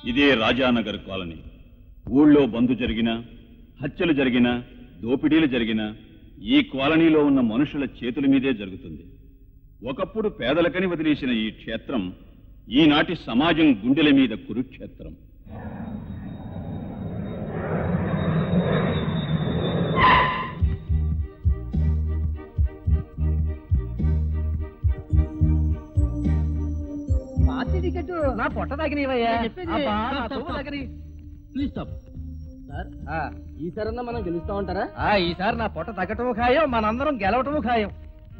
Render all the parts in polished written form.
ఇదే రాజానగర్ కాలనీ. ఊళ్ళో బందు జరిగినా, హత్యలు జరిగినా, దోపిడీలు జరిగినా ఈ కాలనీలో ఉన్న మనుషుల చేతుల మీదే జరుగుతుంది. ఒకప్పుడు పేదలకని వదిలేసిన ఈ క్షేత్రం ఈనాటి సమాజం గుండెల మీద కురుక్షేత్రం. టికెట్ నా పొట్ట తగినవయ్యా. Please stop sir. ఈసారన్నా మనం గెలుస్తా ఉంటారా? ఈసారి నా పొట్ట తగ్గటం ఖాయం, మనందరం గెలవటం ఖాయం.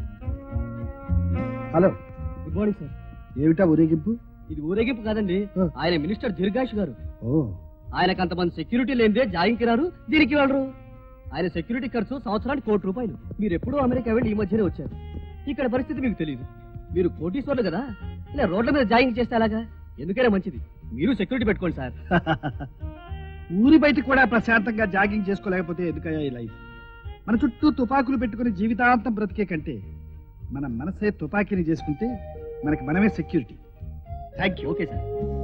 Hello, good morning sir. ఏమిటా ఊరేగింపు? ఇది ఊరేగింపు కాదండి, ఆయన మినిస్టర్ దీర్ఘాష్ గారు. ఓ, ఆయనకు అంతమంది సెక్యూరిటీ లేనిదే జాయింగ్కి రారు, దీనికి వెళ్ళరు. ఆయన సెక్యూరిటీ ఖర్చు సంవత్సరానికి ₹1,00,00,000. మీరు ఎప్పుడూ అమెరికా వెళ్ళి ఈ మధ్యనే వచ్చారు. ఇక్కడ పరిస్థితి మీకు తెలియదు. మీరు కోటీశ్వర్లు కదా, ఇలా రోడ్ల మీద జాగింగ్ చేస్తే అలాగా? ఎందుకైనా మంచిది మీరు సెక్యూరిటీ పెట్టుకోండి సార్. ఊరి బయట కూడా ప్రశాంతంగా జాగింగ్ చేసుకోలేకపోతే ఎందుకయ్యా ఈ లైఫ్? మన చుట్టూ తుపాకులు పెట్టుకుని జీవితాంతం బ్రతికే కంటే మన మనసే తుపాకీని చేసుకుంటే మనకి మనమే security. Thank you. Okay sir.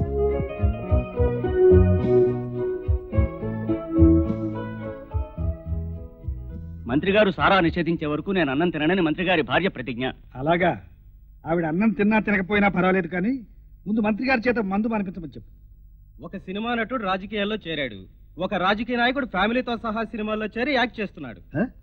మంత్రి గారు సారా నిషేధించే వరకు నేను అన్నం తిననని మంత్రి గారి భార్య ప్రతిజ్ఞ. అలాగా? ఆవిడ అన్నం తిన్నా తినకపోయినా పర్వాలేదు, కానీ ముందు మంత్రి గారి చేత మందు మానిపించమని చెప్పు. ఒక సినిమా నటుడు రాజకీయాల్లో చేరాడు, ఒక రాజకీయ నాయకుడు ఫ్యామిలీతో సహా సినిమాల్లో చేరి యాక్ట్ చేస్తున్నాడు.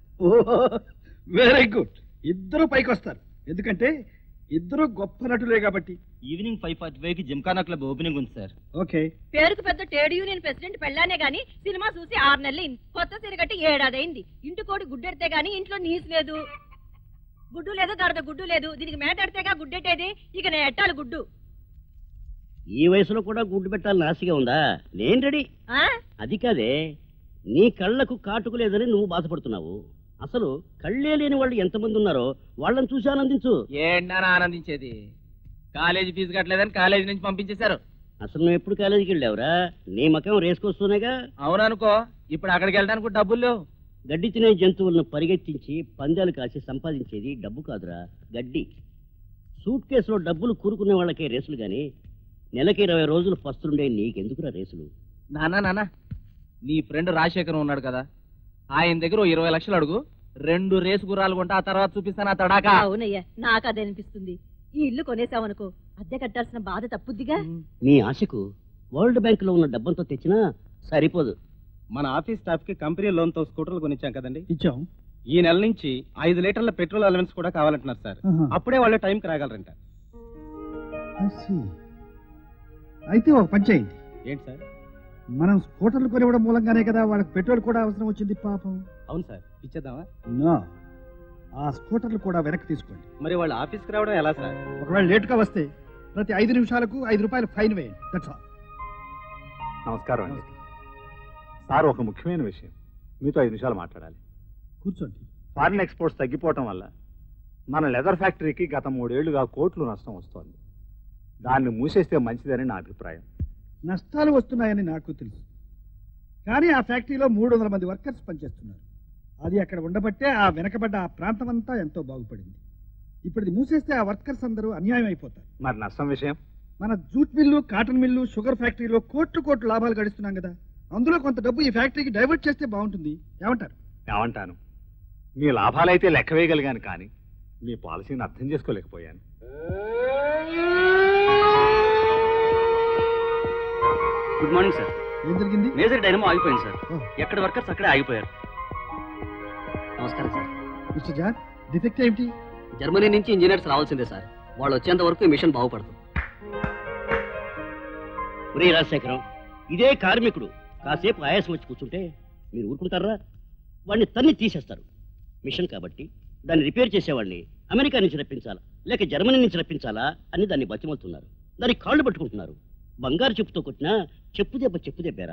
Very good. ఇద్దరు పైకి వస్తారు, ఎందుకంటే ఇద్దరు గొప్ప నటులే కాబట్టి. ఈవినింగ్ 5:45కి జిమ్ఖానా క్లబ్ ఓపెనింగ్ ఉంది సార్. ఓకే. పేరుకు పెద్ద ట్రేడ్ యూనియన్ ప్రెసిడెంట్ పెళ్ళానే గాని సినిమా చూసి 6 నెలలు, కొత్త సిరగట్టి 7 ఏడాదైంది. ఇంటికోడి గుడ్డెడితే గాని ఇంట్లో నీసు లేదు, గుడ్డు లేదు, గరద గుడ్డు లేదు. దీనికి మేటాడితేగా గుడ్డెట్టేది. ఇక నేను ఎట్టాలి గుడ్డు. ఈ వయసులో కూడా గుడ్డు పెట్టాలని ఆశగా ఉందా? నేను రెడీ. అది కాదే, నీ కళ్ళకు కాటుకు లేదని నువ్వు బాధపడుతున్నావు. అసలు కళ్ళే లేని వాళ్ళు ఎంతమంది ఉన్నారో వాళ్ళని చూసి ఆనందించు. ఏంటన్నా ఆనందించేది? కాలేజీ ఫీజు కట్టలేదని కాలేజీ నుంచి పంపించేశారు. అసలు నువ్వు ఎప్పుడు కాలేజీకి వెళ్ళావురా? నీ మకం రేసుకొస్తూనేగా. అవుననుకో, ఇప్పుడు అక్కడికి వెళ్ళడానికి డబ్బులు లేవు. గడ్డి తినే జంతువులను పరిగెత్తించి పందాలు కాసి సంపాదించేది డబ్బు కాదురా, గడ్డి. సూట్ కేసులో డబ్బులు కూరుకునే వాళ్ళకే రేసులు గాని నెలకి 20 రోజులు పస్తులుండే నీకెందుకురా రేసులు? నానా, నీ ఫ్రెండ్ రాజశేఖరం ఉన్నాడు కదా, ఆయన దగ్గర 20 లక్షలు అడుగు, 2 రేసు గుర్రాలు కొంటా, ఆ తర్వాత చూపిస్తాను ఆ తడాకా. అవునయ్యా, నాకు అదే అనిపిస్తుంది. ఈ ఇల్లు కొనేసామనుకో, అద్దె కట్టాల్సిన బాధ తప్పుద్దిగా. నీ ఆశకు వరల్డ్ బ్యాంక్ లో ఉన్న డబ్బంతో తెచ్చినా సరిపోదు. మన ఆఫీస్ స్టాఫ్ కి కంపెనీ లోన్ తో స్కూటర్లు కొనిచ్చాం కదండి. ఇచ్చాం. ఈ నెల నుంచి 5 లీటర్ల పెట్రోల్ అలవెన్స్ కూడా కావాలంటున్నారు సార్. అప్పుడే వాళ్ళు టైంకి రాగలరంట. అయితే ఒక పని చేయండి. ఏంటి సార్? మనం స్కూటర్లు కొనివ్వడం మూలంగానే కదా వాళ్ళకి పెట్రోల్ కూడా అవసరం వచ్చింది పాపం. అవును సార్, ఇచ్చేద్దామా? నో, ఆ స్కూటర్లు కూడా వెనక్కి తీసుకోండి. మరి వాళ్ళు ఆఫీస్కి రావడం ఎలా సార్? ఒకవేళ లేటుగా వస్తే ప్రతి 5 నిమిషాలకు ₹5 ఫైన్ వేయండి. That's all. నమస్కారం అండి సార్. ఒక ముఖ్యమైన విషయం మీతో 5 నిమిషాలు మాట్లాడాలి. కూర్చోండి. ఫారిన్ ఎక్స్పోర్ట్స్ తగ్గిపోవటం వల్ల మన లెదర్ ఫ్యాక్టరీకి గత 3 ఏళ్లుగా కోట్లు నష్టం వస్తోంది. దాన్ని మూసేస్తే మంచిదని నా అభిప్రాయం. నష్టాలు వస్తున్నాయని నాకు తెలుసు, కానీ ఆ ఫ్యాక్టరీలో 300 మంది వర్కర్స్ పనిచేస్తున్నారు. అది అక్కడ ఉండబట్టే ఆ వెనకబడ్డ ఆ ప్రాంతం అంతా ఎంతో బాగుపడింది. ఇప్పుడు ఇది మూసేస్తే ఆ వర్కర్స్ అందరూ అన్యాయం అయిపోతారు. మరి నష్టం విషయం? మన jute mill, cotton mill, sugar ఫ్యాక్టరీలో కోట్లు లాభాలు గడిస్తున్నాం కదా, అందులో కొంత డబ్బు ఈ ఫ్యాక్టరీకి డైవర్ట్ చేస్తే బాగుంటుంది. ఏమంటారు? ఏమంటాను, మీ లాభాలైతే లెక్క వేయగలిగాను, కానీ మీ పాలసీని అర్థం చేసుకోలేకపోయాను. Good morning sir. ఏం జరిగింది? మేజర్ డైనమో ఆగిపోయింది సార్. ఎక్కడ వర్కర్స్ అక్కడే ఆగిపోయారు. నమస్కారం సార్. మిస్టర్ జాన్, డిఫెక్ట్ ఏమిటి? జర్మనీ నుంచి ఇంజనీర్స్ రావాల్సిందే సార్. వాళ్ళు వచ్చేంత వరకు ఈ మిషన్ బాగుపడదు. రాజశేఖరం, ఇదే కార్మికుడు కాసేపు ఆయాసం వచ్చి కూర్చుంటే మీరు ఊరుకుంటారా? వాడిని తన్ని తీసేస్తారు. మిషన్ కాబట్టి దాన్ని రిపేర్ చేసేవాడిని అమెరికా నుంచి రప్పించాలా లేక జర్మనీ నుంచి రప్పించాలా అని దాన్ని బతిమలుతున్నారు. దానికి కాళ్ళు పట్టుకుంటున్నారు. బంగారు చెప్పుతో కొట్టినా చెప్పు దెబ్బేరా.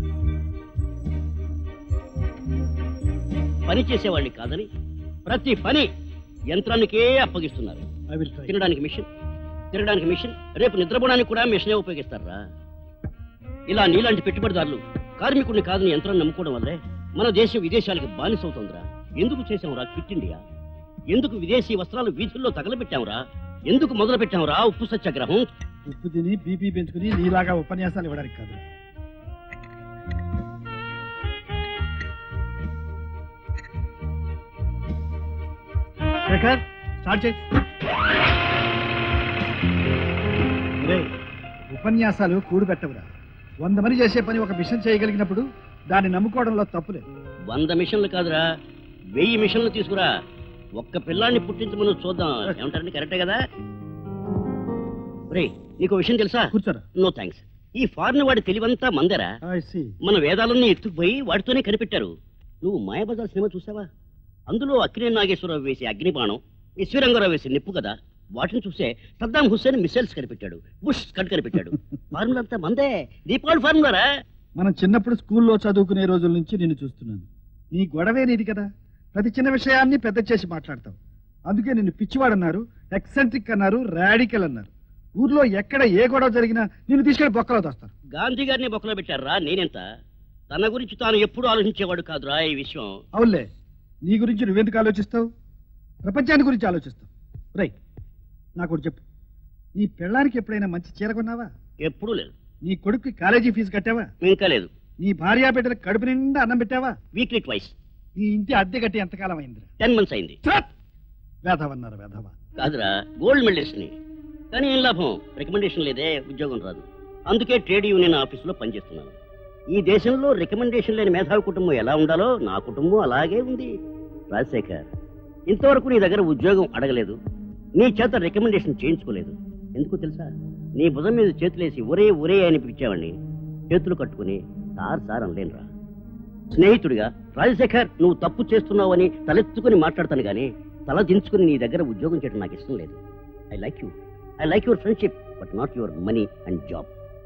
పని చేసేవాడిని కాదని ప్రతి పని యంత్రానికే అప్పగిస్తున్నారు. తినడానికి మిషన్, తిరగడానికి మిషన్, రేపు నిద్రపోవడానికి కూడా మిషనే ఉపయోగిస్తారా? ఇలా నీలాంటి పెట్టుబడిదారులు కార్మికుడిని కాదని యంత్రాన్ని నమ్ముకోవడం వల్లే మన దేశం విదేశాలకు బానిసవుతోందిరా. ఎందుకు చేసావురా క్విట్ ఇండియా? ఎందుకు విదేశీ వస్త్రాలు వీధుల్లో తగలబెట్టావురా? ఎందుకు మొదలు పెట్టావురా ఉప్పు సత్యాగ్రహం? ఉప్పు తిని బీపీ పెంచుకుని నీలాగా ఉపన్యాసాలు ఇవ్వడానికి కాదు. స్టార్ట్ చేయి. ఉపన్యాసాలు కూడు పెట్టవురా. 100 మంది చేసే పని ఒక మిషన్ చేయగలిగినప్పుడు దాన్ని నమ్ముకోవడంలో తప్పులేదు. 100 మిషన్లు కాదురా, 1000 మిషన్లు తీసుకురా. ఒక్క పిల్లాన్ని పుట్టించమని చూద్దాం. ఏమంటారండి? కరెక్టే కదా? రే, నీకు విషయం తెలుసా? కూర్చోరా. No thanks. ఈ ఫారిన్ వాడి తెలివంతా మందరా. మన వేదాలన్నీ ఎత్తుకుపోయి వాడితోనే కనిపెట్టారు. నువ్వు మాయాబజార్ సినిమా చూసావా? అందులో అక్కినేని నాగేశ్వరరావు వేసే అగ్నిబాణం, విశ్వరంగరావు వేసే నిప్పు కదా. వాటిని చూసే సద్దాం హుస్సేన్ మిసైల్స్ కనిపెట్టాడు, బుష్ కట్ కనిపెట్టాడు. ఫార్ములా అంతా మందే. దీపావళి ఫార్ములారా. మనం చిన్నప్పుడు స్కూల్లో చదువుకునే రోజుల నుంచి నిన్ను చూస్తున్నాను. నీ గొడవే నీది కదా. ప్రతి చిన్న విషయాన్ని పెద్ద చేసి మాట్లాడతావు. అందుకే నిన్ను పిచ్చివాడన్నారు, ఎక్సెంట్రిక్ అన్నారు, రాడికల్ అన్నారు. ఊర్లో ఎక్కడ ఏ గొడవ జరిగినా నిన్ను తీసుకెళ్లి బొక్కలో తెస్తారు. గాంధీ గారిని బొక్కలో పెట్టారా? నేనెంత? తన గురించి తాను ఎప్పుడు ఆలోచించేవాడు కాదురా ఈ విషయం. అవునులే, నీ గురించి నువ్వెందుకు ఆలోచిస్తావు? ప్రపంచాన్ని గురించి ఆలోచిస్తావు. రైట్, నాకు చెప్పు, నీ పెళ్ళానికి ఎప్పుడైనా మంచి చీర కొన్నావా? ఎప్పుడూ లేదు. నీ కొడుక్కి కాలేజీ ఫీజు కట్టావా? ఇంకా లేదు. నీ భార్యా బిడ్డలకు కడుపు నిండా అన్నం పెట్టావా? Weekly twice. నీ ఇంటి అద్దె కట్టి ఎంతకాలం అయింది? 10 months అయింది. వేధవన్నారు వేధవ. కాదురా, గోల్డ్ మెడలిస్ట్ ని. కానీ ఏం లాభం? రికమెండేషన్ లేదే, ఉద్యోగం రాదు. అందుకే ట్రేడ్ యూనియన్ ఆఫీసులో పనిచేస్తున్నాను. ఈ దేశంలో రికమెండేషన్ లేని మేధావి కుటుంబం ఎలా ఉండాలో నా కుటుంబం అలాగే ఉంది. రాజశేఖర్, ఇంతవరకు నీ దగ్గర ఉద్యోగం అడగలేదు, నీ చేత రికమెండేషన్ చేయించుకోలేదు. ఎందుకు తెలుసా? నీ భుజం మీద చేతులేసి ఒరే ఒరే అని పిలిచేవాడిని. చేతులు కట్టుకుని సార్ అనలేనురా. స్నేహితుడిగా రాజశేఖర్, నువ్వు తప్పు చేస్తున్నావు అని తలెత్తుకుని మాట్లాడతాను గానీ తల దించుకుని నీ దగ్గర ఉద్యోగం చేయడం నాకు ఇష్టం లేదు. I like you, I like your friendship, but not your money and job.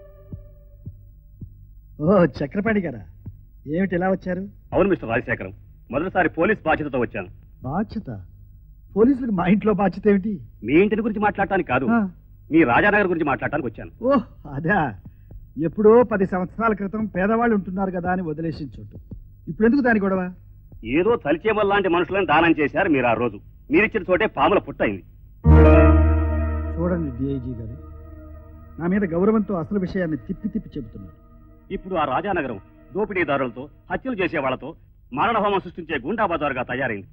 ఓ చక్రపాణి గారా, ఏమిటి ఎలా వచ్చారు? అవును మిస్టర్ రాజశేఖరం, మొదటిసారి పోలీస్ బాధ్యతతో వచ్చాను. బాధ్యత? పోలీసులకు మా ఇంట్లో బాధ్యత ఏమిటి? మీ ఇంటిని గురించి మాట్లాడటానికి కాదు, మీ రాజానగర్ గురించి మాట్లాడటానికి వచ్చాను. ఓహ్ అదా, ఎప్పుడో 10 సంవత్సరాల క్రితం పేదవాళ్ళు ఉంటున్నారు కదా అని వదిలేసిన చోటు. ఇప్పుడు ఎందుకు దాని గొడవ? ఏదో తలిచేమల్ లాంటి మనుషులను దానం చేశారు మీరు. ఆ రోజు మీరిచ్చిన చోటే పాముల పుట్టయింది. చూడండి డిఐజీ గారు, నా మీద గౌరవంతో అసలు విషయాన్ని తిప్పి తిప్పి చెబుతున్నారు. ఇప్పుడు ఆ రాజానగరం దోపిడీదారులతో, హత్యలు చేసే వాళ్లతో మారణహోమం సృష్టించే గుండా బజారుగా తయారైంది.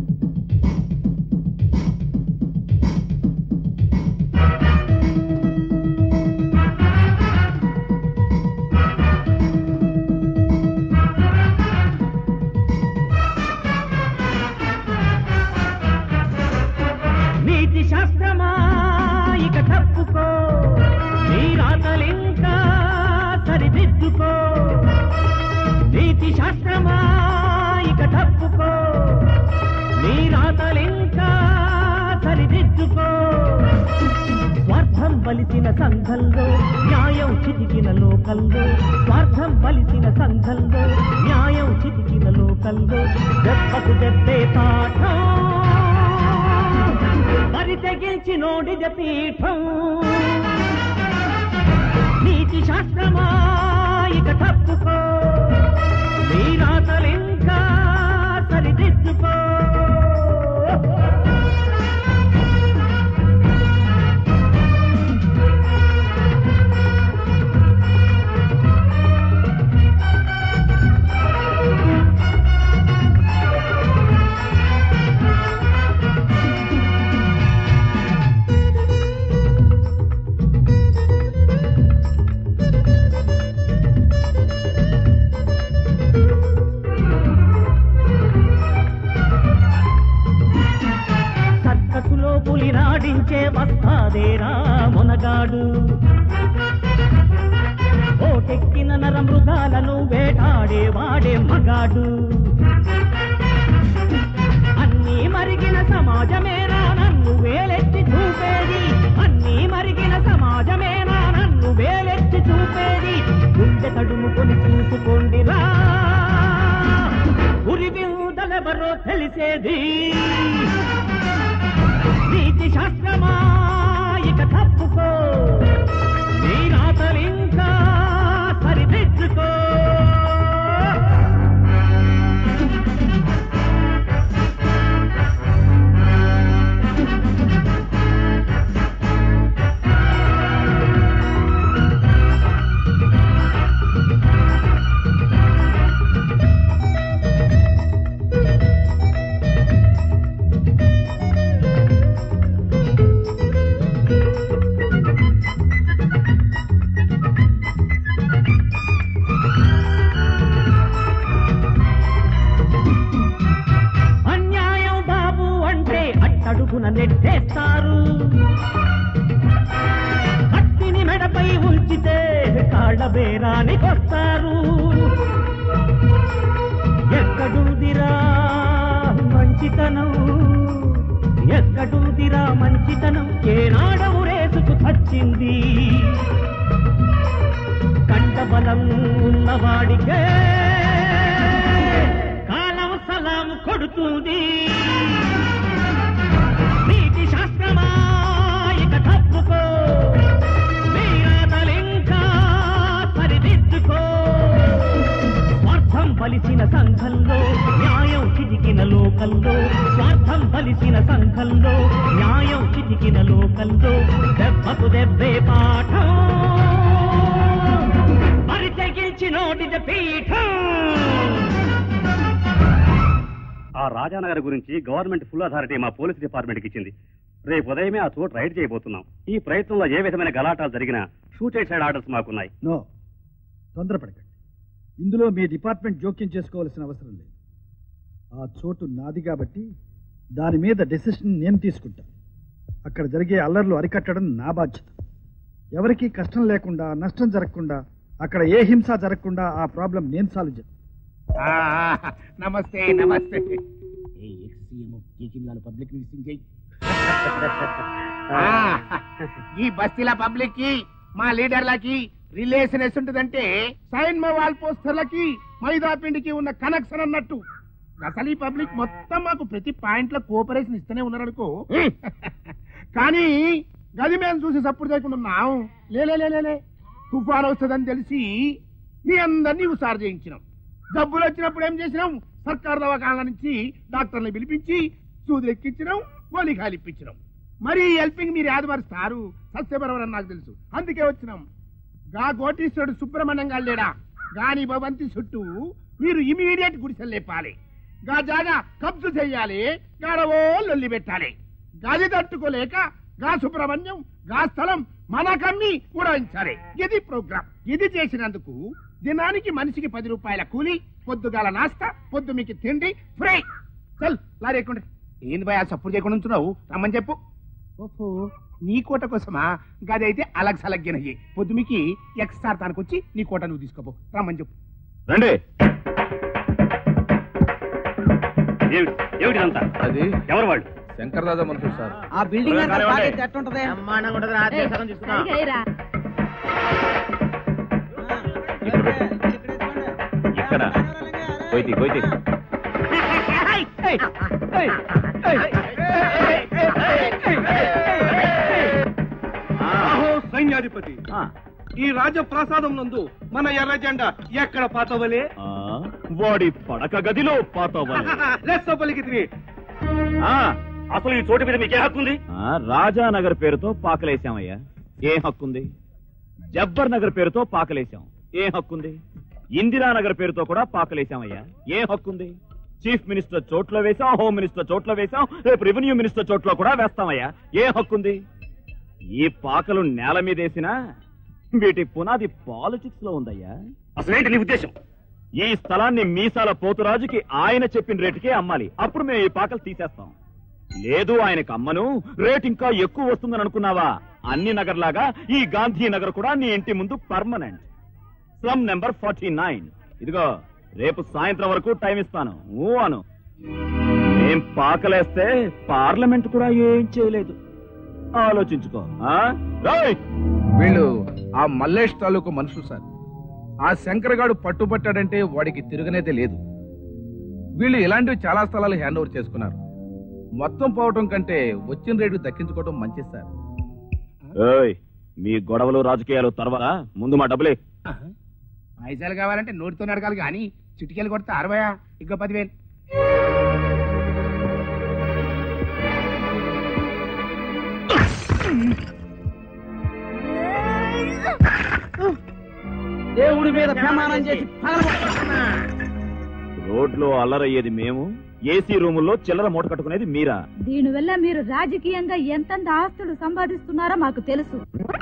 నీతి శాస్త్రమా ఇక తప్పుకో, నీ రాతలింకా సరిదిద్దుకో. నీతి శాస్త్రమా ఇక తప్పుకో, నీ రాతలింకా సరిదిద్దుకో. స్వార్థం బలిసిన సంఘంలో న్యాయం చితికిన లోకంలో, స్వార్థం బలిసిన సంఘంలో న్యాయం చితికిన లోకంలో దెబ్బకు దెబ్బే పాఠం మరి తెగించి నోడిద పీఠం. నీతి శాస్త్రమా ఇక తప్పుకో, నీ రాతలింకా సరిదిద్దుకో. సర్కసులో పులి నాడించే వస్తాదేరా మొనగాడు, ఓటెక్కిన నర మృగాలను వేటాడే వాడే మగాడు. అన్నీ మరిగిన సమాజమేనా నన్ను వేలెత్తి చూపేది, అన్నీ మరిగిన సమాజమేనా నన్ను వేలెత్తి చూపేది. గుండె తడుముకొని చూసుకోండిరా, ఉరివిందలెవరో తెలిసేది. నీతి శాస్త్రమా ఇక తప్పుకో, నీ రాతలింకా సరిదిద్దుకో. వచ్చితే కాళ్ళ బేరానికొస్తారు. ఎక్కడుదిరా మంచితనం, ఎక్కడుదిరా మంచితనం, ఏనాడవు రేసుకు వచ్చింది. కంఠబలం ఉన్నవాడికే కాలం సలాం కొడుతుంది. నీతి శాస్త్రమా ఇక తప్పుకో, వీరాతలింకా సరిదిద్దుకో. స్వార్థం బలిసిన సంఘంలో న్యాయం చిటికిన లోకంలో, స్వార్థం బలిసిన సంఘంలో న్యాయం చిటికిన లోకంలో, దెబ్బకు దెబ్బే పాఠం మరి తెగించి నోటిద పీఠం. ఆ రాజానగర్ గురించి గవర్నమెంట్ ఫుల్ అథారిటీ మా పోలీస్ డిపార్ట్మెంట్కి ఇచ్చింది. రేపు ఉదయమే ఆ చోటు రైడ్ చేయబోతున్నాం. ఈ ప్రయత్నంలో ఏ విధమైన గలాటాలు జరిగినా షూట్ అండ్ సైడ్ ఆర్డర్స్ మాకున్నాయి. నో, తొందరపడకండి. ఇందులో మీ డిపార్ట్మెంట్ జోక్యం చేసుకోవాల్సిన అవసరం లేదు. ఆ చోటు నాది కాబట్టి దాని మీద డెసిషన్ నేను తీసుకుంటాను. అక్కడ జరిగే అల్లర్లు అరికట్టడం నా బాధ్యత. ఎవరికీ కష్టం లేకుండా, నష్టం జరగకుండా, అక్కడ ఏ హింస జరగకుండా ఆ ప్రాబ్లం నేను సాల్వ్ చేస్తాను. నమస్తే నమస్తే. ఈ బస్తీల పబ్లిక్ కి మా లీడర్లకి రిలేషన్ ఎసుంటుందంటే సైన్మ వాల్ పోస్టర్లకి మైదా పిండికి ఉన్న కనెక్షన్ అన్నట్టు. అసలు ఈ పబ్లిక్ మొత్తం మాకు ప్రతి పాయింట్ లో కోఆపరేషన్ ఇస్తూనే ఉన్నారనుకో. కానీ గది మేము చూసి సపోర్ట్ చేయకుండా ఉన్నాం. లేలే తుఫాన్ వస్తుందని తెలిసి మీ అందరినీ ఉసారు చేయించినాం. జబ్బులు వచ్చినప్పుడు ఏం చేసినాం, సర్కార్ దవాఖాన నుంచి డాక్టర్ని పిలిపించి సూదులు ఎక్కించినాం, గోళీ కాలిప్పించినాం. మరి హెల్పింగ్ మీరు యాదమరుస్తారు సత్యపరవరని నాకు తెలుసు, అందుకే వచ్చినాం. గా కోటీశ్వరుడు సుబ్రహ్మణ్యం గాలేడా గాని భవంతి చుట్టూ మీరు ఇమీడియట్ గుడిసెలు లేపాలి. గా జాగా కబ్జు చెయ్యాలి, గాడవో లొల్లి పెట్టాలి. గది తట్టుకోలేక గా సుబ్రహ్మణ్యం గా స్థలం మనకమ్మి ఉడాయించాలి. ఇది ప్రోగ్రామ్. ఇది చేసినందుకు దినానికి మనిషికి 10 రూపాయల కూలి, పొద్దుగాల నాస్తా, పొద్దు మీకు తిండి ఫ్రీ. చల్ లారేకుండా ఏంది భయ సప్పుడు చేయకుండా ఉంటున్నావు, రమ్మని చెప్పు. ఓహో, నీ కోట కోసమా? గదైతే అలగ్సలగ్గినయ్యి. పొద్దు మీకు ఎక్స్ట్రా తానుకొచ్చి నీ కోట నువ్వు తీసుకోపో, రమ్మని చెప్పు. రండి. ఏమిటిదంతా? అది ఎవరు వాళ్ళు? శంకర్ దాదా మనుషులు సార్. ఆ బిల్డింగ్ ఇక్కడ పోయి సైన్యాధిపతి, ఈ రాజప్రాసాదం నందు మన ఎర్ర జెండా ఎక్కడ పాతవలే? వాడి పడక గదిలో పాతవలే. లెస్సపలికి అసలు ఈ చోటు మీద మీకే హక్కుంది? రాజానగర్ పేరుతో పాకలేశామయ్యా, ఏం హక్కుంది? జబ్బర్ నగర్ పేరుతో పాకలేశాం, ఏం హక్కుంది? ఇందిరానగర్ పేరుతో కూడా పాకలేశామయ్యా, ఏం హక్కుంది? చీఫ్ మినిస్టర్ చోట్ల వేశాం, హోమ్ మినిస్టర్ చోట్ల వేశాం, రేపు రెవెన్యూ మినిస్టర్ చోట్ల కూడా వేస్తామయ్యా, ఏం హక్కుంది? ఈ పాకలు నేల మీదేసినా వీటి పునాది పాలిటిక్స్ లో ఉందయ్యా. అసలేంటి నీ ఉద్దేశం? ఈ స్థలాన్ని మీసాల పోతురాజుకి ఆయన చెప్పిన రేటుకే అమ్మాలి, అప్పుడు మేము ఈ పాకలు తీసేస్తాం. లేదు ఆయనకు అమ్మను, రేట్ ఇంకా ఎక్కువ వస్తుందని అనుకున్నావా? అన్ని నగర్లాగా ఈ గాంధీ నగర్ కూడా నీ ఇంటి ముందు పర్మనెంట్. Slum number 49. ఇదిగో రేపు సాయంత్రం వరకు టైం ఇస్తాను అను. మేం పాకలేస్తే పార్లమెంట్ కూడా ఏం చేయలేదు, ఆలోచించుకో. వీళ్ళు ఆ మల్లేష్ తాలూకు మనుషులు సార్. ఆ శంకరగాడు పట్టుబట్టాడంటే వాడికి తిరగనేదే లేదు. వీళ్ళు ఇలాంటివి చాలా స్థలాలు హ్యాండ్ ఓవర్ చేసుకున్నారు. మొత్తం పోవటం కంటే వచ్చిన రేటు దక్కించుకోవడం మంచిది సార్. మీ గొడవలు రాజకీయాలు తర్వాత ముందు మా డబ్బులే. పైసలు కావాలంటే నోటితో అడగాలి కానీ చిటికెళ్ళి కొడితే 60, ఇంకా 10,000. దేవుడి మీద ప్రమాణం చేసి రోడ్లో అల్లరయ్యేది మేము, ఏసీ రూముల్లో చిల్లర మూట కట్టుకునేది మీరా? దీనివల్ల మీరు రాజకీయంగా ఎంతంత ఆస్తులు సంపాదిస్తున్నారో మాకు తెలుసు.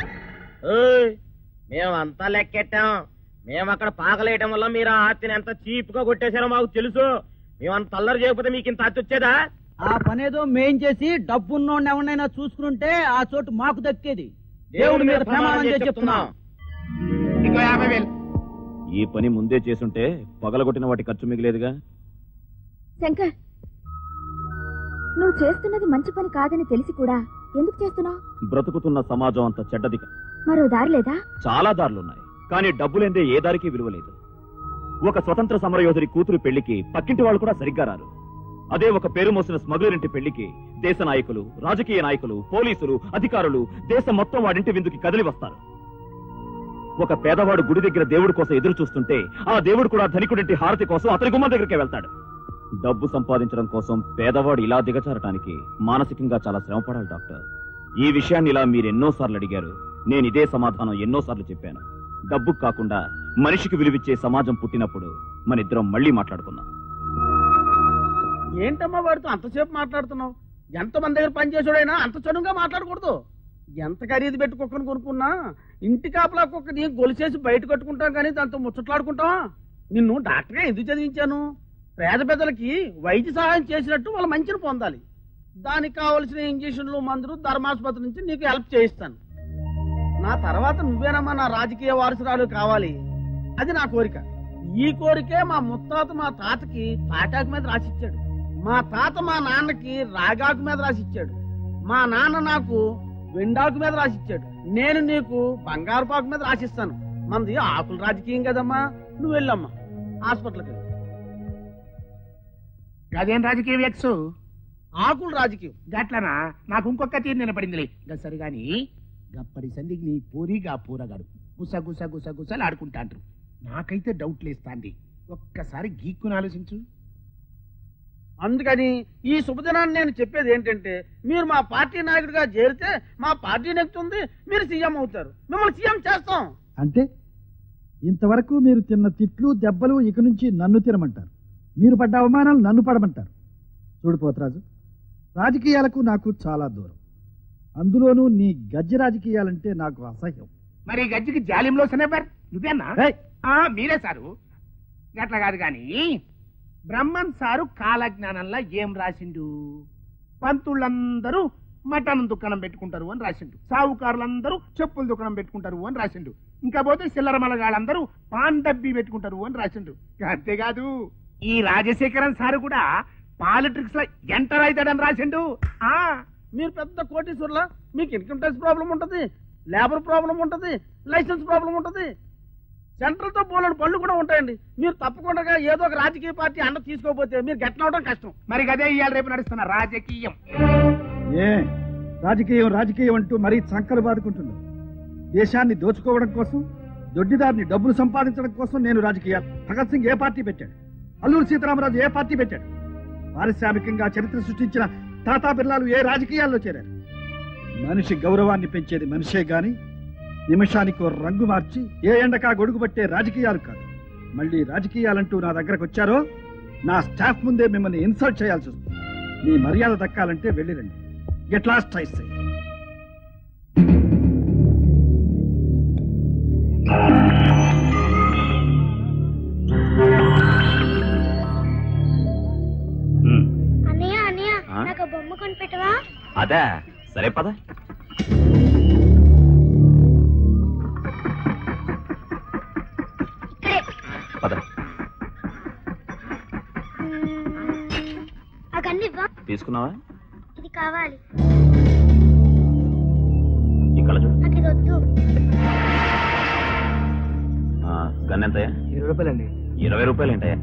మేమంతా లెక్కెట్టాం. మేము అక్కడ పాకలేయటం వల్ల మీరు ఆ ఆస్తిని ఎంత చీప్ గా కొట్టేశారో మాకు తెలుసు. మేమంత అల్లరి చేయకపోతే మీకు ఇంత ఆస్తి వచ్చేదా? ఆ పనేదో మేం చేసి డబ్బున్నోడిని ఎవరినైనా చూసుకుంటే ఆ చోటు మాకు దక్కేది. దేవుడి మీద ప్రమాణం చేసి చెప్తున్నాం. ఇంకో 50,000. ఈ పని ముందే చేసుంటే పగలగొట్టిన వాటి ఖర్చు మిగిలేదుగా. శంకర్, నువ్వు చేస్తున్నది మంచి పని కాదని తెలిసి కూడా ఎందుకు చేస్తున్నావు? బ్రతుకుతున్న సమాజం అంత చెడ్డది. మరో దారి లేదా? చాలా దారులున్నాయి, కానీ డబ్బులేందే ఏ దారికి విలువలేదు. ఒక స్వతంత్ర సమరయోధుడి కూతురు పెళ్లికి పక్కింటి వాళ్ళు కూడా సరిగ్గా రారు. అదే ఒక పేరు మోసిన స్మగ్లర్ ఇంటి పెళ్లికి దేశ నాయకులు, రాజకీయ నాయకులు, పోలీసులు, అధికారులు దేశం మొత్తం వాడింటి విందుకి కదిలి వస్తారు. ఒక పేదవాడు గుడి దగ్గర దేవుడి కోసం ఎదురు చూస్తుంటే ఆ దేవుడు కూడా ధనికుడింటి హారతి కోసం అతని గుమ్మం దగ్గరికి వెళ్తాడు. డబ్బు సంపాదించడం కోసం పేదవాడు ఇలా దిగచారటానికి మానసికంగా చాలా శ్రమపడాలి డాక్టర్. ఈ విషయాన్ని ఇలా మీరు ఎన్నోసార్లు అడిగారు. నేను ఇదే సమాధానం ఎన్నోసార్లు చెప్పాను. డబ్బు కాకుండా మనిషికి విలువిచ్చే సమాజం పుట్టినప్పుడు మన ఇద్దరం మళ్ళీ మాట్లాడుకున్నాం. ఏంటమ్మా వాడితో అంతసేపు మాట్లాడుతున్నావు? ఎంతమంది దగ్గర పనిచేసాడైనా అంత చనువుగా మాట్లాడకూడదు. ఎంత ఖరీదు పెట్టి కుక్కను కొనుక్కున్నా ఇంటి కాపలా కుక్కని గొలిసేసి బయట కట్టుకుంటాం, కానీ దాంతో ముచ్చట్లాడుకుంటావా? నిన్ను డాక్టర్గా ఎందుకు చదివించాను? పేద పెద్దలకి వైద్య సహాయం చేసినట్టు వాళ్ళ మంచిని పొందాలి. దానికి కావలసిన ఇంజక్షన్లు, మందులు ధర్మాసుపత్రి నుంచి నీకు హెల్ప్ చేయిస్తాను. నా తర్వాత నువ్వేనమ్మా నా రాజకీయ వారసురాలు కావాలి. అది నా కోరిక. ఈ కోరికే మా ముత్తాత మా తాతకి తాటాకు మీద రాసిచ్చాడు. మా తాత మా నాన్నకి రాగాకు మీద రాసిచ్చాడు. మా నాన్న నాకు వెండాకు మీద రాసిచ్చాడు. నేను నీకు బంగారు పాకు మీద రాసిస్తాను. మనది ఆకుల రాజకీయం కదమ్మా. నువ్వు వెళ్ళమ్మా హాస్పిటల్కి. గదేం రాజకీయ వ్యక్సు? ఆకుల రాజకీయం. గట్లనా? నాకు ఇంకొక తీరు నిలబడిందిలే. సరిగాని గప్పటి సందికి నీ పూరిగా పూరగాడు గుస గుస గుస గుసలు ఆడుకుంటాండ్రు. నాకైతే డౌట్ లేస్తాంది. ఒక్కసారి గీక్కుని ఆలోచించు. అందుకని ఈ శుభదినాన్ని నేను చెప్పేది ఏంటంటే, మీరు మా పార్టీ నాయకుడిగా చేరితే మా పార్టీ నెక్కుతుంది, మీరు సీఎం అవుతారు. మిమ్మల్ని సీఎం చేస్తాం. అంటే ఇంతవరకు మీరు తిన్న తిట్లు దెబ్బలు ఇక నుంచి నన్ను తినమంటారు, మీరు పడ్డ అవమానాలు నన్ను పడమంటారు. చూడు పోతరాజు, రాజకీయాలకు నాకు చాలా దూరం. అందులోనూ నీ గజ్జి రాజకీయాలంటే నాకు అసహ్యం. మరి గజ్జికి జాలింలో సనేవారు నువ్వేనా? మీరే సారు. గట్ల కాదు గాని బ్రహ్మన్ సారు కాలజ్ఞానంలో ఏం రాసిండు? పంతుళ్ళందరూ మటన్ దుకాణం పెట్టుకుంటారు అని రాసిండు. సావుకారులందరూ చెప్పుల దుకాణం పెట్టుకుంటారు అని రాసిండు. ఇంకా పోతే చిల్లర మలగాళ్ళందరూ పాన్ డబ్బీ పెట్టుకుంటారు అని రాసిండు. అంతేకాదు ఈ రాజశేఖరన్ సారు కూడా పాలిటిక్స్ లో ఎంటర్ అవుతాడని రాసిండు. మీరు పెద్ద కోటీశ్వర్లా, మీకు ఇన్కమ్ ట్యాక్స్ ప్రాబ్లం ఉంటది, లేబర్ ప్రాబ్లం ఉంటది, లైసెన్స్ ప్రాబ్లం ఉంటది, సెంట్రల్ తో పోలని పనులు కూడా ఉంటాయండి. మీరు తప్పకుండా ఏదో ఒక రాజకీయ పార్టీ అండ తీసుకోకపోతే మీరు గెట్టనవడం కష్టం. మరి అదే ఇవాళ రేపు నడుస్తున్న రాజకీయం. ఏ రాజకీయం రాజకీయం అంటూ మరీ చంకలు బాదుకుంటున్నావు. దేశాన్ని దోచుకోవడం కోసం, దొడ్డిదారిని డబ్బులు సంపాదించడం కోసం నేను రాజకీయాలు. భగత్ సింగ్ ఏ పార్టీ పెట్టాడు? అల్లూరి సీతారామరాజు ఏ పార్టీ పెట్టాడు? పారిశ్రామికంగా చరిత్ర సృష్టించిన టాటా బిర్లాలు ఏ రాజకీయాల్లో చేరారు? మనిషి గౌరవాన్ని పెంచేది మనిషే గాని నిమిషానికో రంగు మార్చి ఏ ఎండకా గొడుగు పట్టే రాజకీయాలు కాదు. మళ్ళీ రాజకీయాలంటూ నా దగ్గరకు వచ్చారో నా స్టాఫ్ ముందే మిమ్మల్ని ఇన్సల్ట్ చేయాల్సి వస్తుంది. మీ మర్యాద దక్కాలంటే వెళ్ళిరండి. Get lost I say. నాకు బొమ్మ కొనిపెట్టవా? అదే సరే పద. పద తీసుకున్నావా? ఇది కావాలి. ఇక్కడ చూడు. నాకు ఇది వద్దు. గన్ ఎంతయ్యా? 20 రూపాయలండి. 20 రూపాయలు ఏంటయ్యా?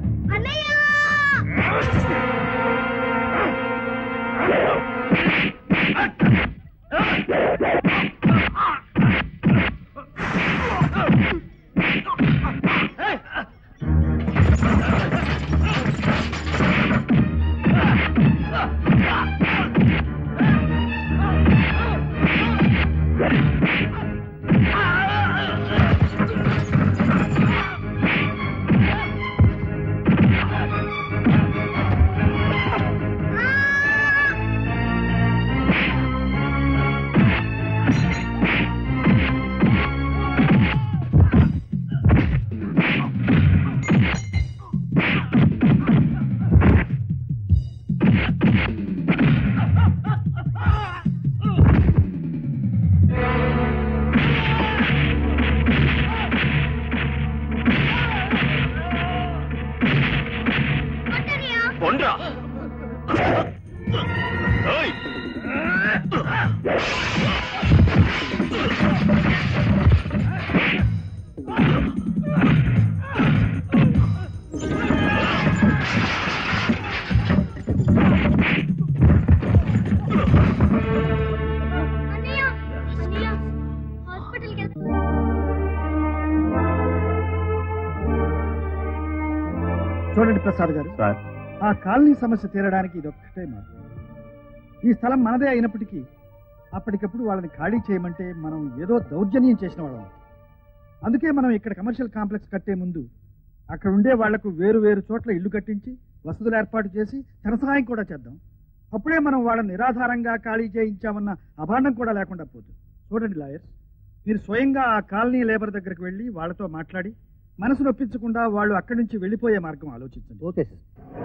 చూడండి ప్రసాద్ గారు, ఆ కాలనీ సమస్య తీరడానికి ఇదొక్కటే మార్గం. ఈ స్థలం మనదే అయినప్పటికీ అప్పటికప్పుడు వాళ్ళని ఖాళీ చేయమంటే మనం ఏదో దౌర్జన్యం చేసిన వాళ్ళం. అందుకే మనం ఇక్కడ కమర్షియల్ కాంప్లెక్స్ కట్టే ముందు అక్కడ ఉండే వాళ్లకు వేరు వేరు చోట్ల ఇల్లు కట్టించి వసతులు ఏర్పాటు చేసి ధన సహాయం కూడా చేద్దాం. అప్పుడే మనం వాళ్ళని నిరాధారంగా ఖాళీ చేయించామన్న అభాండం కూడా లేకుండా పోతుంది. చూడండి లాయర్స్, మీరు స్వయంగా ఆ కాలనీ లేబర్ దగ్గరికి వెళ్ళి వాళ్ళతో మాట్లాడి మనసు నొప్పించకుండా వాళ్ళు అక్కడి నుంచి వెళ్ళిపోయే మార్గం ఆలోచించండి. Okay sir.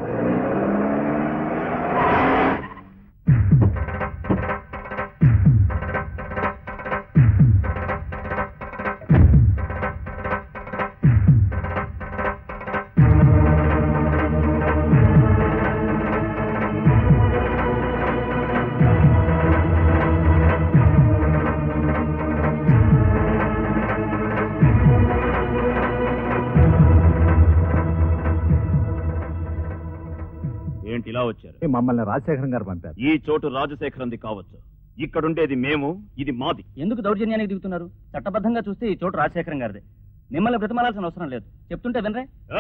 ఇలా వచ్చారు? మమ్మల్ని రాజశేఖరం గారు పంపారు. ఈ చోటు రాజశేఖరంది కావచ్చు, ఇక్కడుండేది మేము, ఇది మాది. ఎందుకు దౌర్జన్యానికి దిగుతున్నారు? చట్టబద్ధంగా చూస్తే ఈ చోటు రాజశేఖరం గారిదే. మిమ్మల్ని బ్రతిమాలాల్సిన అవసరం లేదు, చెప్తుంటే వినరే.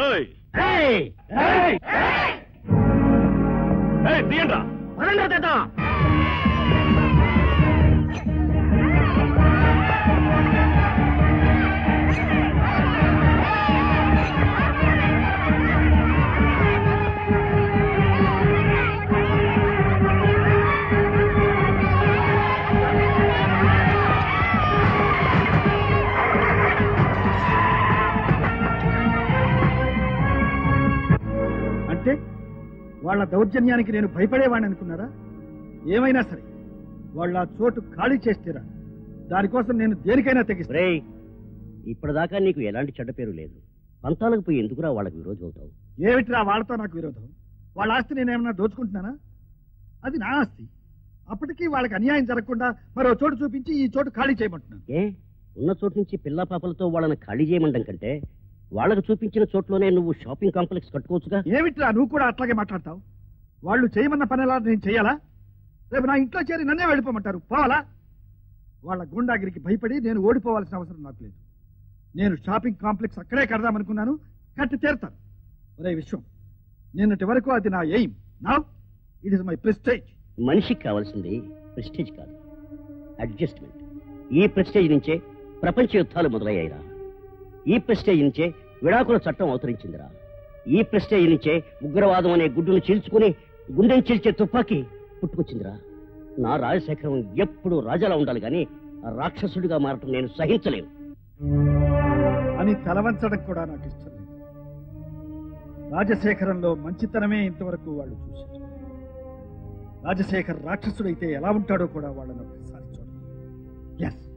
వాళ్ళ దౌర్జన్యానికి నేను భయపడేవాడిని అనుకున్నారా? ఏమైనా సరే వాళ్ళ చోటు ఖాళీ చేస్తేరా, దానికోసం నేను దేనికైనా తెగిస్తా. ఇప్పటిదాకా నీకు ఎలాంటి చెడ్డ పేరు లేదు, పంతాలకు పోయి ఎందుకురా వాళ్ళకి విరోధం అవుతావు? ఏమిటిరా వాళ్ళతో నాకు విరోధం? వాళ్ళ ఆస్తి నేనేమన్నా దోచుకుంటున్నానా? అది నా ఆస్తి. అప్పటికీ వాళ్ళకి అన్యాయం జరగకుండా మరో చోటు చూపించి ఈ చోటు ఖాళీ చేయమంటున్నాను. ఉన్న చోటు నుంచి పిల్ల పాపలతో వాళ్ళని ఖాళీ చేయమండం కంటే వాళ్ళకు చూపించిన చోట్లోనే నువ్వు షాపింగ్ కాంప్లెక్స్ కట్టుకోవచ్చుగా. ఏమిట్రా నువ్వు కూడా అట్లాగే మాట్లాడతావు? వాళ్ళు చేయమన్న పని ఎలా నేను చెయ్యాలా? రేపు నా ఇంట్లో చేరి నన్నే వెళ్ళిపోమంటారు, పోవాలా? వాళ్ళ గుండాగిరికి భయపడి నేను ఓడిపోవాల్సిన అవసరం నాకు లేదు. నేను షాపింగ్ కాంప్లెక్స్ అక్కడే కడదామనుకున్నాను, కట్టి తీరుతాను. ఒరే విషయం, నిన్నటి వరకు అది నా aim. Now it is my prestige. మనిషికి కావాల్సింది ప్రెస్టేజ్ కాదు, అడ్జస్ట్మెంట్. ఈ ప్రెస్టేజ్ నుంచే ప్రపంచ యుద్ధాలు మొదలయ్యాయిరా. ఈ ప్రెస్టేజ్ నుంచే విడాకుల చట్టం అవతరించిందిరా. ఈ ప్రెస్టేజ్ నుంచే ఉగ్రవాదం అనే గుడ్డును చీల్చుకుని గుండెని చీల్చే తుపాకీ పుట్టుకొచ్చిందిరా. నా రాజశేఖరం ఎప్పుడు రాజాలా ఉండాలి గాని రాక్షసుడిగా మారటం నేను సహించలేను అని తలవంచడం కూడా నాకు ఇష్టం లేదు. రాజశేఖరంలో మంచితనమే ఇంతవరకు వాళ్ళు చూశారు. రాజశేఖర్ రాక్షసుడైతే ఎలా ఉంటాడో కూడా వాళ్ళని ఒకసారి చూడండి. ఎస్,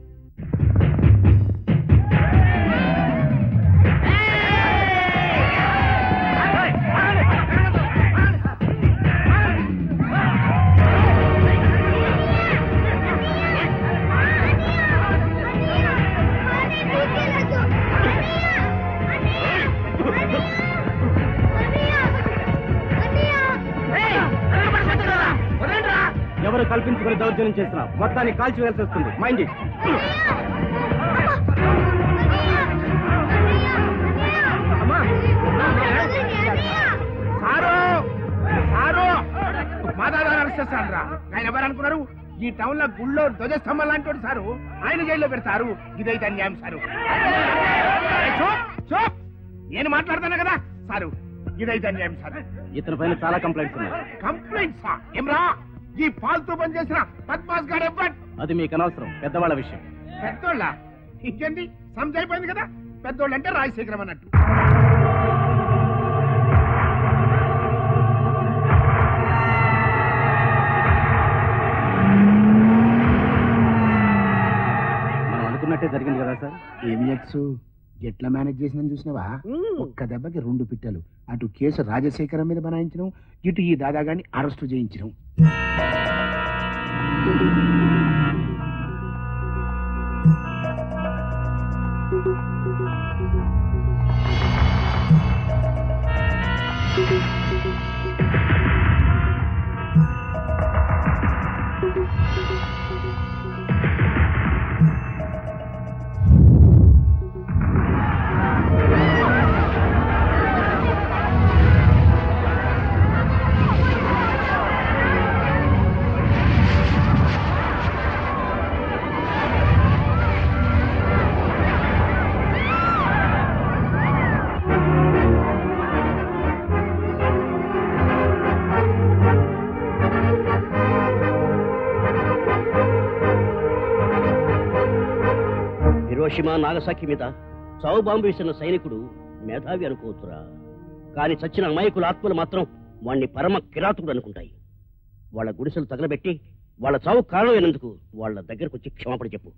ఎవరు కల్పించుకుని దౌర్జన్యం చేసినా మొత్తాన్ని కాల్చివేయాల్సి వస్తుంది. Mind it. మా దాదా అరెస్ట్ రా. ఆయన ఎవరు అనుకున్నారు? ఈ టౌన్ లో గుళ్ళో ధ్వజస్తంభం లాంటి సారు, ఆయన జైల్లో పెడతారు. ఇదైతే అన్యాయం సారు. నేను మాట్లాడతాను కదా సారు, ఇదైతే అన్యాయం సార్. ఇతని పైన చాలా కంప్లైంట్స్ ఉన్నాయి. కంప్లైంట్సా? ఏమ్రా ఈ పాల్తూ పని చేసిన పద్మాస్ గారు ఎవ్వరు? అది మీకు అనవసరం, పెద్దవాళ్ళ విషయం. పెద్దోళ్ళ ఇంకేంటి, సంజైపోయింది కదా. పెద్దోళ్ళు అంటే రాజశేఖరం అన్నట్టు. మనం అనుకున్నట్టే జరిగింది కదా సార్. ఏమి ఎక్స్ ఎట్లా మేనేజ్ చేసిందని చూసినావా? ఒక్క దెబ్బకి 2 పిట్టలు. అటు కేసు రాజశేఖరం మీద బనాయించడం, ఇటు ఈ దాదాగాని అరెస్టు చేయించడం. హిరోషిమా నాగసాకి మీద చావు బాంబు వేసిన సైనికుడు మేధావి అనుకోవచ్చురా. కానీ చచ్చిన అమాయకుల ఆత్మలు మాత్రం వాణ్ణి పరమ కిరాతకుడు అనుకుంటాయి. వాళ్ళ గుడిసెలు తగలబెట్టి వాళ్ళ చావు కారణమైనందుకు వాళ్ళ దగ్గరకు వచ్చి క్షమాపణ చెప్పు.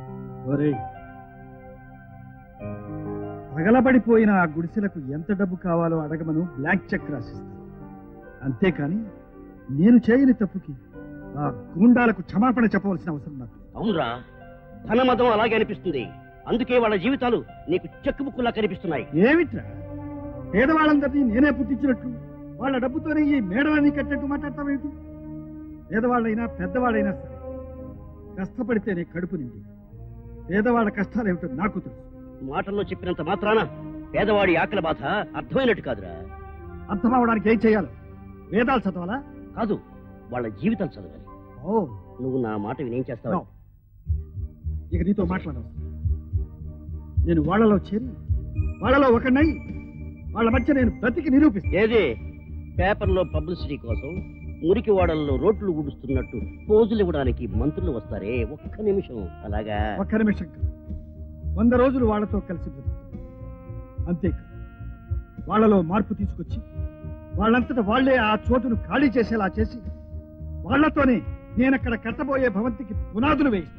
తగలబడిపోయిన ఆ గుడిసెలకు ఎంత డబ్బు కావాలో అడగమను బ్లాంక్ చెక్ రాసిస్తాను. అంతేకాని నేను చేయని తప్పుకి ఆ గూండాలకు క్షమాపణ చెప్పవలసిన అవసరం నాకు. అవునరా, ధనమదం అలాగే అనిపిస్తుంది. అందుకే వాళ్ళ జీవితాలు నీకు చెక్ బుక్కులా కనిపిస్తున్నాయి. ఏమిట్రా, పేదవాళ్ళందరినీ నేనే పుట్టించినట్టు వాళ్ళ డబ్బుతోనే ఈ మేడలన్నీ కట్టినట్టు మాట్లాడతావేమిటి? పేదవాళ్ళైనా పెద్దవాళ్ళైనా సరే కష్టపడితేనే కడుపు నిండి. పేదవాళ్ళ కష్టాలేమిటో నాకు తెలుసు. మాటల్లో చెప్పినంత మాత్రాన పేదవాడి ఆకలి బాధ అర్థమైనట్టు కాదురా. అర్థమవడానికి ఏం చేయాలి? వేదాలు చదవాలా? కాదు, వాళ్ళ జీవితాలు చదవాలి. నువ్వు నా మాట వినేం చేస్తావు? ఇక నీతో మాట్లాడవచ్చు. నేను వాళ్ళలో చేరి వాళ్ళలో ఒకనై వాళ్ళ మధ్య నేను బ్రతికి నిరూపిస్తాను. ఏది పేపర్లో పబ్లిసిటీ కోసం మురికి వాడల్లో రోడ్లు ఊడుస్తున్నట్టు పోజులు ఇవ్వడానికి మంత్రులు వస్తారే, ఒక్క నిమిషం అలాగా? ఒక్క నిమిషం 100 రోజులు వాళ్ళతో కలిసి బ్రతుకుతాను. అంతేకాదు వాళ్ళలో మార్పు తీసుకొచ్చి వాళ్ళంతటా వాళ్లే ఆ చోటును ఖాళీ చేసేలా చేసి వాళ్లతోనే నేనక్కడ కట్టబోయే భవంతికి పునాదులు వేయిస్తాను.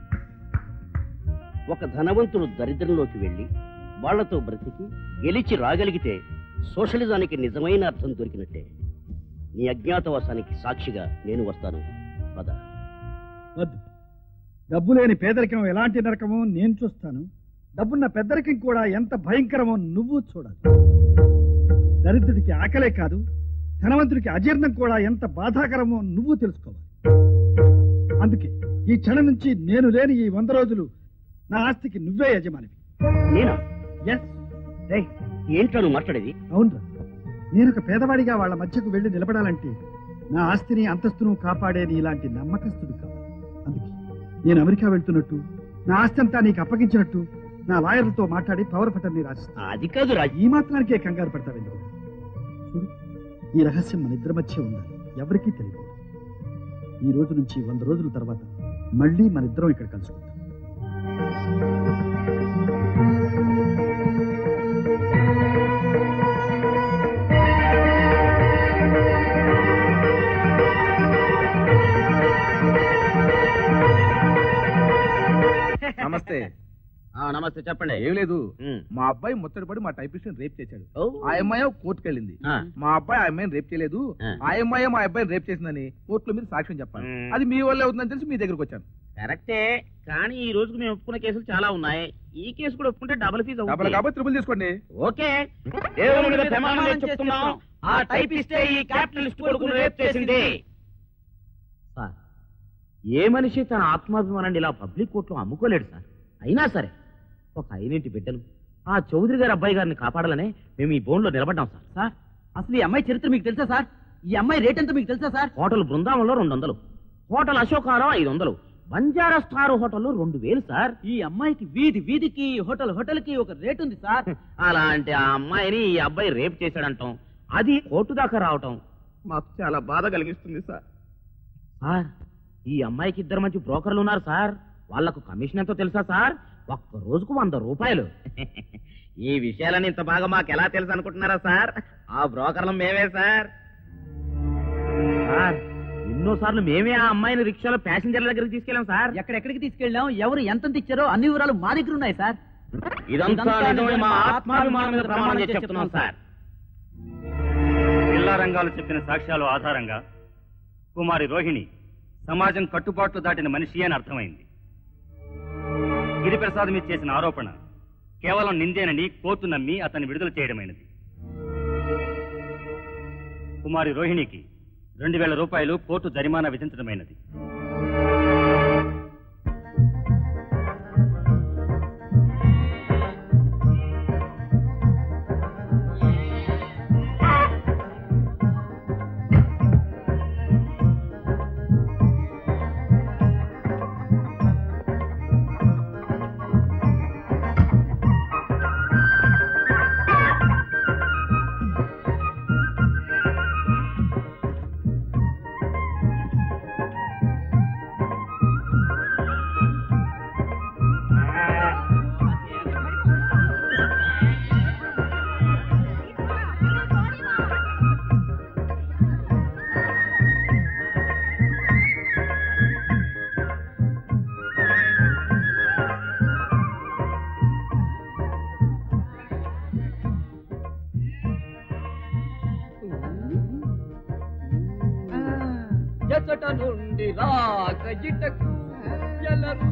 ఒక ధనవంతుడు దరిద్రంలోకి వెళ్లి వాళ్లతో బ్రతికి గెలిచి రాగలిగితే సోషలిజానికి నిజమైన అర్థం దొరికినట్టే. నీ అజ్ఞాతవాసానికి సాక్షిగా నేను వస్తాను. పద. వద్దు. డబ్బు లేని పేదరికం ఎలాంటి నరకమో నేను చూస్తాను. డబ్బున్న పెద్దరికం కూడా ఎంత భయంకరమో నువ్వు చూడాలి. దరిద్రుడికి ఆకలే కాదు, ధనవంతుడికి అజీర్ణం కూడా ఎంత బాధాకరమో నువ్వు తెలుసుకోవాలి. అందుకే ఈ క్షణం నుంచి నేను లేని ఈ 100 రోజులు నా ఆస్తికి నువ్వే యజమానివి. ఏంటో నువ్వు మాట్లాడేది? అవునరా, నేనొక పేదవాడిగా వాళ్ళ మధ్యకు వెళ్లి నిలబడాలంటే నా ఆస్తిని అంతస్తును కాపాడే ఇలాంటి నమ్మకస్తుడు కావాలి. అందుకే నేను అమెరికా వెళ్తున్నట్టు నా ఆస్తి అంతా నీకు అప్పగించినట్టు నా లాయర్లతో మాట్లాడి పవర్ పట్టని రాసిస్తా. అది కాదు రాజు, ఈ మాత్రానికే కంగారు పడతావు ఎందుకు? చూడు, ఈ రహస్యం మన ఇద్దరి మధ్య ఉండాలి, ఎవరికీ తెలియదు. ఈ రోజు నుంచి 100 రోజుల తర్వాత మళ్ళీ మన ఇద్దరం ఇక్కడ కలుసుకుంటాం. నమస్తే. నమస్తే, చెప్పండి. ఏం లేదు, మా అబ్బాయి ముచ్చటపడి మా టైపిస్ట్ రేప్ చేశాడు. ఆ అమ్మాయి కోర్టుకు వెళ్ళింది. మా అబ్బాయి ఆ అమ్మాయిని రేప్ చేయలేదు, ఆ అమ్మాయి మా అబ్బాయిని రేప్ చేసిందని కోర్టులో మీరు సాక్ష్యం చెప్పాలి. అది మీ వల్లే అవుతుందని తెలిసి మీ దగ్గరకు వచ్చాను. కరెక్టే, కానీ ఈ రోజుకు మేము ఒప్పుకున్న కేసులు చాలా ఉన్నాయి. ఈ కేసు కూడా ఒప్పుకుంటే డబుల్ ఫీజు అవుతుంది. డబుల్ కాబట్టి ట్రిపుల్ తీసుకోండి. ఓకే, దేవుని మీద ప్రమాణం చేసి చెప్తున్నాం, ఆ టైపిస్టే ఈ క్యాపిటలిస్ట్ కొడుకును రేప్ చేసింది. సార్, ఏ మనిషి తన ఆత్మాభిమానాన్ని ఇలా పబ్లిక్ కోర్టులో అమ్ముకోలేడు సార్. అయినా సరే ఒక అయినేంటి బిడ్డలు ఆ చౌదరి గారి అబ్బాయి గారిని కాపాడాలనే మేము ఈ బోన్లో నిలబడ్డాం సార్. సార్, అసలు ఈ అమ్మాయి చరిత్ర మీకు తెలుసా సార్? ఈ అమ్మాయి రేట్ ఎంత మీకు తెలుసా సార్? హోటల్ బృందావనంలో 200, హోటల్ అశోకారావు 500, బంజారా స్టార్ హోటల్లో 2000 సార్. ఈ అమ్మాయికి వీధి వీధికి హోటల్ కి ఒక రేట్ ఉంది సార్. అలాంటి ఆ అమ్మాయిని ఈ అబ్బాయి రేప్ చేశాడంటాం, అది కోర్టు దాకా రావటం మాకు చాలా బాధ కలిగిస్తుంది సార్. సార్, ఈ అమ్మాయికి 2 మంచి బ్రోకర్లు ఉన్నారు సార్. వాళ్లకు కమిషన్ ఎంతో తెలుసా సార్? ఒక్క రోజుకు 100 రూపాయలు. ఈ విషయాలని ఇంత బాగా మాకు ఎలా తెలుసు అనుకుంటున్నారా సార్? ఆ బ్రోకర్లు మేమే సార్. సార్, ఎన్నోసార్లు మేమే ఆ అమ్మాయిని రిక్షాలో ప్యాసింజర్ల దగ్గరికి తీసుకెళ్ళాం సార్. ఎక్కడెక్కడికి తీసుకెళ్ళాం, ఎవరు ఎంత ఇచ్చారో అన్ని వివరాలు మా దగ్గర ఉన్నాయి సార్. ఇదంతా నిజమని మా ఆత్మాభిమానం మీద ప్రమాణం చేసి చెప్తున్నాం సార్. జిల్లా రంగాలు చెప్పిన సాక్ష్యాలు ఆధారంగా కుమారి రోహిణి సమాజం కట్టుబాట్లు దాటిన మనిషి అని అర్థమైంది. గిరిప్రసాద్ మీద చేసిన ఆరోపణ కేవలం నిందేనని కోర్టు నమ్మి అతన్ని విడుదల చేయడమైనది. కుమారి రోహిణికి 2000 రూపాయలు కోర్టు జరిమానా విధించడమైనది. అచ్చట నుండి రాక ఇటకు ఎల్లరు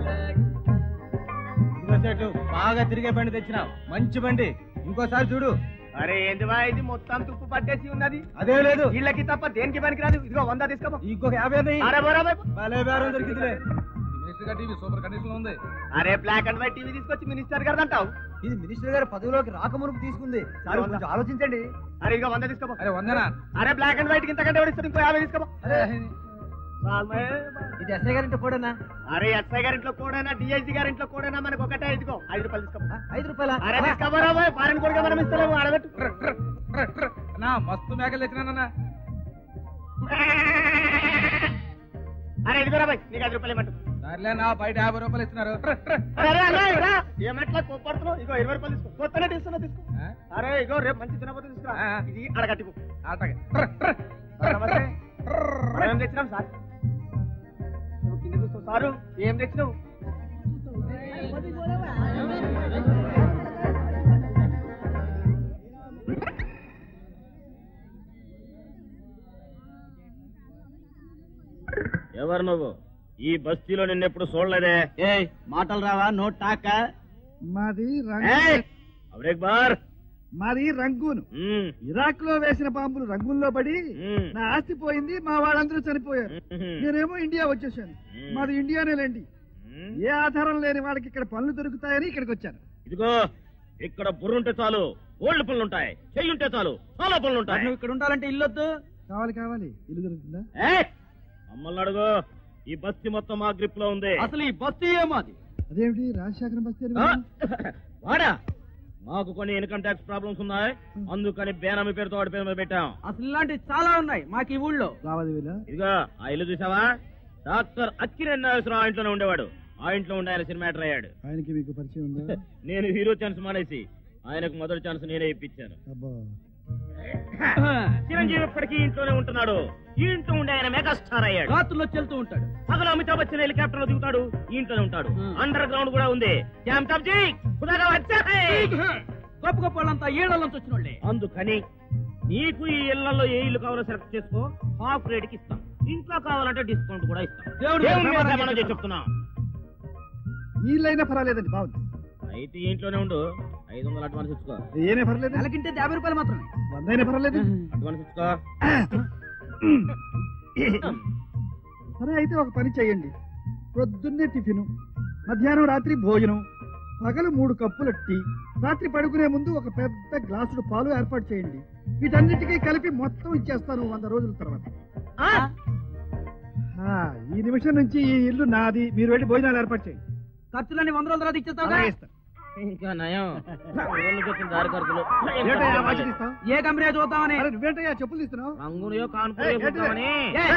బాగా తిరిగే బండి తెచ్చినావు, మంచి బండి. ఇంకోసారి చూడు. అరే ఏందివా ఇది మొత్తం తుప్పు పట్టేసి ఉన్నది. అదే లేదు, వీళ్ళకి తప్ప దేనికి పనికిరాదు. ఇదిగో 100 తీసుకో. ఇంకొక 50. అరే బరాబర్. భలే బేరం దొరికిందిలే. టీవీ సూపర్ కండిషన్ లో ఉంది. అరే బ్లాక్ అండ్ వైట్ టీవీ తీసుకొచ్చి మినిస్టర్ గారు అంటావు. ఇది మినిస్టర్ గారు పదవిలోకి రాకమునుపు తీసుకుంది. సార్ కొంచెం ఆలోచించండి. అరే ఇదిగో 100 తీసుకో. అరే 100. అరే బ్లాక్ అండ్ వైట్ ఇంతకంటే ఎవరిస్తారు? ఇంకో 50 తీసుకో. ఇది ఎస్ఐ గారింట్లో కూడానా? అరే ఎస్ఐ గారింట్లో కూడానా, డిఐజీ గారింట్లో కూడానా, మనకు ఒకటే. ఇదిగో 5 రూపాయలు తీసుకో. 5 రూపాయలా? అరే తీసుకోబరా ఫారెన్ కూడా మనం ఇస్తలేము. అడగట్టు నా మస్తు మేకలు తెచ్చినానన్నా. అరే ఇదిగోరా బాయ్, నీకు 5 రూపాయలు ఇవ్వమంటు. సర్లే నా బయట 50 రూపాయలు ఇస్తున్నారు. ఏమట్లా కోపడుతున్నావు? ఇగో 20 రూపాయలు తీసుకో. కొత్తనే తీస్తున్నా తీసుకో. అరే ఇగో రేపు మంచి తినబోతే తీసుకురా. ఇది అడగట్టిపో. ఏం తెచ్చినాం సార్? కింద చూస్తావు సారు, ఏం తెచ్చినావు? ఎవరు నువ్వు? ఈ బస్తీలో నిన్నెప్పుడు చూడలేదే. ఏ మాటలు రావా? No talk. మాది మాది రంగూను. ఇరాక్ లో వేసిన బాంబులు రంగూన్లో పడి నా ఆస్తి పోయింది, మా వాళ్ళందరూ చనిపోయారు. నేనేమో ఇండియా వచ్చేసాను. మాది ఇండియానేలేండి. ఏ ఆధారం లేని వాడికి ఇక్కడ పనులు దొరుకుతాయని ఇక్కడికి వచ్చాను. ఇదిగో ఇక్కడ బుర్రుంటే చాలు ఓల్డ్ పనులుంటాయి, చెయ్యుంటే చాలు చాలా పనులుంటాయి. నువ్వు ఇక్కడ ఉండాలంటే ఇల్లొద్దు. కావాలి ఇల్లు దొరుకుతుందా? మమ్మల్ని అడుగు. ఈ బస్తీ మొత్తం మా గ్రిప్ లో ఉంది. అసలు ఈ బస్తీ ఏమాది? అదేమిటి రాజశేఖరం బస్తీ? వాడా? మాకు కొన్ని ఇన్కమ్ ట్యాక్స్ ప్రాబ్లమ్స్ ఉన్నాయి, అందుకని బేనామీ పేరుతో వాడి పేరు మీద పెట్టాం. అసలు ఇలాంటివి చాలా ఉన్నాయి మాకు ఈ ఊళ్ళో. ఇదిగో ఆ ఇల్లు చూసావా? డాక్టర్ అక్కినేని నాగేశ్వరరావు ఆ ఇంట్లోనే ఉండేవాడు. ఆ ఇంట్లో ఉండే ఆయన సినిమాటర్ అయ్యాడు. ఆయనకి మీకు పరిచయం ఉందా? నేను హీరో ఛాన్స్ మానేసి ఆయనకు మొదటి ఛాన్స్ నేనే ఇప్పించాను. చిరంజీవి ఇప్పటికీ ఇంట్లోనే ఉంటున్నాడు. ఈ ఇంట్లో ఉండే ఆయన మెగాస్టార్ అయ్యాడు. రాత్రుల్లో చెల్తూ ఉంటాడు. పగలు అమితాబ్ బచ్చన్ హెలికాప్టర్ లో దిగుతాడు, ఈ ఇంట్లోనే ఉంటాడు. అండర్ గ్రౌండ్ కూడా ఉంది. గొప్ప గొప్ప వాళ్ళంతా ఏళ్ళలోంచి వచ్చిన వాళ్ళే. అందుకని నీకు ఈ ఇళ్లలో ఏ ఇల్లు కావాలో సెలెక్ట్ చేసుకో, హాఫ్ రేట్ కి ఇస్తాం. ఇంట్లో కావాలంటే డిస్కౌంట్ కూడా ఇస్తాం. చెప్తున్నా. ఈ ఇల్లైనా పర్వాలేదండి, బాగుంది. అయితే ఇంట్లోనే ఉండు. 500 అడ్వాన్స్ ఇచ్చుకో. ఏనే పర్లేదు. నెలకింటే 50 రూపాయలు మాత్రమే. 100 అయినా పర్వాలేదు. అడ్వాన్స్ ఇచ్చుకో. సరే అయితే ఒక పని చెయ్యండి. పొద్దున్నే టిఫిను, మధ్యాహ్నం రాత్రి భోజనం, పగలు 3 కప్పుల టీ, రాత్రి పడుకునే ముందు ఒక పెద్ద గ్లాసుడు పాలు ఏర్పాటు చేయండి. వీటన్నిటికీ కలిపి మొత్తం ఇచ్చేస్తాను 100 రోజుల తర్వాత. ఈ నిమిషం నుంచి ఈ ఇల్లు నాది. మీరు వెళ్ళి భోజనాలు ఏర్పాటు చేయండి. ఖర్చులన్నీ 100 రోజుల తర్వాత ఇచ్చేస్తాను. ఇంకా నయం. దారి ఖర్చులు ఏ కంపెనీ చూద్దామని. నువ్వేంటయ్యా చెప్పులు తీస్తున్నావు? రంగునియో కానుకోమని.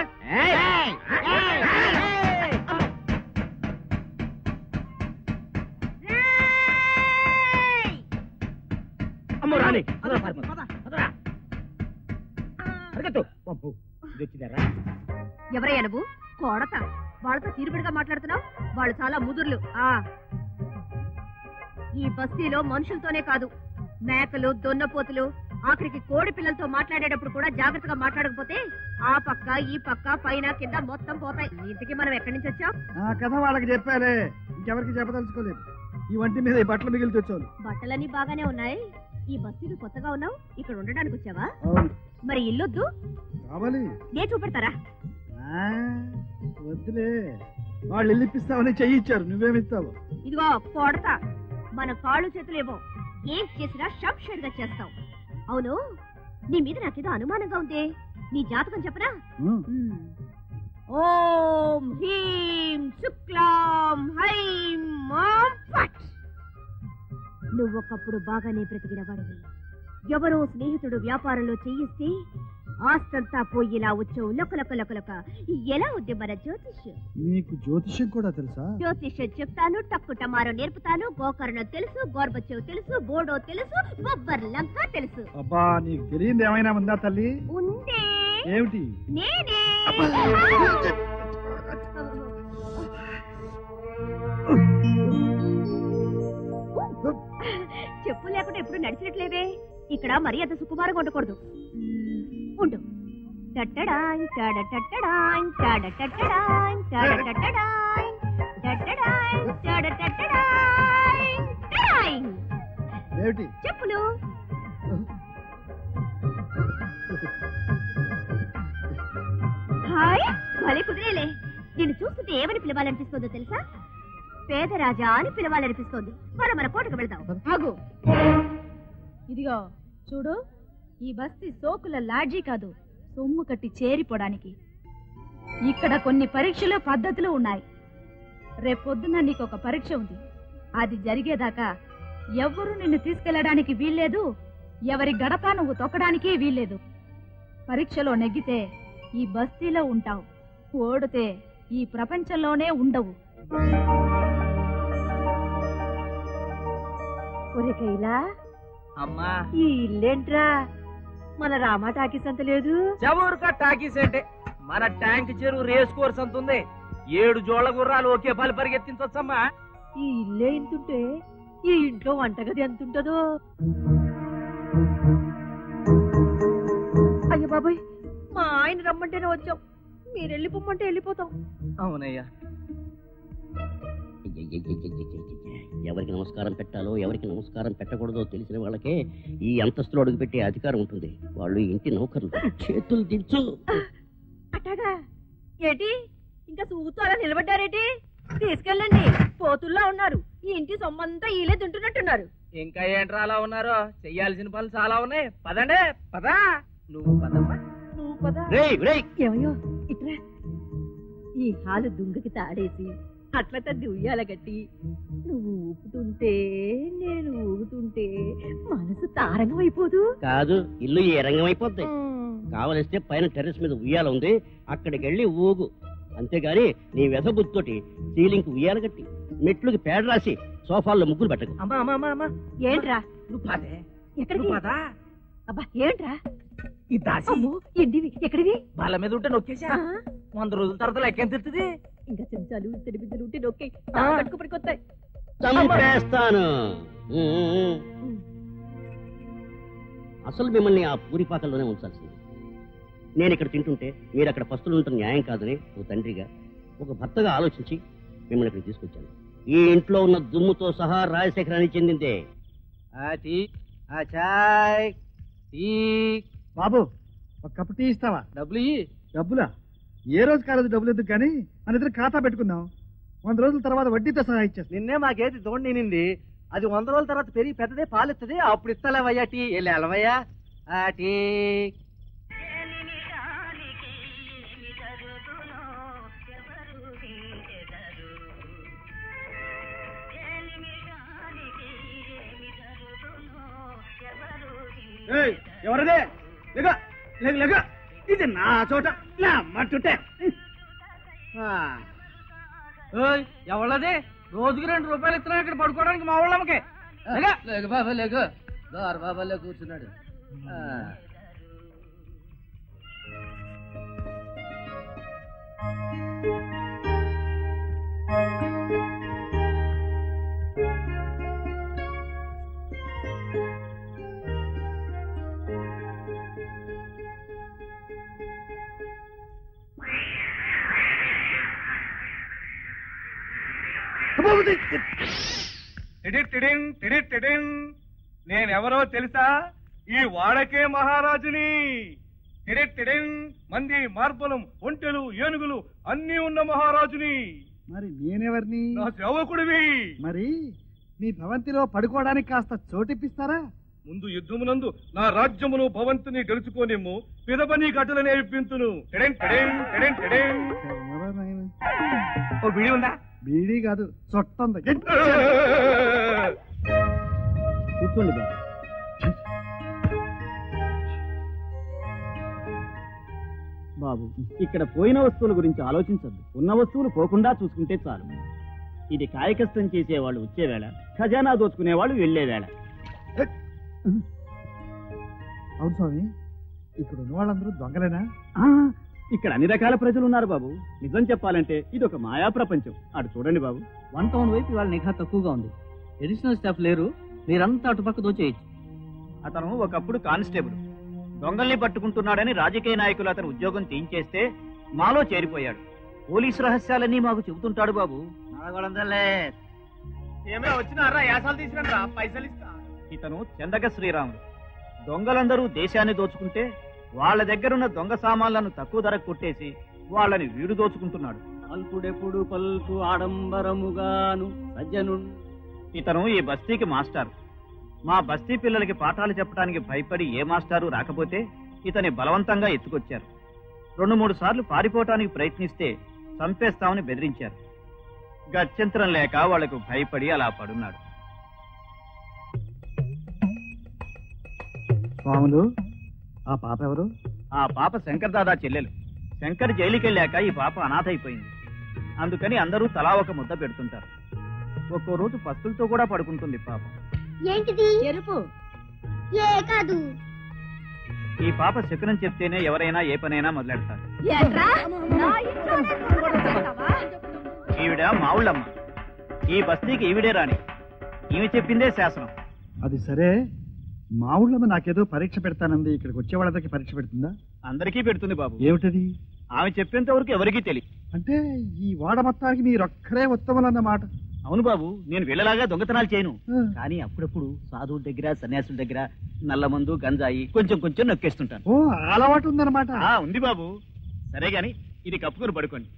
అమ్మో రాని. ఎవరయ్యా నువ్వు? కొడత. వాళ్ళతో తీరుబడిగా మాట్లాడుతున్నావు. వాళ్ళు చాలా ముదుర్లు. ఈ బస్తీలో మనుషులతోనే కాదు, మేకలు, దొన్నపోతులు, ఆఖరికి కోడి పిల్లలతో మాట్లాడేటప్పుడు కూడా జాగ్రత్తగా మాట్లాడకపోతే ఆ పక్క ఈ పక్క పైన కింద మొత్తం పోతాయి. ఇంటికి మనం ఎక్కడి నుంచి వచ్చాం? ఆ కథ వాళ్ళకి చెప్పారే, ఇంకెవరికి చెప్పదలుచుకోలేదు. ఈ వంటి మీద ఈ బట్టలు మిగిలి తెచ్చాను. బట్టలన్నీ బాగానే ఉన్నాయి. ఈ బస్తీలో కొత్తగా ఉన్నావు, ఇక్కడ ఉండడానికి వచ్చావా? మరి ఇల్లొద్దు కావాలి. నేను చూపెడతారా? వద్దులే, వాళ్ళు ఇల్లు ఇప్పిస్తామని చెయ్యిచ్చారు, నువ్వేమిస్తావు? ఇదిగో కొడతా. మన కాళ్ళు చేతులు ఏమో ఏం చేసినా షంషేడ్ గా చేస్తావు. అవును, నీ మీద నాకేదో అనుమానంగా ఉంది. నీ జాతకం చెప్పరా? ఓం హ్రీం శుక్లాం హైం మాం ఫట్. నువ్వొకప్పుడు బాగానే బ్రతికిన వాడివి. ఎవరో స్నేహితుడు వ్యాపారంలో చేయిస్తే ఆస్తంతా పోయిలా వచ్చావు. లొకలొక ఎలా ఉంది మన జ్యోతిష్యం? నీకు జ్యోతిష్యం కూడా తెలుసా? జ్యోతిష్యం చెప్తాను, టక్కు టమారో నేర్పుతాను. గోకర్ణ తెలుసు, గోర్బచ్చేవ్ తెలుసు, బోడో తెలుసు, బొబ్బర్ లంక తెలుసు. అబ్బా, నీకు తెలియదు ఏమైనా ఉందా తల్లి? ఉందే. ఏమిటి? నేనే. చెప్పు లేకుండా ఎప్పుడు నడిచినట్లేవే. ఇక్కడ మరీ అంత సుకుమారంగా ఉండకూడదు. ఉండు, టట్టడాయ్ టడటట్టడాయ్ టడటట్టడాయ్ టడటట్టడాయ్ టట్టడాయ్ టడటట్టడాయ్ టడాయ్. ఏమిటి చెప్పులు. హాయ్ భలే కుదిరేలే. నేను చూస్తుంటే ఏమని పిలవాలనిపిస్తుందో తెలుసా? పేదరాజా అని పిలవాలనిపిస్తోంది. మన కోటకు వెళ్దాం. ఆగు. ఇదిగో చూడు, ఈ బస్తీ సోకుల లాడ్జీ కాదు, సొమ్ము కట్టి చేరిపోవడానికి. ఇక్కడ కొన్ని పరీక్షలు పద్ధతులు ఉన్నాయి. రేపొద్దున నీకు ఒక పరీక్ష ఉంది. అది జరిగేదాకా ఎవ్వరూ నిన్ను తీసుకెళ్లడానికి వీల్లేదు, ఎవరి గడప నువ్వు తొక్కడానికి వీల్లేదు. పరీక్షలో నెగ్గితే ఈ బస్తీలో ఉంటావు, ఓడితే ఈ ప్రపంచంలోనే ఉండవు. ఒరేకైలా అమ్మా, ఈ ఇల్లేంట్రా? మన రామా టాకీస్ అంత లేదు. చవూరుక టాకీస్ అంటే మన ట్యాంక్ చెరువు రేస్ కోర్స్ అంత ఉంది. 7 జోళ్ల గుర్రాలు ఒకే పలు పరిగెత్తించొచ్చమ్మా. ఈ ఇల్లే ఇంతుంటే ఈ ఇంట్లో వంటగది ఎంతుంటదో. అయ్యో బాబాయ్, మా ఆయన రమ్మంటేనే వచ్చాం, మీరు వెళ్ళిపోమ్మంటే వెళ్ళిపోతాం. అవునయ్యా. ఎవరికి నమస్కారం పెట్టాలో ఎవరికి నమస్కారం పెట్టకూడదో తెలిసిన వాళ్ళకే ఈ అంతస్తులో అడుగుపెట్టే అధికారం ఉంటుంది. వాళ్ళు ఇంటి నౌకర్లు. చేతులు దించు. అట్టాగా ఏటి ఇంకా సూతో అలా నిలబడ్డారేటి? తీసుకెళ్ళండి, పోతుల్లా ఉన్నారు. ఈ ఇంటి సొమ్మంతా ఈలే తింటున్నట్టున్నారు. ఇంకా ఏంట్రా అలా ఉన్నారు? చెయ్యాల్సిన పనులు చాలా ఉన్నాయి. పదండి, పదా. నువ్వు పదమ్మా, నువ్వు పద. ఏమయ్యో ఇట్రా. ఈ హాలు దుంగకి తాడేసి అట్ల తద్ది ఉయ్యాల గట్టి నువ్వు ఊపుతుంటే నేను ఊగుతుంటే మనసు తారంగం అయిపోదు. కాదు, ఇల్లు ఏ రంగం అయిపోద్ది. కావలిస్తే పైన టెర్రస్ మీద ఉయ్యాల ఉంది, అక్కడికి వెళ్ళి ఊగు. అంతేగాని నీ వెధబుద్ధితోటి సీలింగ్ ఉయ్యాల గట్టి మెట్లుకి పేడ రాసి సోఫాల్లో ముగ్గులు పెట్టకు. ఏంట్రా నువ్వు పదే. ఎక్కడికి? అబ్బా ఏంట్రా ఈ దాసి ఎండివి ఎక్కడివి? వాళ్ళ మీద ఉంటే నొక్కేసా. 100 రోజుల తర్వాత లెక్కేం తెలుస్తుంది? ఇంకా చెంచాలు ఇత్తడి బిడ్డలు ఉంటే నొక్కే పట్టుకుపడికొస్తాయి. చంపేస్తాను. అసలు మిమ్మల్ని ఆ పూరిపాకల్లోనే ఉంచాల్సింది. నేను ఇక్కడ తింటుంటే మీరు అక్కడ పస్తులు ఉంటున్న న్యాయం కాదని ఒక తండ్రిగా, ఒక భర్తగా ఆలోచించి మిమ్మల్ని ఇక్కడ తీసుకొచ్చాను. ఈ ఇంట్లో ఉన్న దుమ్ముతో సహా రాజశేఖరానికి చెందిందే. బాబు ఒక కప్పు టీ ఇస్తావా? డబ్బులా? ఏ రోజు కాలేదు డబ్బులు ఎందుకు కానీ మన ఇద్దరు ఖాతా పెట్టుకుందాం. 100 రోజుల తర్వాత వడ్డీతో సహా ఇచ్చేస్తా. నిన్నే మాకేది దోండి నింది. అది 100 రోజుల తర్వాత పెరిగి పెద్దదే పాలిస్తుంది. అప్పుడు ఇస్తలేవయ్యా టీ. వెళ్ళి అలవయ్యా టీ. ఎవరదే? ఇది నా చోట, నా మట్టుంటే. ఎవళ్ళది? రోజుకి 2 రూపాయలు ఇస్తున్నా ఇక్కడ పడుకోవడానికి మా వాళ్ళమ్మకే. బాబా లేకు దారు బాబాలే కూర్చున్నాడు. నేనెవరో తెలుసా? ఈ వాడకే మహారాజుని. మంది మార్బలం, ఒంటెలు, ఏనుగులు అన్ని ఉన్న మహారాజుని. మరి నేనెవరిని? నా సేవకుడివి. మరి మీ భవంతిలో పడుకోవడానికి కాస్త చోటిప్పిస్తారా? ముందు యుద్ధమునందు నా రాజ్యమును భవంతిని గెలుచుకోనేమో, పిదపని గటులనే ఇప్పింతును. ఓ బిడి ఉందా? బీడీ కాదు, చొట్ట. కూర్చోండి బాబు. బాబు, ఇక్కడ పోయిన వస్తువుల గురించి ఆలోచించద్దు. ఉన్న వస్తువులు పోకుండా చూసుకుంటే చాలు. ఇది కాయకష్టం చేసేవాళ్ళు వచ్చే వేళ, ఖజానా దోచుకునేవాళ్ళు వెళ్లే వేళ. అవును స్వామి, ఇక్కడ ఉన్న వాళ్ళందరూ దొంగలేనా? ఇక్కడ అన్ని రకాల ప్రజలు ఉన్నారు బాబు. నిజం చెప్పాలంటే ఇది ఒక మాయా ప్రపంచం. అటు చూడండి బాబు. 1 టౌన్ వైపు ఇవాళ నిఘా తక్కువగా ఉంది. అడిషనల్ స్టాఫ్ లేరు, మీరంతా అటుపక్క దోచేయచ్చు. అతను ఒకప్పుడు కానిస్టేబుల్, దొంగల్ని పట్టుకుంటున్నాడని రాజకీయ నాయకులు అతను ఉద్యోగం తీయించేస్తే మాలో చేరిపోయాడు. పోలీసు రహస్యాలన్నీ మాకు చెబుతుంటాడు బాబు. ఏమే వచ్చినారా యాసాలు తీసుకురా పైసలు ఇస్తా. ఇతను చెందగ శ్రీరాముడు. దొంగలందరూ దేశాన్ని దోచుకుంటే వాళ్ళ దగ్గరున్న దొంగ సామాన్లను తక్కువ ధరకు కొట్టేసి వాళ్ళని వీడు దోచుకుంటున్నాడు. అల్పుడెప్పుడు పల్కు ఆడంబరముగాను సజ్జను. ఇతను ఈ బస్తీకి మాస్టారు. మా బస్తీ పిల్లలకి పాఠాలు చెప్పడానికి భయపడి ఏ మాస్టారు రాకపోతే ఇతని బలవంతంగా ఎత్తుకొచ్చారు. 2-3 సార్లు పారిపోవటానికి ప్రయత్నిస్తే చంపేస్తామని బెదిరించారు. గత్యంతరం లేక వాళ్లకు భయపడి అలా పడున్నాడు. స్వాములు, ఆ పాప ఎవరు? ఆ పాప శంకర్ దాదా చెల్లెలు. శంకర్ జైలుకెళ్ళాక ఈ పాప అనాథ అయిపోయింది. అందుకని అందరూ తలా ఒక ముద్ద పెడుతుంటారు. ఒక్కో రోజు పస్తులతో కూడా పడుకుంటుంది పాప. ఏంటిది? ఎరుపు ఏ కాదు. ఈ పాప శకునం చెప్తేనే ఎవరైనా ఏ పనైనా మొదలెడతారు. ఈవిడ మావుళ్ళమ్మ. ఈ బస్తీకి ఈవిడే రాణి. ఈమె చెప్పిందే శాసనం. అది సరే, మా ఊళ్ళో నాకేదో పరీక్ష పెడతానంది. ఇక్కడికి వచ్చే వాళ్ళకి పరీక్ష పెడుతుందా? అందరికీ పెడుతుంది బాబు. ఏమిటది? ఆమె చెప్పేంత వరకు ఎవరికీ తెలియదు. అంటే ఈ వాడ మొత్తానికి మీరొక్కరే ఉత్తములన్నమాట. అవును బాబు, నేను వీళ్ళలాగా దొంగతనాలు చేయను. కానీ అప్పుడప్పుడు సాధువుల దగ్గర సన్యాసుల దగ్గర నల్ల మందు గంజాయి కొంచెం నొక్కేస్తుంటాను. ఓ, అలవాటు ఉందన్నమాట. ఉంది బాబు. సరే గాని ఇది కప్పుకొని పడుకోండి.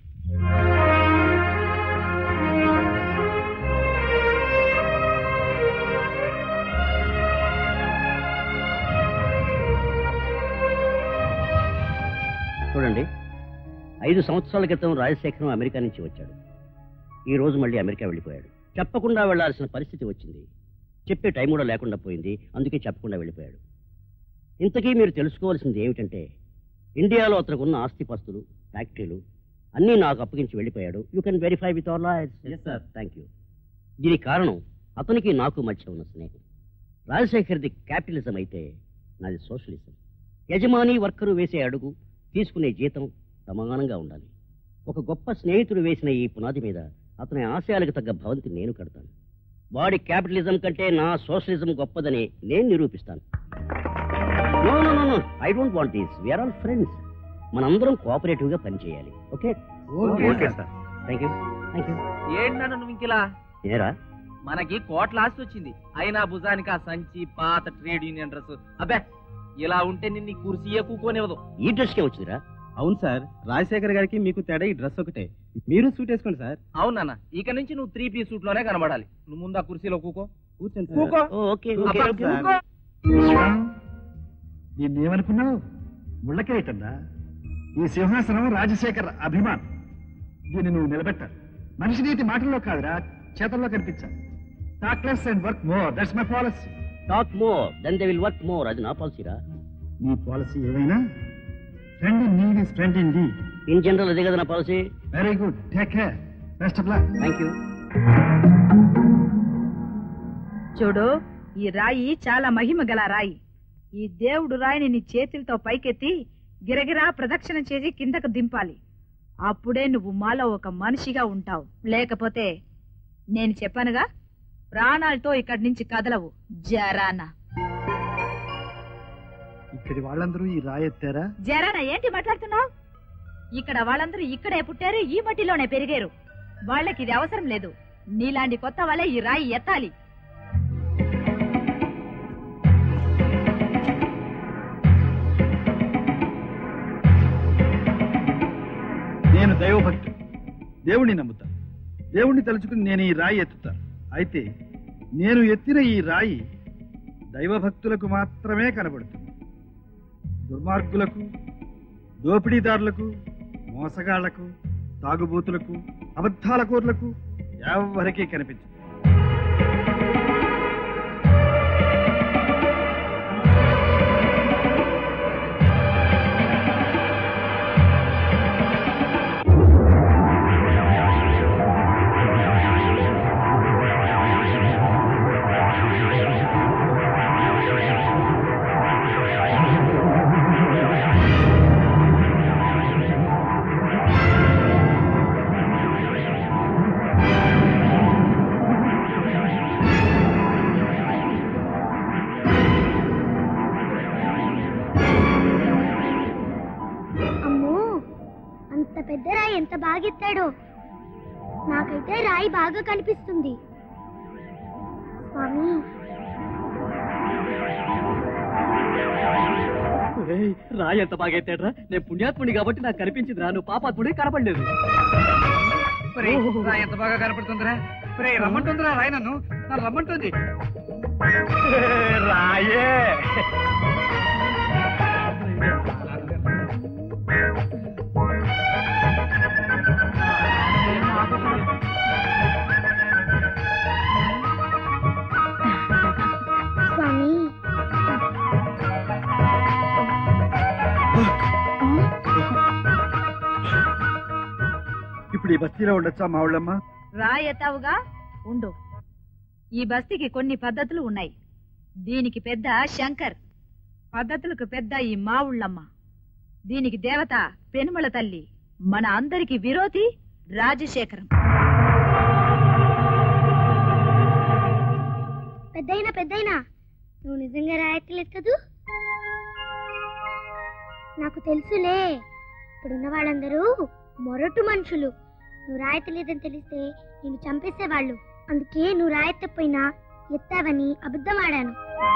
చూడండి, 5 సంవత్సరాల క్రితం రాజశేఖరం అమెరికా నుంచి వచ్చాడు. ఈ రోజు మళ్ళీ అమెరికా వెళ్ళిపోయాడు. చెప్పకుండా వెళ్లాల్సిన పరిస్థితి వచ్చింది. చెప్పే టైం కూడా లేకుండా పోయింది. అందుకే చెప్పకుండా వెళ్ళిపోయాడు. ఇంతకీ మీరు తెలుసుకోవాల్సింది ఏమిటంటే, ఇండియాలో అతనుకున్న ఆస్తిపాస్తులు, ఫ్యాక్టరీలు అన్నీ నాకు అప్పగించి వెళ్ళిపోయాడు. You can verify with our lawyers. Yes sir. Thank you. దీనికి కారణం అతనికి నాకు మధ్య ఉన్న స్నేహం. రాజశేఖర్ది క్యాపిటలిజం అయితే నాది సోషలిజం. యజమాని వర్కరు వేసే అడుగు, తీసుకునే జీతం సమానంగా ఉండాలి. ఒక గొప్ప స్నేహితుడు వేసిన ఈ పునాది మీద అతని ఆశయాలకు తగ్గ భవంతి నేను కడతాను. వాడి క్యాపిటలిజం కంటే నా సోషలిజం గొప్పదని నేను నిరూపిస్తాను. No no no no, I don't want this. We are all friends. మనందరం కోఆపరేటివ్ గా పనిచేయాలి. Okay? Okay sir. Thank you. Thank you. ఏంటన్నా నువ్వు ఇంకిలా? ఏరా, మనకి కోట్ల ఆస్తి వచ్చింది, అయినా భుజానికి ఆ సంచి, పాత ట్రేడ్ యూనియన్ డ్రెస్. అబ్బే, ఇలా ఉంటే నిన్ను కుర్సీయే కూకోనివ్వదు. ఈ డ్రెస్ కే వచ్చిందిరా? అవును సార్, రాజశేఖర్ గారికి మీకు తేడా ఈ డ్రెస్ ఒకటే. మీరు సూట్ వేసుకోండి సార్. అవునన్నా, ఇక నుంచి నువ్వు 3 పీస్ సూట్ లోనే కనబడాలి. నువ్వు ముందు ఆ కుర్చీలో కూకో. కూర్చోండి. కూకో. ఓకే. నేనేమనుకున్నావు? ముళ్ళకేటందా? ఈ సింహాసనం రాజశేఖర్ అభిమాన్. దీన్ని నువ్వు నిలబెట్టాలి. మనిషి నీతి మాటల్లో కాదురా, చేతల్లో కనిపించాలి. Talk less and work more. That's my policy. Talk more then they will work more. అది నా పాలసీరా. నీ పాలసీ ఏమైనా friend in need is friend in deed. In general అదే కదా నా policy. Very good. Take care. Best of luck. Thank you. చూడు, ఈ రాయి చాలా మహిమ గల రాయి. ఈ దేవుడు రాయిని నీ చేతులతో పైకెత్తి గిరగిరా ప్రదక్షిణ చేసి కిందకు దింపాలి. అప్పుడే నువ్వు మాలో ఒక మనిషిగా ఉంటావు. లేకపోతే నేను చెప్పానుగా, ప్రాణాలతో ఇక్కడి నుంచి కదలవు. జరానా. ఇక్కడి వాళ్ళందరూ ఈ రాయి ఎత్తారా? జరానా ఏంటి మాట్లాడుతున్నావు? ఇక్కడ వాళ్ళందరూ ఇక్కడే పుట్టారు, ఈ మట్టిలోనే పెరిగారు. వాళ్ళకి ఇది అవసరం లేదు. నీలాంటి కొత్త వాళ్ళే ఈ రాయి ఎత్తాలి. నేను దైవభక్తుడు. దేవుణ్ణి నమ్ముతా. దేవుణ్ణి తలుచుకుని నేను ఈ రాయి ఎత్తుతా. అయితే నేను ఎత్తిన ఈ రాయి దైవభక్తులకు మాత్రమే కనబడుతుంది. దుర్మార్గులకు, దోపిడీదారులకు, మోసగాళ్లకు, తాగుబోతులకు, అబద్ధాల కోర్లకు ఎవరికీ కనిపించదు. ఎంత బాగా ఎత్తాడో. నాకైతే రాయి బాగా కనిపిస్తుంది. స్వామి రాయి ఎంత బాగా ఎత్తాడ్రా. నేను పుణ్యాత్ముడి కాబట్టి నాకు కనిపించింది రా, నువ్వు పాపాత్ముడి కనపడలేదు. రాయి ఎంత బాగా కనపడుతుందిరా. రమ్మంటుందిరా రాయి, నన్ను రమ్మంటుంది. రాయే స్వామి ఇప్పుడు ఈ బస్తీలో ఉండొచ్చా మా ఊళ్ళమ్మ? రాయతావుగా ఉండు. ఈ బస్తీకి కొన్ని పద్ధతులు ఉన్నాయి. దీనికి పెద్ద శంకర్, పద్ధతులకు పెద్ద ఈ మావుళ్ళమ్మ, దీనికి దేవత పెనుమల తల్లి, మన అందరికి విరోధి రాజశేఖరం. పెద్దయినా నువ్వు నిజంగా రాయట్లేదు కదూ? నాకు తెలుసులే, ఇప్పుడున్న వాళ్ళందరూ మొరటు మనుషులు. నువ్వు రాయట్లేదని తెలిస్తే నేను చంపేసేవాళ్ళు. అందుకే నువ్వు రాయకపోయినా ఎత్తావని అబద్ధం ఆడాను.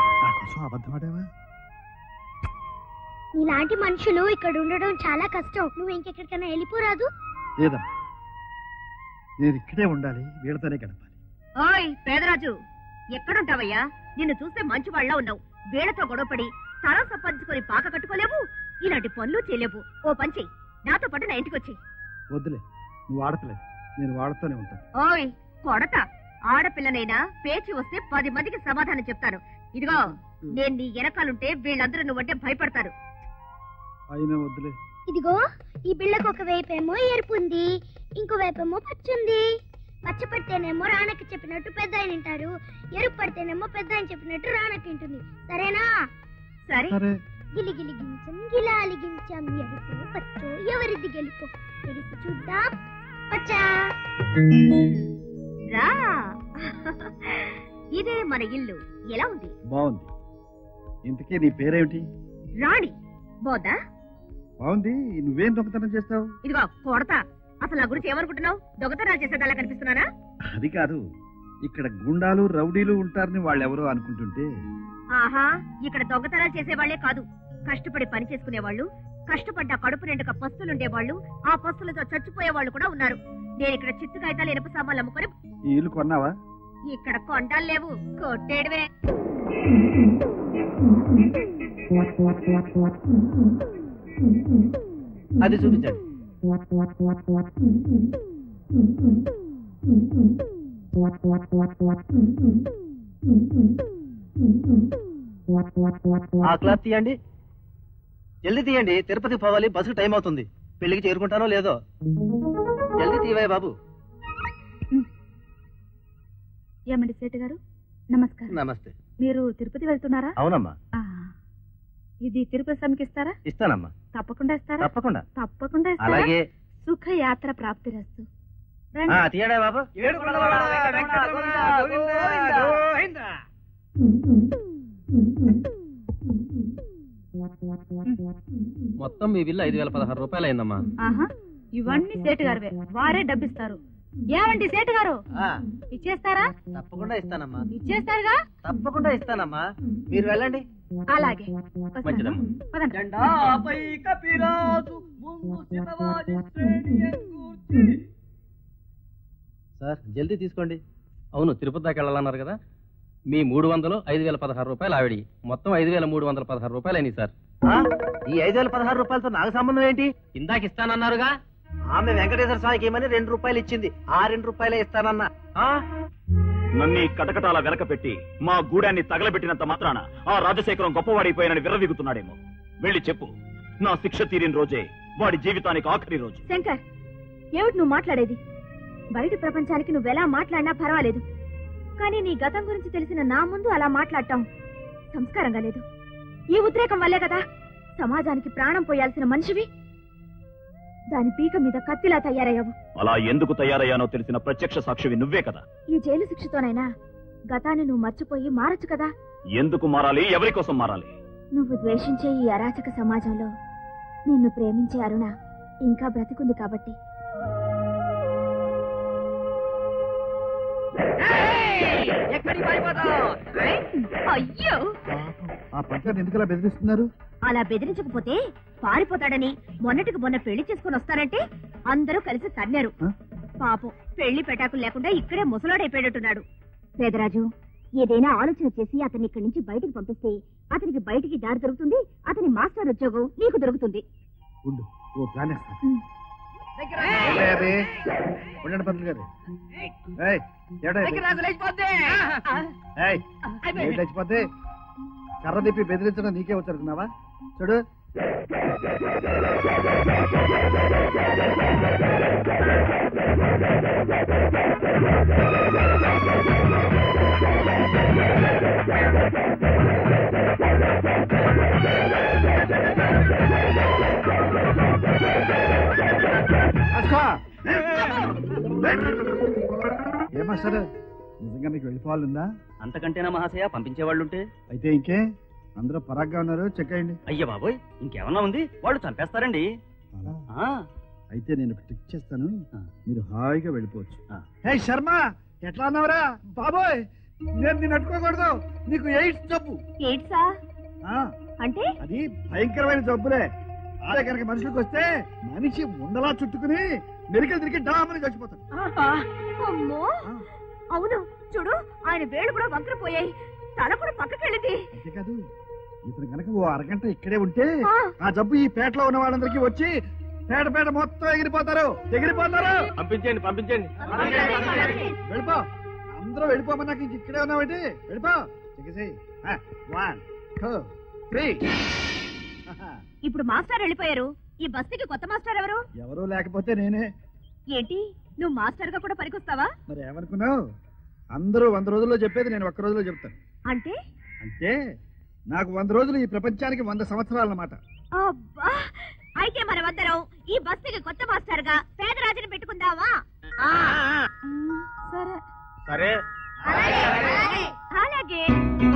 నీలాంటి మనుషులు ఇక్కడ ఉండడం చాలా కష్టం. నువ్వు ఇంకెక్కడికైనా వెళ్ళిపోరాదు? లేదమ్మా, నేను ఇక్కడే ఉండాలి, వీళ్ళతోనే గడపాలి. ఓయ్ పేదరాజు, ఎక్కడుంటావయ్యా? నిన్ను చూస్తే మంచి వాళ్ళ ఉన్నావు. వీళ్లతో గొడవపడి స్థలం సంపాదించుకొని పాక కట్టుకోలేవు, ఇలాంటి పనులు చేయలేవు. ఓ పని చెయ్యి, నాతో పాటు నా ఇంటికి వచ్చి. వద్దులే, నువ్వు ఆడతలేదు, నేను వాడుతూనే ఉంటాను. ఓయ్ కొడతా, ఆడపిల్లనైనా పేచి వస్తే 10 మందికి సమాధానం చెప్తాను. ఇదిగో, నేను నీ వెనకాలంటే వీళ్ళందరూ నువ్వంటే భయపడతారు. అయినా వద్దులే. ఇదిగో, ఈ బిళ్ళకు ఒక వైపేమో ఎరుపు ఉంది, ఇంకో వైపేమో పచ్చుంది. పచ్చ పడితేనేమో రానకి చెప్పినట్టు పెద్ద ఆయన వింటారు, ఎరుపు పడితేనేమో పెద్ద ఆయన చెప్పినట్టు రానకి వింటుంది. సరేనా? సరే. గిలిగిలి గించం గిలాలి గించం, ఎరుపు పచ్చో ఎవరిది గెలుపు, తెలిసి చూద్దాం. పచ్చా రా, ఇదే మన ఇల్లు. ఎలా ఉంది? బాగుంది. ఇంతకీ నీ పేరేమిటి? రాణి. బోదా? బాగుంది. నువ్వేం దొంగతనం చేస్తావు? ఇదిగో కొడతా, అసలు నా గురించి ఏమనుకుంటున్నావు? దొంగతనాలు చేసేదాలా కనిపిస్తున్నానా? అది కాదు, ఇక్కడ గుండాలు రౌడీలు ఉంటారని వాళ్ళెవరో అనుకుంటుంటే. ఆహా, ఇక్కడ దొంగతనాలు చేసేవాళ్లే కాదు, కష్టపడి పని చేసుకునేవాళ్ళు, కష్టపడ్డ కడుపు నిండుగా పస్తులుండేవాళ్ళు, ఆ పస్తులతో చచ్చిపోయే వాళ్ళు కూడా ఉన్నారు. నేను ఇక్కడ చిత్తు కాగితాలు ఇనుప సామాన్లు అమ్ముకొని. ఈ ఇల్లు కొన్నావా? ఇక్కడ కొండాలు లేవు, కొట్టేడువే. అది చూపించండి. ఆ క్లాత్ తీయండి, జల్దీ తీయండి. తిరుపతికి పోవాలి, బస్సుకు టైం అవుతుంది. పెళ్లికి చేరుకుంటానో లేదో. జల్దీ తీవే బాబు. ఏమండి సేటు గారు, నమస్కారం. నమస్తే. మీరు తిరుపతి వెళ్తున్నారా? అవునమ్మా. ఇది తిరుపతి స్వామికి ఇస్తారా? ఇస్తానమ్మా. తప్పకుండా ఇస్తారా? తప్పకుండా. తప్పకుండా ఇస్తారా? అలాగే. సుఖ యాత్ర ప్రాప్తిరస్తు. తీయడా బాబు. మొత్తం మీ బిల్లు 5016 రూపాయలు అయిందమ్మా. ఇవన్నీ సేటు గారువే, వారే డబ్బిస్తారు. ఏమండి సేటు గారు, ఇచ్చేస్తారా? తప్పకుండా ఇస్తానమ్మా. ఇచ్చేస్తారుగా? తప్పకుండా ఇస్తానమ్మా, మీరు వెళ్ళండి. అలాగే. సార్ జల్దీ తీసుకోండి. అవును, తిరుపతి దాకా వెళ్ళాలన్నారు కదా. మీ 300 5016 రూపాయలు ఆవిడి, మొత్తం 5316 రూపాయలు అయినాయి సార్. ఈ 5016 రూపాయలతో నాకు సంబంధం ఏంటి? ఇందాక ఇస్తానన్నారుగా. ఆమె వెంకటేశ్వర స్వామికి ఏమని 2 రూపాయలు ఇచ్చింది, ఆ 2 రూపాయలే ఇస్తానన్నా. నన్ను కటకటాల వెనక పెట్టి మా గూడాన్ని తగలబెట్టినంత మాత్రాన ఆ రాజశేఖరం గొప్పవాడిపోయానని విర్రవీగుతున్నాడేమో. వెళ్ళి చెప్పు, నా శిక్ష తీరిన రోజే వాడి జీవితానికి ఆఖరి రోజు. శంకర్, ఏమిటి నువ్వు మాట్లాడేది? బయట ప్రపంచానికి నువ్వెలా మాట్లాడినా పర్వాలేదు, కానీ నీ గతం గురించి తెలిసిన నా ముందు అలా మాట్లాడటం సంస్కారంగా లేదు. ఈ ఉద్రేకం వల్లే కదా సమాజానికి ప్రాణం పోయాల్సిన మనిషివి దాని పీక మీద కత్తిలా తయారయ్యావు. అలా ఎందుకు తయారయ్యానో తెలిసిన ప్రత్యక్ష సాక్షివి నువ్వే కదా. ఈ జైలు శిక్షతోనైనా గతాన్ని నువ్వు మర్చిపోయి మారచ్చు కదా. ఎందుకు మారాలి? ఎవరి కోసం మారాలి? నువ్వు ద్వేషించే ఈ అరాచక సమాజంలో నిన్ను ప్రేమించే అరుణ ఇంకా బ్రతికుంది కాబట్టి అయ్యో ఆ పంచాన్ని ఎందుకలా బెదిరిస్తున్నారు? అలా బెదిరించకపోతే పారిపోతాడని మొన్నటికి మొన్న పెళ్లి చేసుకుని వస్తానంటే అందరూ కలిసి తన్నారు. పాపం పెళ్లి పెటాకులు లేకుండా ఇక్కడే ముసలాడైపోయేటట్టున్నాడు. పేదరాజు, ఏదైనా ఆలోచన చేసి అతన్ని ఇక్కడి నుంచి బయటకు పంపిస్తే అతనికి బయటికి దారి దొరుకుతుంది, అతని మాస్టర్ ఉద్యోగం నీకు దొరుకుతుంది. ఓ ప్లాన్ వేస్తాను. ఉండండి పంతులు గారు. లేచిపోతే కర్ర తిప్పి బెదిరించడం నీకే వచ్చనుకున్నావా? చూడు, ఏమా సార్, నిజంగా మీకు వెళ్ళిపోవాలందా? అంతకంటేనా మహాశయ పంపించేవాళ్ళుంటే? అయితే ఇంకే అందరూ పరాగ్గా ఉన్నారు, చెక్ అయ్యండి. అయ్య బాబోయ్, ఇంకేమన్నా ఉంది? వాళ్ళు చంపేస్తారండి. అయితే నేను ఒక టిక్ చేస్తాను, మీరు హాయిగా వెళ్ళిపోవచ్చు. హే శర్మ, ఎట్లా అన్నావురా? బాబోయ్, నేను నిన్ను అట్టుకోకూడదు, నీకు ఎయిడ్స్ జబ్బు. ఎయిడ్సా అంటే? అది భయంకరమైన జబ్బులే. అదే కనుక మనుషులకు వస్తే మనిషి ఉండలా చుట్టుకుని మెరికలు తిరిగి డామని చచ్చిపోతాడు. అమ్మో, అవును చూడు, ఆయన వేళ్ళు కూడా వంకరపోయాయి, తల కూడా పక్కకి వెళ్ళింది. అంతేకాదు, ఇతను కనుక ఓ అరగంట ఇక్కడే ఉంటే ఆ జబ్బు ఈ పేటలో ఉన్న వాళ్ళందరికీ వచ్చి పేట మొత్తం ఎగిరిపోతారు. పంపించండి పంపించండి. వెళ్ళిపో, అందరూ వెళ్ళిపోమని నాకు ఇంక ఇక్కడే ఉన్నావేంటి? వెళ్ళిపో. 1 2 3. ఇప్పుడు మాస్టర్ వెళ్ళిపోయారు. ఈ బస్తీకి కొత్త మాస్టర్ ఎవరు? ఎవరు లేకపోతే నేనే. ఏంటి, నువ్వు మాస్టర్ గా కూడా పనికొస్తావా? మరి ఏమనుకున్నావు? అందరూ 100 రోజుల్లో చెప్పేది నేను 1 రోజులో చెప్తాను. అంటే అంటే నాకు 100 రోజులు ఈ ప్రపంచానికి 100 సంవత్సరాలు అన్నమాట. అబ్బా, అయితే మనమందరం ఈ బస్తీకి కొత్త మాస్టర్ గా పేదరాజుని పెట్టుకుందావా? సరే అలాగే.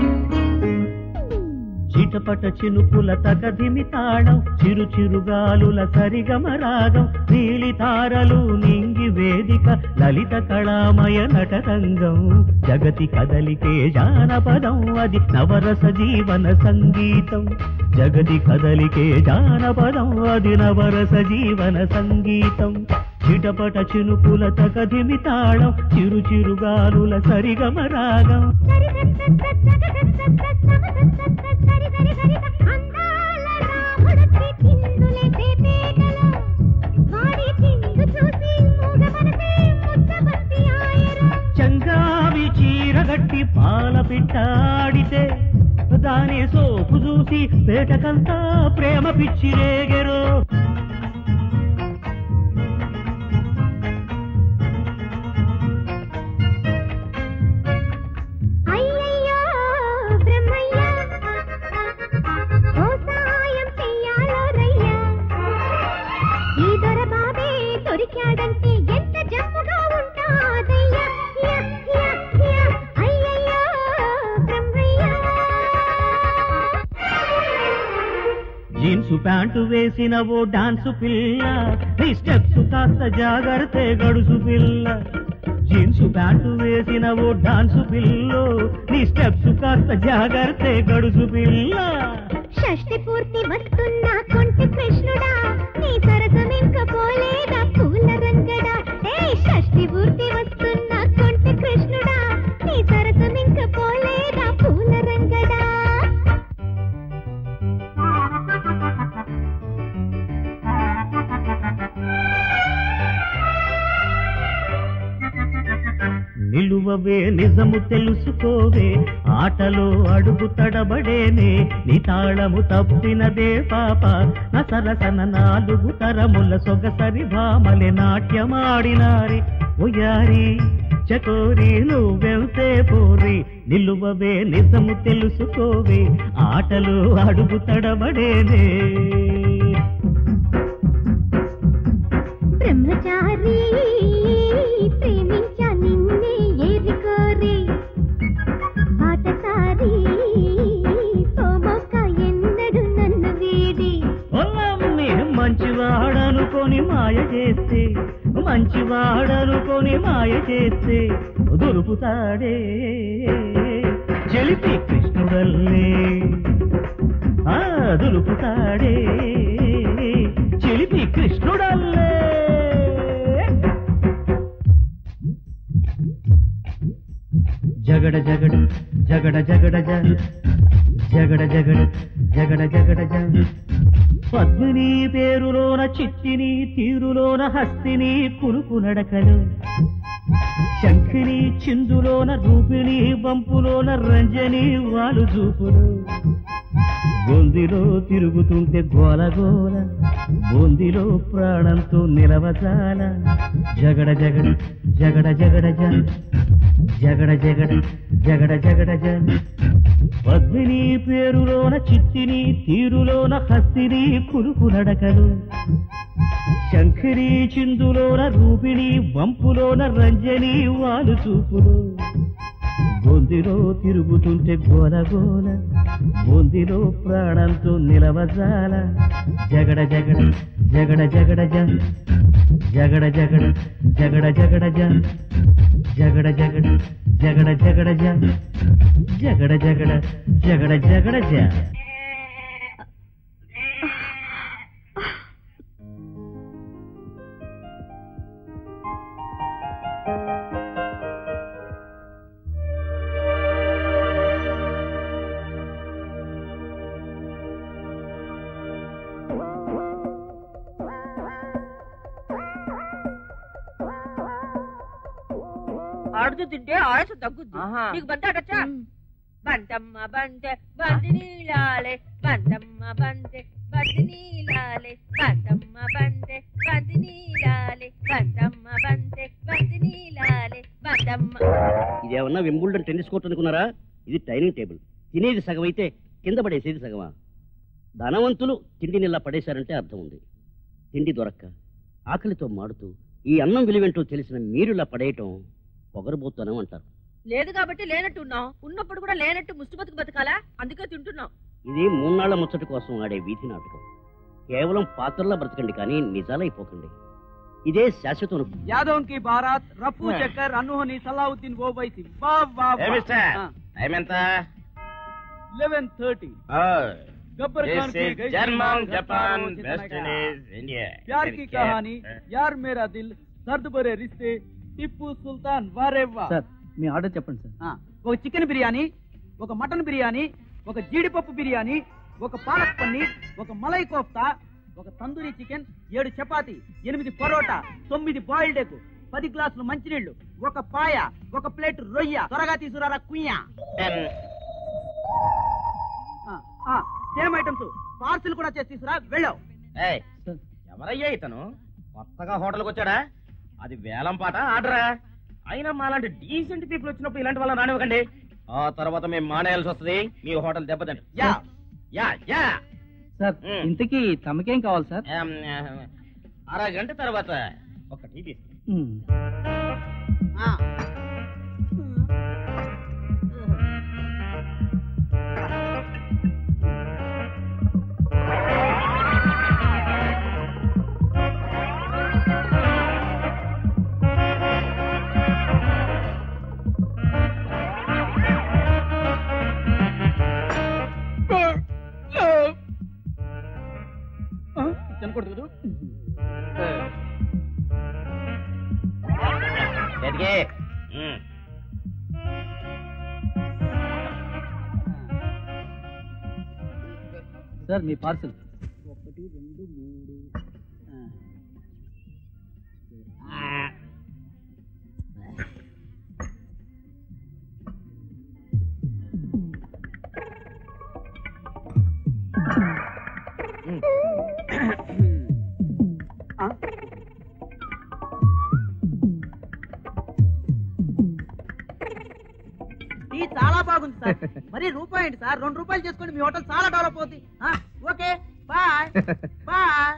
చిటపట చినుకుల తగదిమి తాళం, చిరు చిరుగాలుల సరిగమ రాగం, నీలి తారలు నింగి వేదిక, లలిత కళామయ నటరంగం, జగతి కదలికే జానపదం, అది నవరస జీవన సంగీతం. జగతి కదలికే జానపదం, అది నవరస జీవన సంగీతం. చిటపట చినుకుల తగదిమి తాళం, చిరు చిరుగాలుల సరిగమ రాగం. చంగావి చీరగట్టి పాల పిట్టాడితే దాని సోపు చూసి పేటకంతా ప్రేమ పిచ్చి రేగెరో. జీన్సు ప్యాంటు వేసిన ఓ డాన్సు పిల్ల, నీ స్టెప్స్ కాస్త జాగ్రత్త గడుసు పిల్ల. జీన్సు ప్యాంటు వేసిన ఓ డాన్సు పిల్ల, నీ స్టెప్స్ కాస్త జాగ్రత్త గడుసు పిల్ల. షష్టి పూర్తి వస్తున్నా కొంటి కృష్ణుడా, నీ సరసం ఇంక పోలేదా పూల రంగడా. షష్టి పూర్తి వస్తున్నా కొంటి కృష్ణుడా, నీ సరసం ఇంక పోలేదా పూల రంగడా. నిలువవే నిజము తెలుసుకోవే, ఆటలో అడుగు తడబడేనే, నీ తాళము తప్పినదే పాప. నసరసన 4 తరముల సొగసరి భామలే నాట్యమాడినారి. ఒయారి చకోరి నువ్వెంతే పోరి, నిలువవే నిజము తెలుసుకోవే, ఆటలో అడుగు తడబడేనే. బ్రహ్మచారి ప్రేమించా నిన్నే ఏరికోరి, బాటసారి సోమొక్క ఎన్నడు నన్ను వీడి. మంచివాడనుకొని మాయ చేస్తే మంచివాడనుకొని మాయ చేస్తే దొరుకుతాడే చెలిపి కృష్ణుడల్లే దొరుకుతాడే చెలిపి కృష్ణుడల్లే. జగడ జగడ జగడ జగడ జగడ జగడ జగడ జగడ జగడ పద్మిని పేరులోన చిట్టిని తీరులోన హస్తిని కులుకు నడకలు శంఖిని చిందులోన రూపిణి వంపులోన రంజని వాలు చూపులు గొందిలో తిరుగుతుంటే గోలగోల బొందిలో ప్రాణంతో నిలవజాల జగడ జగడ జగడ జగడ జగడ జగడ జగడ జగడ జగడ పద్మిని పేరులోన చిట్టిని తీరులోన హస్తిని కులుకు నడకలు శంఖిని చిందులోన రూపిణి వంపులోన రంజని వాలు చూపులు బొందిలో తిరుగుతుంటే గోలగోల బొందిలో ప్రాణంతో నిలవజాల జగడ జగడ జగడ జగడ జగడ జగడ జగడ జగడ జగడ జగడ జగడ జగడ జగడ జగడ జగడ జగడ జ. ఆడుతూ తింటే ఆయాసం తగ్గుద్ది. నీకు బంతి ఆడచ్చా? బంతమ్మ బంతే బంతి నీలాలే బంతమ్మ బంతే బంతి నీలాలే బంతమ్మ బంతే బంతి నీలాలే బంతమ్మ బంతే బంతి నీలాలే బంతమ్మ. ఇదేమన్నా వింబుల్డన్ టెన్నిస్ కోర్ట్ అనుకున్నారా? ఇది డైనింగ్ టేబుల్. తినేది సగం అయితే కింద పడేసేది సగమా? ధనవంతులు తిండిని ఇలా పడేశారంటే అర్థం ఉంది. తిండి దొరక్క ఆకలితో మాడుతూ ఈ అన్నం విలువేంటో తెలిసిన మీరు ఇలా పడేయటం పొగరబోతానం అంటారు. లేదు కాబట్టి లేనట్టు ఉన్నాం, ఉన్నప్పుడు కూడా లేనట్టు ముష్టి బతుకు బతకాలా? అందుకే తింటున్నాం. ఇది మూన్నాళ్ల ముచ్చట కోసం ఆడే వీధి నాటకం. కేవలం పాత్రలా బ్రతకండి కానీ నిజాలైపోకండి. ఇదే శాశ్వతం. యాదవ్ కి భారత్ రఫూ చక్కర్ అన్హోని సలావుద్దీన్ ఓవైసీ. టైం ఎంత? 11:30. गब्बर खान की German Japan West Indies India प्यार की कहानी यार मेरा दिल दर्द भरे रिश्ते టిప్పు సుల్తాన్ వారేవా. సార్ మీ ఆర్డర్ చెప్పండి సార్. ఒక చికెన్ బిర్యానీ, ఒక మటన్ బిర్యానీ, ఒక జీడిపప్పు బిర్యానీ, ఒక పాలక్ పన్నీర్, ఒక మలై కోఫ్తా, ఒక tandoori chicken, 7 chapati, 8 parotta, 9 boiled egg, 10 గ్లాసులు మంచినీళ్లు, ఒక పాయ, ఒక ప్లేట్ రొయ్య. త్వరగా తీసుకురారా కుయ్యా. సేమ్ ఐటమ్స్ పార్సిల్ కూడా చేసి తీసుకురా. వెళ్ళావు. ఎవరయ్యా ఇతను? కొత్తగా హోటల్కి వచ్చాడా? అది వేలం పాట ఆర్డరా? అయినా మాలాంటి డీసెంట్ పీపుల్ వచ్చినప్పుడు ఇలాంటి వాళ్ళని రానివ్వకండి. ఆ తర్వాత మేము మానేయాల్సి వస్తుంది. మీ హోటల్ దెబ్బతండి. Yeah yeah yeah. సార్ ఇంతకీ తమకేం కావాలి సార్? అరగంట తర్వాత ఒక టీ తీసుకో. చనుకోడు సార్ మీ పార్సల్. 1 2 3. టీ చాలా బాగుంది సార్. మరి రూపాయి ఏంటి సార్? 2 రూపాయలు చేసుకోండి, మీ హోటల్ చాలా డెవలప్ అవుతుంది. Okay bye bye.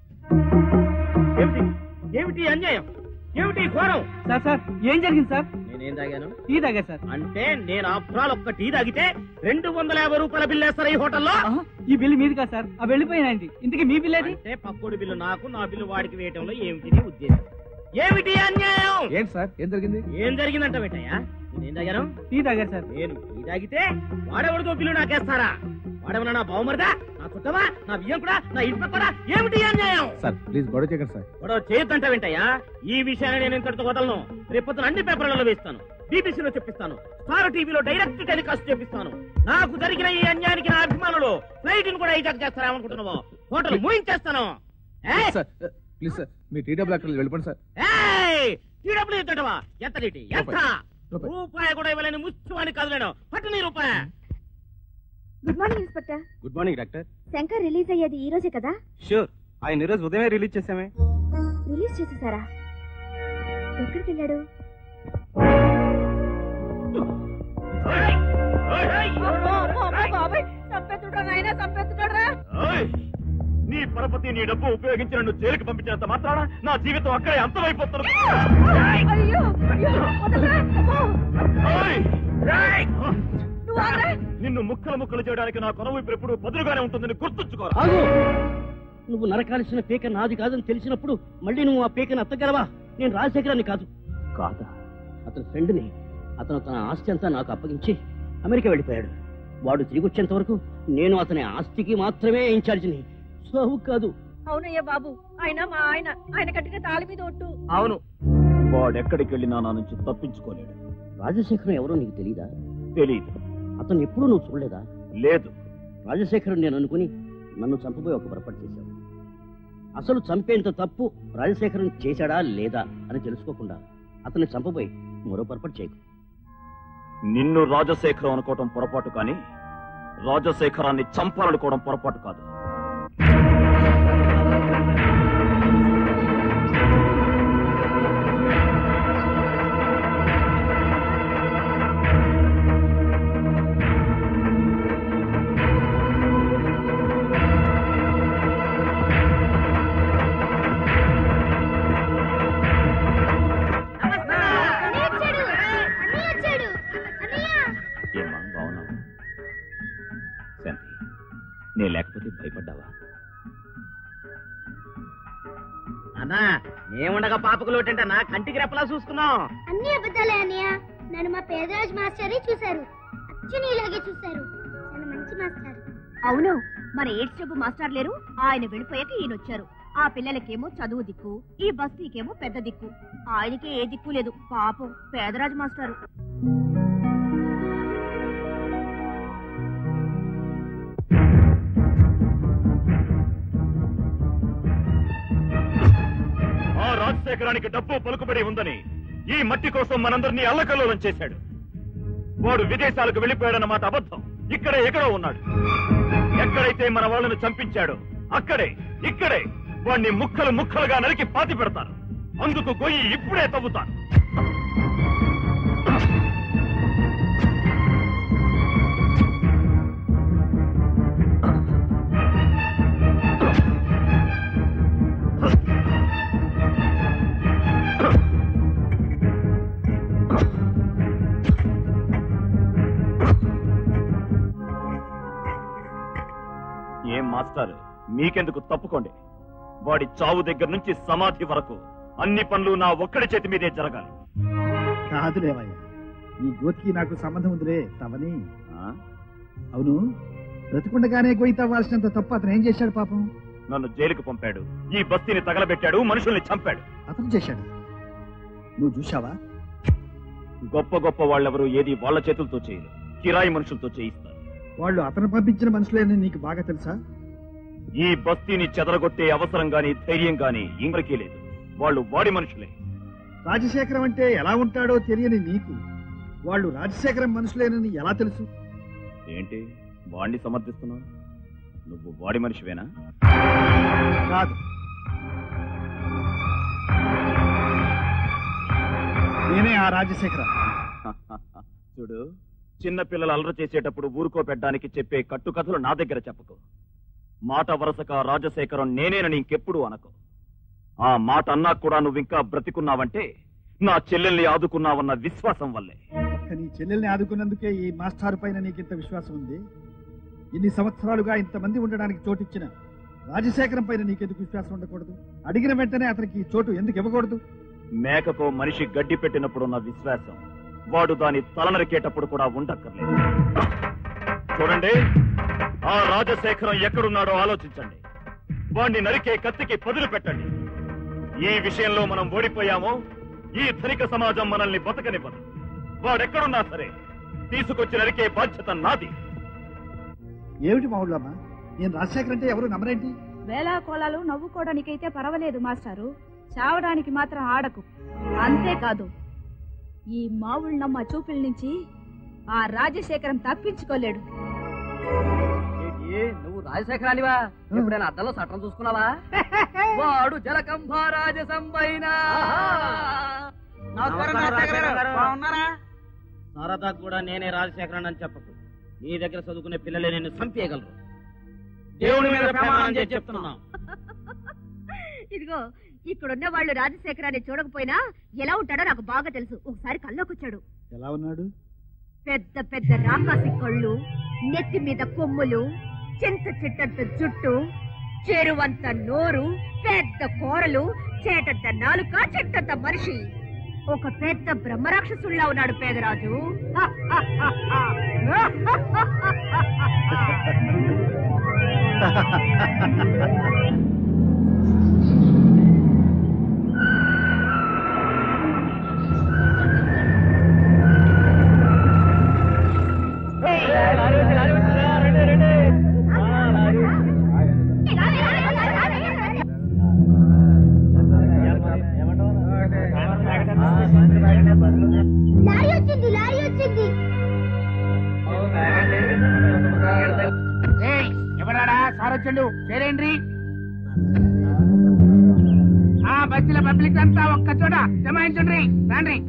ఏమిటి అన్యాయం? ఏమిటి ఘోరం? సార్ సార్ ఏం జరిగింది సార్? నేనేం తాగాను? టీ తాగా సార్. అంటే నేను ఆఫ్టర్ ఒక్క టీ తాగితే 250 రూపాయల బిల్లు వేస్తారా ఈ హోటల్లో? ఈ బిల్లు మీది కాదు సార్, ఆ వెళ్ళిపోయినది. ఇంతకీ మీ బిల్ ఏది? అంటే పక్కుడు బిల్లు నాకు, నా బిల్లు వాడికి వేయటంలో ఏమిటి ఉద్దేశం? ఏమిటి అన్యాయం? ఏంటి సార్ ఏం జరిగింది? ఏం జరిగిందంట బేటయ్యా? నేనేం తాగాను? టీ తాగారు సార్. నేను టీ తాగితే వాడెవడితో పిల్లు నాకేస్తారా? వాడేమన్నా నా బావమరిదా, నా చుట్టమా, నా బియ్యం కూడా, నా ఇంట్లో కూడా? ఏమిటి అన్యాయం? సార్ ప్లీజ్ గొడవ చేయకండి సార్. గొడవ చేయొద్దంట వెంటయ్యా. ఈ విషయాన్ని నేను ఇంతటితో వదలను. రేపొద్దున అన్ని పేపర్లలో వేస్తాను, బీబీసీలో చెప్పిస్తాను, స్టార్ టీవీలో డైరెక్ట్ టెలికాస్ట్ చేపిస్తాను. నాకు జరిగిన ఈ అన్యాయానికి నా అభిమానులు ఫ్లైట్ ని కూడా హైజాక్ చేస్తారేమనుకుంటున్నావు? హోటల్ మూయించేస్తాను. ప్లీజ్ సార్ మీ టీడబ్ల్యూ అక్కడ వెళ్ళిపోండి సార్. టీడబ్ల్యూ ఇద్దటవా? ఎంత లీటి? ఎంత? రూపాయి కూడా ఇవ్వలేని ముత్యమని కదలేను. పట్టు నీ రూపాయి. Good morning inspector. Good morning doctor. Shankar release అయ్యేది ఈ రోజే కదా? షూర్. ఆయన ఈ రోజు ఉదయమే రిలీజ్ చేసామే. రిలీజ్ చేసేసారా? ఎక్కడికి వెళ్ళాడు? నీ పరపతి నీ డబ్బు ఉపయోగించి నన్ను జైలుకి పంపించినంత మాత్రాన నా జీవితం అక్కడే అంతమైపోతాను. నిన్ను ముక్కలు ముక్కలు చేయడానికి నా కొనవు ఇప్పుడు ఎప్పుడు బదులుగానే ఉంటుందని గుర్తుంచుకోరా. నువ్వు నరకాల్సిన పీక నాది కాదని తెలిసినప్పుడు మళ్ళీ నువ్వు ఆ పీకని అత్తగలవా? నేను రాజశేఖరాన్ని కాదు. కాదా? అతని ఫ్రెండ్ని. అతను తన ఆస్తి అంతా నాకు అప్పగించి అమెరికా వెళ్ళిపోయాడు. వాడు తిరిగి వచ్చేంత వరకు నేను అతని ఆస్తికి మాత్రమే ఇన్ఛార్జిని, సాగు కాదు. అవునయ్యా బాబు, ఆయన మా ఆయన కట్టిన తాళి మీద ఒట్టు. అవును, వాడెక్కడికి వెళ్ళినా నా నుంచి తప్పించుకోలేడు. రాజశేఖరం ఎవరో నీకు తెలీదా? తెలీదు. అతను ఎప్పుడూ నువ్వు చూడలేదా? లేదు. రాజశేఖరం నేను అనుకుని నన్ను చంపబోయి ఒక పొరపాటు చేశావు. అసలు చంపేంత తప్పు రాజశేఖరం చేశాడా లేదా అని తెలుసుకోకుండా అతన్ని చంపబోయి మరో పొరపాటు చేయకు. నిన్ను రాజశేఖరం అనుకోవటం పొరపాటు, కానీ రాజశేఖరాన్ని చంపాలనుకోవడం పొరపాటు కాదు. నేను లేకపోతే భయపడ్డావా? అన్నా మేముండగా పాపకు లోటంటే నా కంటికి రెప్పలా చూసుకున్నాం. అన్ని అబద్ధాలే అన్నయ్య. నన్ను మా పేదరాజు మాస్టరే చూశారు. అచ్చని ఇలాగే చూశారు. చాలా మంచి మాస్టర్. అవును, మన ఎయిడ్స్ జబ్బు మాస్టర్ లేరు, ఆయన వెళ్ళిపోయాక ఈయన వచ్చారు. ఆ పిల్లలకేమో చదువు దిక్కు, ఈ బస్తీకేమో పెద్ద దిక్కు. ఆయనకే ఏ దిక్కు లేదు పాపం పేదరాజు మాస్టారు. ఆ రాజశేఖరానికి డబ్బు పలుకుబడి ఉందని ఈ మట్టి కోసం మనందరినీ అల్లకల్లోలం చేశాడు. వాడు విదేశాలకు వెళ్ళిపోయాడన్న మాట అబద్ధం. ఇక్కడే ఎక్కడో ఉన్నాడు. ఎక్కడైతే మన వాళ్ళను చంపించాడో ఇక్కడే వాడిని ముక్కలు ముక్కలుగా నరికి పాతి పెడతారు. అందుకు గొయ్యి ఇప్పుడే తవ్వుతాను. ఏం మాస్టర్, మీకెందుకు? తప్పుకోండి. వాడి చావు దగ్గర నుంచి సమాధి వరకు అన్ని పనులు నా ఒక్కడి చేతి మీదే జరగాలి. కాదులేవయ్యా, ఈ గోతికి నాకు సంబంధం ఉందిలే తవని. అవును, బ్రతికుండగానే గొయ్యి తవ్వాల్సినంత తప్పు అతను ఏం చేశాడు పాపం? నన్ను జైలుకు పంపాడు, ఈ బస్తీని తగలబెట్టాడు, మనుషుల్ని చంపాడు. అతను చేశాడు, నువ్వు చూశావా? గొప్ప గొప్ప వాళ్ళెవరూ ఏది వాళ్ళ చేతులతో చేయరు, కిరాయి మనుషులతో చేయిస్తారు. వాళ్ళు అతను పంపించిన మనుషులేని నీకు బాగా తెలుసా? ఈ బస్తీని చెదరగొట్టే అవసరం గాని ధైర్యం గాని ఇంద్రకీ లేదు. వాళ్ళు వాడి మనుషులే. రాజశేఖరం అంటే ఎలా ఉంటాడో తెలియని నీకు వాళ్ళు రాజశేఖరం మనుషులేనని ఎలా తెలుసు? ఏంటి వాడిని సమర్థిస్తున్నావు? నువ్వు వాడి మనిషివేనా? కాదు, నేనే ఆ రాజశేఖర. చూడు, చిన్న పిల్లలు అల్లరి చేసేటప్పుడు ఊరుకోపెట్టడానికి చెప్పే కట్టుకథలు నా దగ్గర చెప్పకు. మాట వరుసగా రాజశేఖరం నేనేనని ఇంకెప్పుడు అనకు. ఆ మాట అన్నా కూడా నువ్వింకా బ్రతికున్నావంటే నా చెల్లెల్ని ఆదుకున్నావన్న విశ్వాసం వల్లే. నీ చెల్లెల్ని ఆదుకున్నందుకే ఈ మాస్టారు పైన నీకింత విశ్వాసం ఉంది. ఇన్ని సంవత్సరాలుగా ఇంతమంది ఉండడానికి చోటిచ్చిన రాజశేఖరం పైన నీకెందుకు విశ్వాసం ఉండకూడదు? అడిగిన వెంటనే అతనికి చోటు ఎందుకు ఇవ్వకూడదు? మేకకో మనిషి గడ్డి పెట్టినప్పుడున్న విశ్వాసం వాడు దాని తలనరికేటప్పుడు కూడా ఉండక్కర్లేదు. చూడండి, ఆ రాజశేఖరం ఎక్కడున్నాడో ఆలోచించండి. వాణ్ణి నరికే కత్తికి పదులు పెట్టండి. ఈ విషయంలో మనం ఓడిపోయామో ఈ ధనిక సమాజం మనల్ని బతకనివ్వదు. వాడెక్కడున్నా సరే తీసుకొచ్చి నరికే బాధ్యత నాది. ఏమిటి మావుళ్ళమ్మా, నేను రాజశేఖర్ అంటే ఎవరు నమ్మరేంటి? వేళాకోళాలు నవ్వుకోవడానికైతే పర్వాలేదు మాస్టారు, చావడానికి మాత్రం ఆడకు. అంతేకాదు, ఈ మావుళ్ళమ్మ చూపుల నుంచి ఆ రాజశేఖరం తప్పించుకోలేడు. నువ్వు రాజశేఖరానివా? ఎప్పుడైనా అద్దంలో సట్టం చూసుకున్నావా? వాడు జలకంభారాజ సంబైనా. సరదా కూడా నేనే రాజశేఖరన్ అని చెప్పకు. నీ దగ్గర చదువుకునే పిల్లలే నిన్ను చంపేయగలరు. దేవుడి మీద ప్రమాణం చేసి చెప్తున్నా. ఇదిగో, ఇక్కడున్న వాళ్ళు రాజశేఖరాన్ని చూడకపోయినా ఎలా ఉంటాడో నాకు బాగా తెలుసు. ఒకసారి కల్లోకి వచ్చాడు. ఎలా ఉన్నాడు? పెద్ద పెద్ద రాకాసి కళ్ళు, నెత్తి మీద కొమ్ములు, చింత చిట్టంత జుట్టు, చెరువంత నోరు, పెద్ద కూరలు, చేటంత నాలుక, చెట్టంత మనిషి. ఒక పెద్ద బ్రహ్మరాక్షసుల్లా ఉన్నాడు పేదరాజు. లారీ వచ్చింది, లారీ వచ్చింది. ఎవరాడా సార్ వచ్చిండు? చేరేండ్రి. ఆ బస్సుల పబ్లిక్ అంతా ఒక్క చోట జమాయించండి. రండి.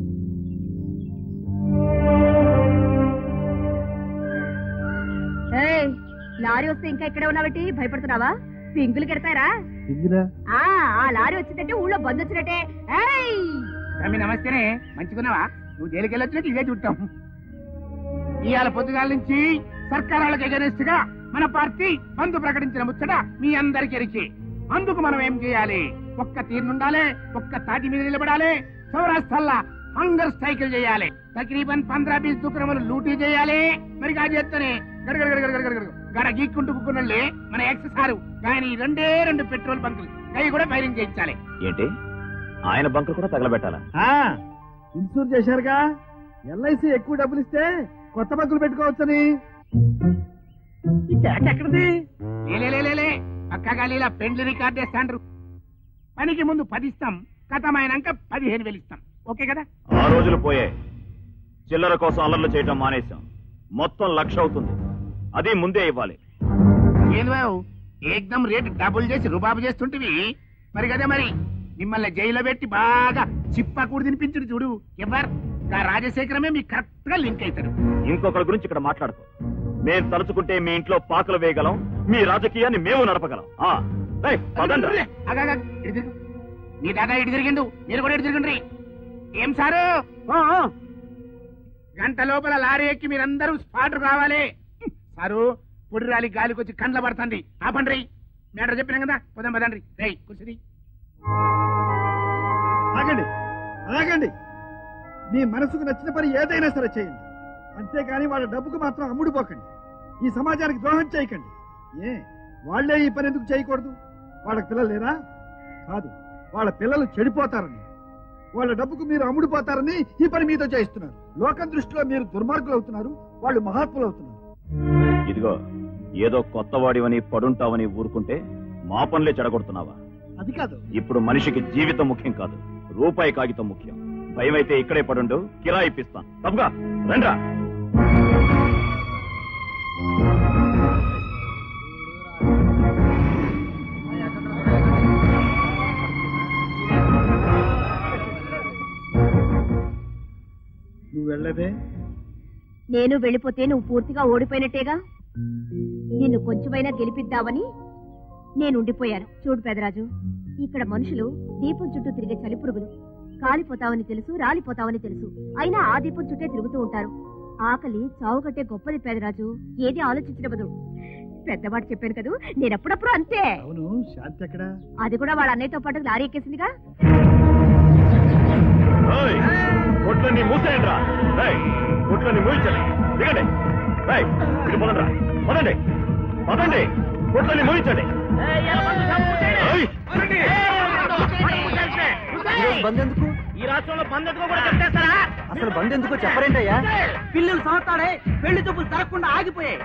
లారీ వస్తే ఇంకా ఇక్కడే ఉన్నావటి? భయపడుతున్నావా? పింగులు కెడతారా? ఆ లారీ వచ్చిందంటే ఊళ్ళో బంద్ వచ్చినట్టే. రమి నమస్తేనే, మంచిగున్నావా? నువ్వు జైలుకి వెళ్ళొచ్చినట్టు ఇదే చుట్టాం. ఇవాళ పొద్దుగాల నుంచి సర్కారాలకు ఎగరెస్ట్ గా మన పార్టీ బంద్ ప్రకటించిన ముచ్చట మీ అందరికి ఎరిచి. అందుకు మనం ఏం చేయాలి? ఒక్క తీరునుండాలి, ఒక్క తాటి మీద నిలబడాలి. సౌరాష్ట్రల్లా హంగర్ స్ట్రైకులు చేయాలి. తక్రీబన్ 15-20 దుకాణములు లూటీ చేయాలి. మరి గా చేస్తేనే గడ గీక్కుంటూ కుక్కున్నోళ్ళే మన ఎక్స్ సారు. కానీ 2 పెట్రోల్ బంకులు అవి కూడా ఫైరింగ్ చేయించాలి. ఏంటి, ఆయన బంకులు కూడా తగలబెట్టాలా? ఇన్సూర్ చేశారుగా, ఎల్ఐసి ఎక్కువ డబ్బులు ఇస్తే కొత్త బంకులు పెట్టుకోవచ్చని. ఎక్కడిది? లేలే పక్కగా ఇలా పెండ్లి రికార్డ్ చేస్తాండ్రు. పనికి ముందు 10 ఇస్తాం, కథమైనాక 15,000 ఇస్తాం. ఓకే కదా? ఆ రోజులు పోయాయి. చిల్లర కోసం అల్లర్లు చేయటం మానేశాం. మొత్తం 1,00,000 అవుతుంది. అది ముందే ఇవ్వాలి. ఏంది బాబు, ఏకదం రేటు డబుల్ చేసి రుబాబు చేస్తుంటివి. మరి కదా, మరి మిమ్మల్ని జైల్లో పెట్టి బాగా చిప్పకూడు తినిపించుడు చూడు. ఎవరు రాజశేఖరమే మీకు కరెక్ట్ గా లింక్ అవుతాడు. ఇంకొకరి గురించి ఇక్కడ మాట్లాడుకో. మేం తలుచుకుంటే మీ ఇంట్లో పాకలు వేయగలం, మీ రాజకీయాన్ని మేము నడపగలం. నీ దాదా ఇటు తిరిగిండు, మీరు కూడా ఇటు తిరిగిండ్రి. ఏం సారు, గంట లోపల లారీ ఎక్కి మీరందరూ స్పాట్ కావాలి. సారు, పొడి రాలి గాలికి వచ్చి కండ్ల పడుతుంది. ఆపండ్రి. మేటర్ చెప్పినాం కదా, పోదాం పదండ్రి. రై కూర్చుని ఆగండి, ఆగండి. మీ మనసుకు నచ్చిన పని ఏదైనా సరే చేయండి, అంతేగాని వాళ్ళ డబ్బుకు మాత్రం అమ్ముడుపోకండి. ఈ సమాజానికి ద్రోహం చేయకండి. వాళ్లే ఈ పని ఎందుకు చేయకూడదు? వాళ్ళకి పిల్లలు లేరా? కాదు, వాళ్ళ పిల్లలు చెడిపోతారని, వాళ్ళ డబ్బుకు మీరు అమ్ముడుపోతారని ఈ పని మీతో చేయిస్తున్నారు. లోకం దృష్టిలో మీరు దుర్మార్గులు అవుతున్నారు, వాళ్ళు మహాత్ములు అవుతున్నారు. ఇదిగో, ఏదో కొత్త వాడివని పడుంటావని ఊరుకుంటే మా పనులే చెడగొడుతున్నావా? అది కాదు. ఇప్పుడు మనిషికి జీవితం ముఖ్యం కాదు, రూపాయి కాగితం ముఖ్యం. భయమైతే ఇక్కడే పడుండు, కిరాయి ఇప్పిస్తాను. తప్పుగా రండ్రా. నువ్వు వెళ్ళవే? నేను వెళ్ళిపోతే నువ్వు పూర్తిగా ఓడిపోయినట్టేగా. నిన్ను కొంచెమైనా గెలిపిద్దామని నేను ఉండిపోయాను. చూడు పెదరాజు, ఇక్కడ మనుషులు దీపం చుట్టూ తిరిగే చలిపురుగులు. కాలిపోతావని తెలుసు, రాలిపోతావని తెలుసు, అయినా ఆ దీపం చుట్టే తిరుగుతూ ఉంటారు. ఆకలి చావు కట్టే గొప్పది పెదరాజు, ఏది ఆలోచించబదు. పెద్దవాడు చెప్పాను కదా, నేనప్పుడప్పుడు అంతే. అవును, శాంతి ఎక్కడ? అది కూడా వాళ్ళ అన్నయ్యతో పాటు లారీ ఎక్కేసిందిగా. కొట్లన్నీ మూసేయండి రా. కొట్లన్నీ మూయించండి. దిగండి. ఇటు పదండి రా. పదండి పదండి. కొట్లన్నీ మూయించండి. బంద్ ఎందుకు? ఈ రాష్ట్రంలో బంద్ ఎందుకు కూడా చెప్పేస్తారా? అసలు బంద్ ఎందుకు చెప్పరేంటయ్యా? పిల్లలు సంవత్సరాలే పెళ్లి చూపులు జరగకుండా ఆగిపోయాయి.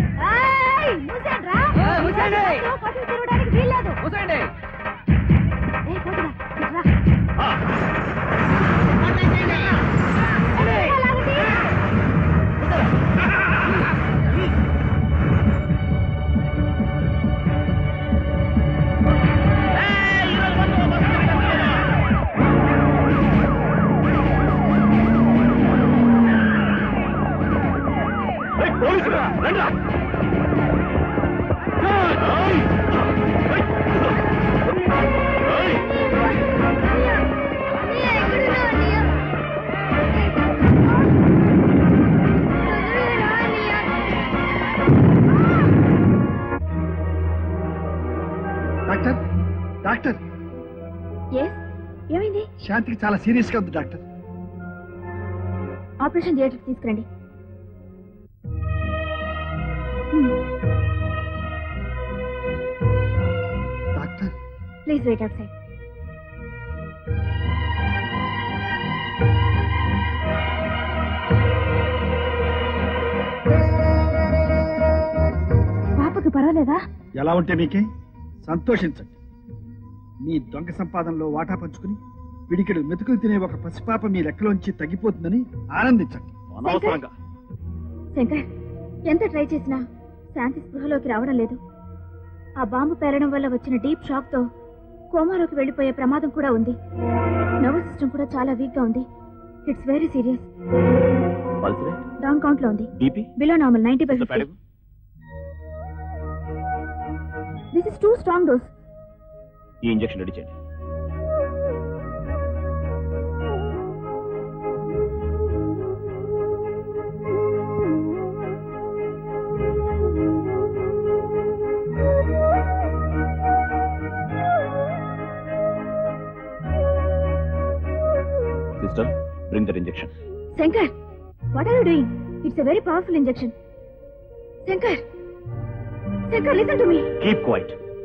డాక్టర్ డాక్టర్ ఏమైంది? శాంతికి చాలా సీరియస్ గా ఉంది డాక్టర్. ఆపరేషన్ థియేటర్కి తీసుకురండి. Doctor please wait outside. పాపకి పర్వాలేదా? ఎలా ఉంటే మీకే? సంతోషించండి. మీ దొంగ సంపాదనలో వాటా పంచుకుని పిడికెడు మెతుకులు తినే ఒక పసిపాప మీ లెక్కలోంచి తగ్గిపోతుందని ఆనందించండి. శంకర్, ఎంత ట్రై చేసినా శాంతి స్పృహలోకి రావడం లేదు. ఆ బాంబు పేలడం వల్ల వచ్చిన డీప్ షాక్ తో కోమాలోకి వెళ్లిపోయే ప్రమాదం కూడా ఉంది. నర్వస్ సిస్టమ్ కూడా చాలా వీక్ గా ఉంది. It's very serious. Down count లో ఉంది. Below normal 90/50. This is too strong dose. ఈ ఇంజెక్షన్ రెడీ చేయండి. Sister, bring that injection. Shankar, what are you doing? It's a very powerful injection. Shankar, listen to me. Keep quiet.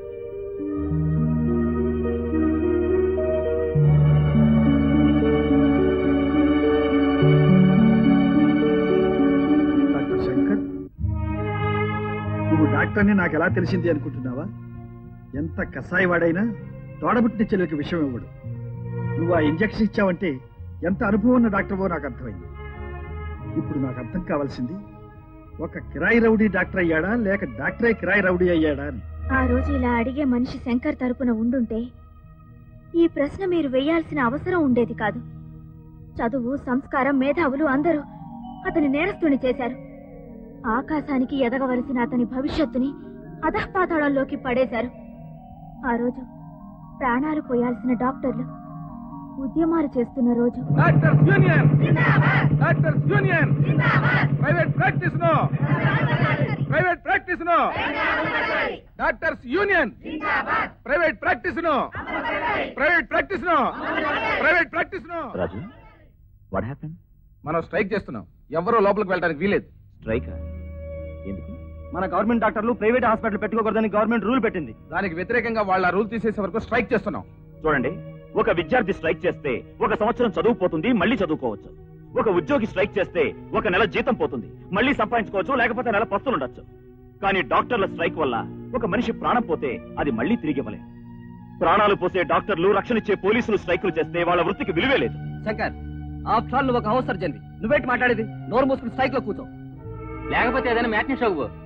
Doctor Shankar, నువ్వు డాక్టర్ని నాకు ఎలా తెలిసింది అనుకుంటున్నావా? ఎంత కసాయివాడైనా తోడబుట్టిన చెల్లెకి విషయం ఇవ్వడు. నువ్వు ఆ ఇంజెక్షన్ ఇచ్చావంటే ఎంత అనుభవం ఉన్న డాక్టర్వో నాకు అర్థమైంది. ఇప్పుడు నాకు అర్థం కావాల్సింది, ఒక కిరాయి రౌడీ డాక్టర్ అయ్యాడా లేక డాక్టరే కిరాయి రౌడీ అయ్యాడా అని. ఆ రోజు ఇలా అడిగే మనిషి శంకర్ తరపున ఉండుంటే ఈ ప్రశ్న మీరు వేయాల్సిన అవసరం ఉండేది కాదు. చదువు, సంస్కారం, మేధావులు అందరూ అతని నేరస్తుని చేశారు. ఆకాశానికి ఎదగవలసిన అతని భవిష్యత్తుని అధఃపాతాళంలోకి పడేశారు. ఆ రోజు ప్రాణాలు పోయాల్సిన డాక్టర్లు ఉద్యమాలు చేస్తున్న రోజు. డాక్టర్స్ యూనియన్ జిందాబాద్! డాక్టర్స్ యూనియన్ జిందాబాద్! Private practice no! Private practice no! Doctors union జిందాబాద్! Private practice no! Private practice no! Private practice no! Raju, what happen? మనం స్ట్రైక్ చేస్తున్నాం. ఎవరో లోపలికి వెళ్ళడానికి వీలేదు. స్ట్రైక్ ఎందుకు? మన గవర్నమెంట్ డాక్టర్లు ప్రైవేట్ హాస్పిటల్ పెట్టుకోకూడదని గవర్నమెంట్ రూల్ పెట్టింది. దానికి వ్యతిరేకంగా వాళ్ళ రూల్ తీసేసే వరకు స్ట్రైక్ చేస్తున్నాం. చూడండి, ఒక విద్యార్థి స్ట్రైక్ చేస్తే 1 సంవత్సరం చదువు పోతుంది, మళ్ళీ చదువుకోవచ్చు. ఒక ఉద్యోగి స్ట్రైక్ చేస్తే 1 నెల జీతం పోతుంది, మళ్ళీ సంపాదించుకోవచ్చు, లేకపోతే నెల పస్తులుండొచ్చు. కానీ డాక్టర్ల స్ట్రైక్ వల్ల ఒక మనిషి ప్రాణం పోతే అది మళ్ళీ తిరిగి ఇవ్వలేదు. ప్రాణాలు పోసే డాక్టర్లు, రక్షణిచ్చే పోలీసులు స్ట్రైకులు చేస్తే వాళ్ళ వృత్తికి విలువే లేదు. శంకర్, ఆఫ్టర్ ఆల్ నువ్వు ఒక హౌస్ సర్జన్వి. నువ్వేంటి మాట్లాడేది? నోరు మూసుకుని స్ట్రైక్ లో కూర్చో, లేకపోతే ఏదైనా మ్యాట్ని షోకు పో.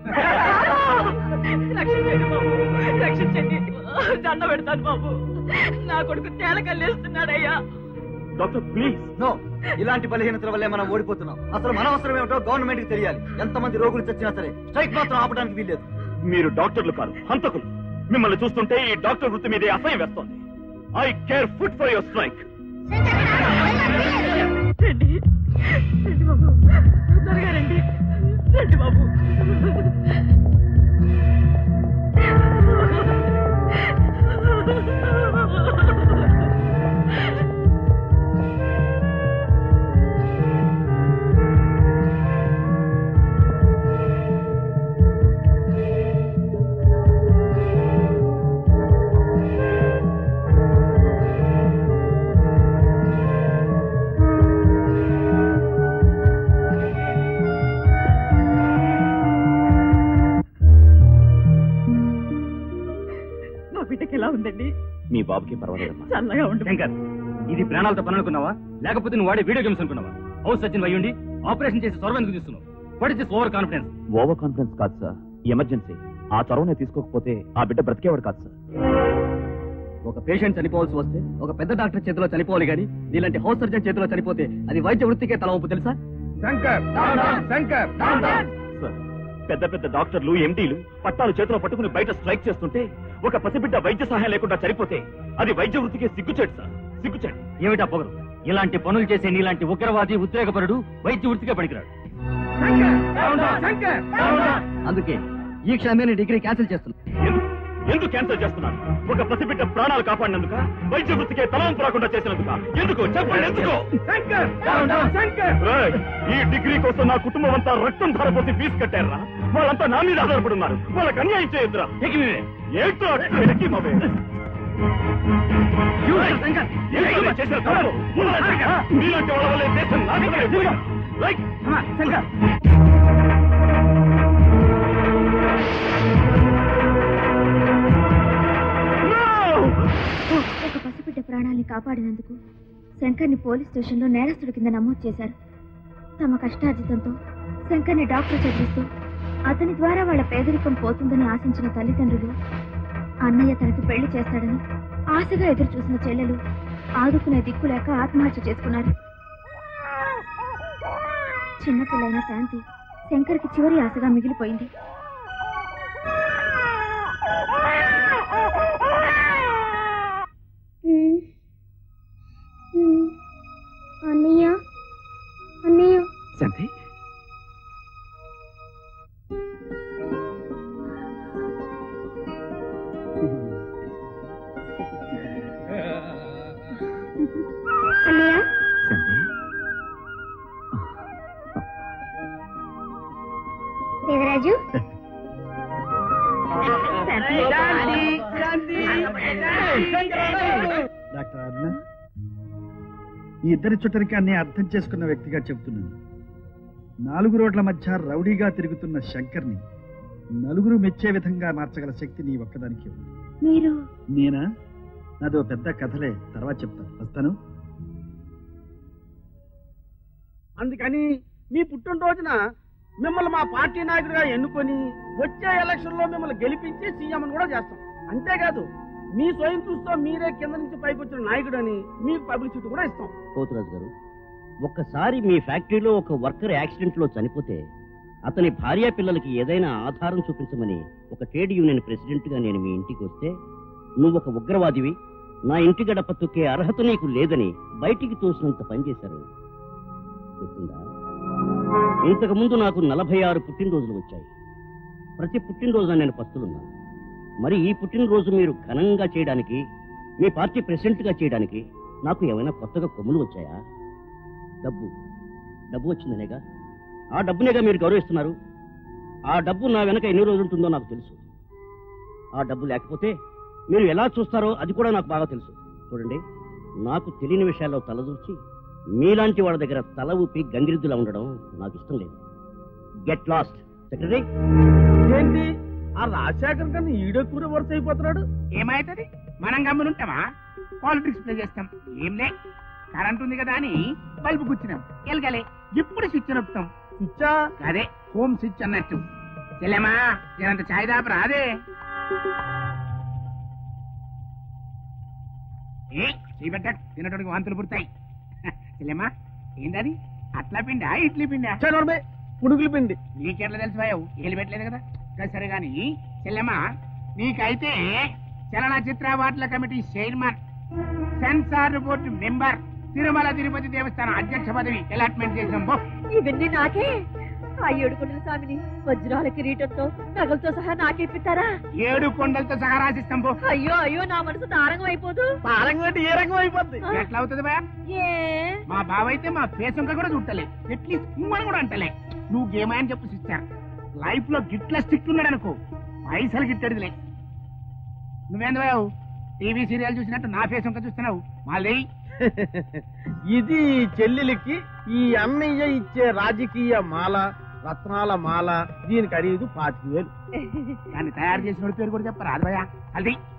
రక్షించండి, దండ పెడతాను బాబు. నా కొడుకు తేలకల్లేస్తున్నాడయ్యా. Doctor please. నో, ఇలాంటి బలహీనతల వల్లే మనం ఓడిపోతున్నాం. అసలు మన అవసరం ఏమిటో గవర్నమెంట్ కి తెలియాలి. ఎంతమంది రోగులు చచ్చినా సరే స్ట్రైక్ మాత్రం ఆపడానికి వీల్లేదు. మీరు డాక్టర్లు కాదు, హంతకులు. మిమ్మల్ని చూస్తుంటే ఈ డాక్టర్ వృత్తి మీదే అసహ్యం వేస్తోంది. I care food for your strike. రండి బాబు, త్వరగా రండి. రండి బాబు. ఎలా ఉందండి? మీ బాబుకి పర్వాలేదమ్మా. చల్లగా ఉండు. శంకర్, ఇది ప్రాణాలతో పని అనుకున్నావా, లేకపోతే నువ్వు వాడే వీడియో గేమ్స్ అనుకున్నావా? హౌస్ సర్జన్ అయ్యుండి ఆపరేషన్ చేసి చొరవ ఎందుకు తీస్తున్నావు? What is this over confidence? Over confidence కాదు సార్, ఎమర్జెన్సీ. ఆ చొరవనే తీసుకోకపోతే ఆ బిడ్డ బ్రతికేవాడు కాదు సార్. ఒక పేషెంట్ చనిపోవాల్సి వస్తే ఒక పెద్ద డాక్టర్ చేతిలో చనిపోవాలి కానీ నీలాంటి హౌస్ సర్జన్ చేతిలో చనిపోతే అది వైద్య వృత్తికే తల ఊపు, తెలుసా? శంకర్ శంకర్ సార్, పెద్ద పెద్ద డాక్టర్లు, ఎండీలు పట్టాలు చేతిలో పట్టుకుని బయట స్ట్రైక్ చేస్తుంటే ఒక పసిబిడ్డ వైద్య సహాయం లేకుండా చనిపోతే అది వైద్య వృత్తికే సిగ్గుచేటు సార్, సిగ్గుచేటు. ఏమిటా పొగరు? ఇలాంటి పనులు చేసే నీలాంటి ఉగ్రవాది, ఉద్రేకపరుడు వైద్య వృత్తిగా పనికిరాడు. అందుకే ఈ క్షణమే నీ డిగ్రీ క్యాన్సిల్ చేస్తున్నా. ఎందుకు క్యాన్సిల్ చేస్తున్నారు? ఒక పసిబిడ్డ ప్రాణాలు కాపాడినందుక, వైద్య వృత్తికే తలవంపు రాకుండా చేసినందుక. ఎందుకు చెప్పండి, ఎందుకు? ఈ డిగ్రీ కోసం నా కుటుంబం అంతా రక్తం ధారపోసి ఫీజు కట్టారా? వాళ్ళంతా నా మీద ఆధారపడి ఉన్నారు. వాళ్ళకి అన్యాయం చేయొద్దురా. ఏంటో చేసిన తప్పు మీలాంటి వాళ్ళ వల్లే దేశం నాశనం. ఒక పసిబిడ్డ ప్రాణాల్ని కాపాడినందుకు శంకర్ని పోలీస్ స్టేషన్లో నేరస్తుడి కింద నమోదు చేశారు. తమ కష్టార్జితంతో శంకర్ని డాక్టర్ చదివిస్తూ అతని ద్వారా వాళ్ళ పేదరికం పోతుందని ఆశించిన తల్లిదండ్రులు, అన్నయ్య తనకి పెళ్లి చేస్తాడని ఆశగా ఎదురు చూసిన చెల్లెలు ఆదుకునే దిక్కు లేక ఆత్మహత్య చేసుకున్నారు. చిన్నపిల్లైన శాంతి శంకర్కి చివరి ఆశగా మిగిలిపోయింది. అన్నయ్య అన్నయ్య శాంతి, అన్నయ్య దేవరాజు డాక్టర్ అరుణ, ఈ ఇద్దరి చుట్టరికాన్ని అర్థం చేసుకున్న వ్యక్తిగా చెబుతున్నాను. 4 రోడ్ల మధ్య రౌడీగా తిరుగుతున్న శంకర్ని నలుగురు మెచ్చే విధంగా మార్చగల శక్తి నీ ఒక్కదానికి ఉంది. మీరు? నేనా? నాదో పెద్ద కథలే, తర్వాత చెప్తాను. వస్తాను. అందుకని మీ పుట్టినరోజున మిమ్మల్ని మా పార్టీ నాయకుడిగా ఎన్నుకొని వచ్చే ఎలక్షన్ లో మిమ్మల్ని గెలిపించి సీఎం కూడా చేస్తాం. అంతేకాదు మీ స్వయం చూస్తూ మీరే కింద నుంచి పైకి వచ్చిన నాయకుడు అని మీకు పబ్లిసిటీ కూడా ఇస్తాం. పోతురాజు గారు, ఒక్కసారి మీ ఫ్యాక్టరీలో ఒక వర్కర్ యాక్సిడెంట్ లో చనిపోతే అతని భార్య పిల్లలకి ఏదైనా ఆధారం చూపించమని ఒక ట్రేడ్ యూనియన్ ప్రెసిడెంట్ గా నేను మీ ఇంటికి వస్తే నువ్వు ఒక ఉగ్రవాదివి, నా ఇంటి గడప తొక్కే అర్హత నీకు లేదని బయటికి తోసినంత పనిచేశారు. గుర్తుందా? ఇంతకు ముందు నాకు 46 పుట్టినరోజులు వచ్చాయి. ప్రతి పుట్టినరోజున నేను పస్తులున్నాను. మరి ఈ పుట్టినరోజు మీరు ఘనంగా చేయడానికి, మీ పార్టీ ప్రెసిడెంట్ గా చేయడానికి నాకు ఏమైనా కొత్తగా కొమ్ములు వచ్చాయా? డబ్బు వచ్చిందనేగా, ఆ డబ్బునేగా మీరు గౌరవిస్తున్నారు. ఆ డబ్బు నా వెనక ఎన్ని రోజులు ఉంటుందో నాకు తెలుసు. ఆ డబ్బు లేకపోతే మీరు ఎలా చూస్తారో అది కూడా నాకు బాగా తెలుసు. చూడండి, నాకు తెలియని విషయాల్లో తలదూర్చి మీలాంటి వాళ్ళ దగ్గర తల ఊపి గంగిరెద్దులా ఉండడం నాకు ఇష్టం లేదు. Get lost. సెక్రటరీ, ఏంటి ఆ రాజశేఖర్ కన్నా ఈడో కూడా వరుస అయిపోతున్నాడు? ఏమైతుంది? మనం గమ్మునుంటామా? పాలిటిక్స్ ప్లే చేస్తాం. ఏంలే, కరెంట్ ఉంది కదా అని బల్బు కూర్చున్నాం. ఎలగలే, ఇప్పుడు స్విచ్ నొప్పుతాం. స్విచ్చా? అదే హోమ్ స్విచ్ అన్నట్టు. చెల్లెమా, నేనంత ఛాయ్ దాపరా అదే. చీబెట్ట తినటానికి వాంతులు పుడతాయి. చెల్లెమ్మా, ఏంటది? అట్లా పిండా ఇడ్లీ పిండా? పుడుగులు పిండి. నీకెట్లా తెలిసిపోయావు? ఏలు పెట్టలేదు కదా. సరే గాని చెల్లెమ్మా, నీకైతే చలనచిత్ర అవార్డుల committee chairman, censor board member, Tirumala Tirupati దేవస్థానం అధ్యక్ష పదవి అలాట్మెంట్ చేసాం. ఇవన్నీ నాకే? ఆ 7 కొండల స్వామిని వజ్రాల కిరీటంతో నగలతో సహా నాకేపిస్తారా? 7 కొండలతో సహా రాసిస్తాం. అయ్యో నా మనసు తారంగం అయిపోదు. తారంగం అంటే ఏ రంగం అయిపోద్ది? ఎట్లా అవుతుంది బా? మా బావ అయితే మా పేసంక కూడా చుట్టలే, అట్లీస్ట్ ఉమ్మని కూడా అంటలే. నువ్వు గేమాయని చెప్పు సిస్టర్. లైఫ్ లో గిట్ల స్టిక్ ఉన్నాడు అనుకో, పైసలు గిట్టడిదిలే. నువ్వేంది బావు టీవీ సీరియల్ చూసినట్టు నా పేసంక చూస్తున్నావు? మళ్ళీ ఇది చెల్లెలికి ఈ అన్నయ్య ఇచ్చే రాజకీయ మాల, రత్నాల మాల. దీని ఖరీదు 25,000. దాన్ని తయారు చేసిన పేరు కూడా చెప్పరా? అది భయ అది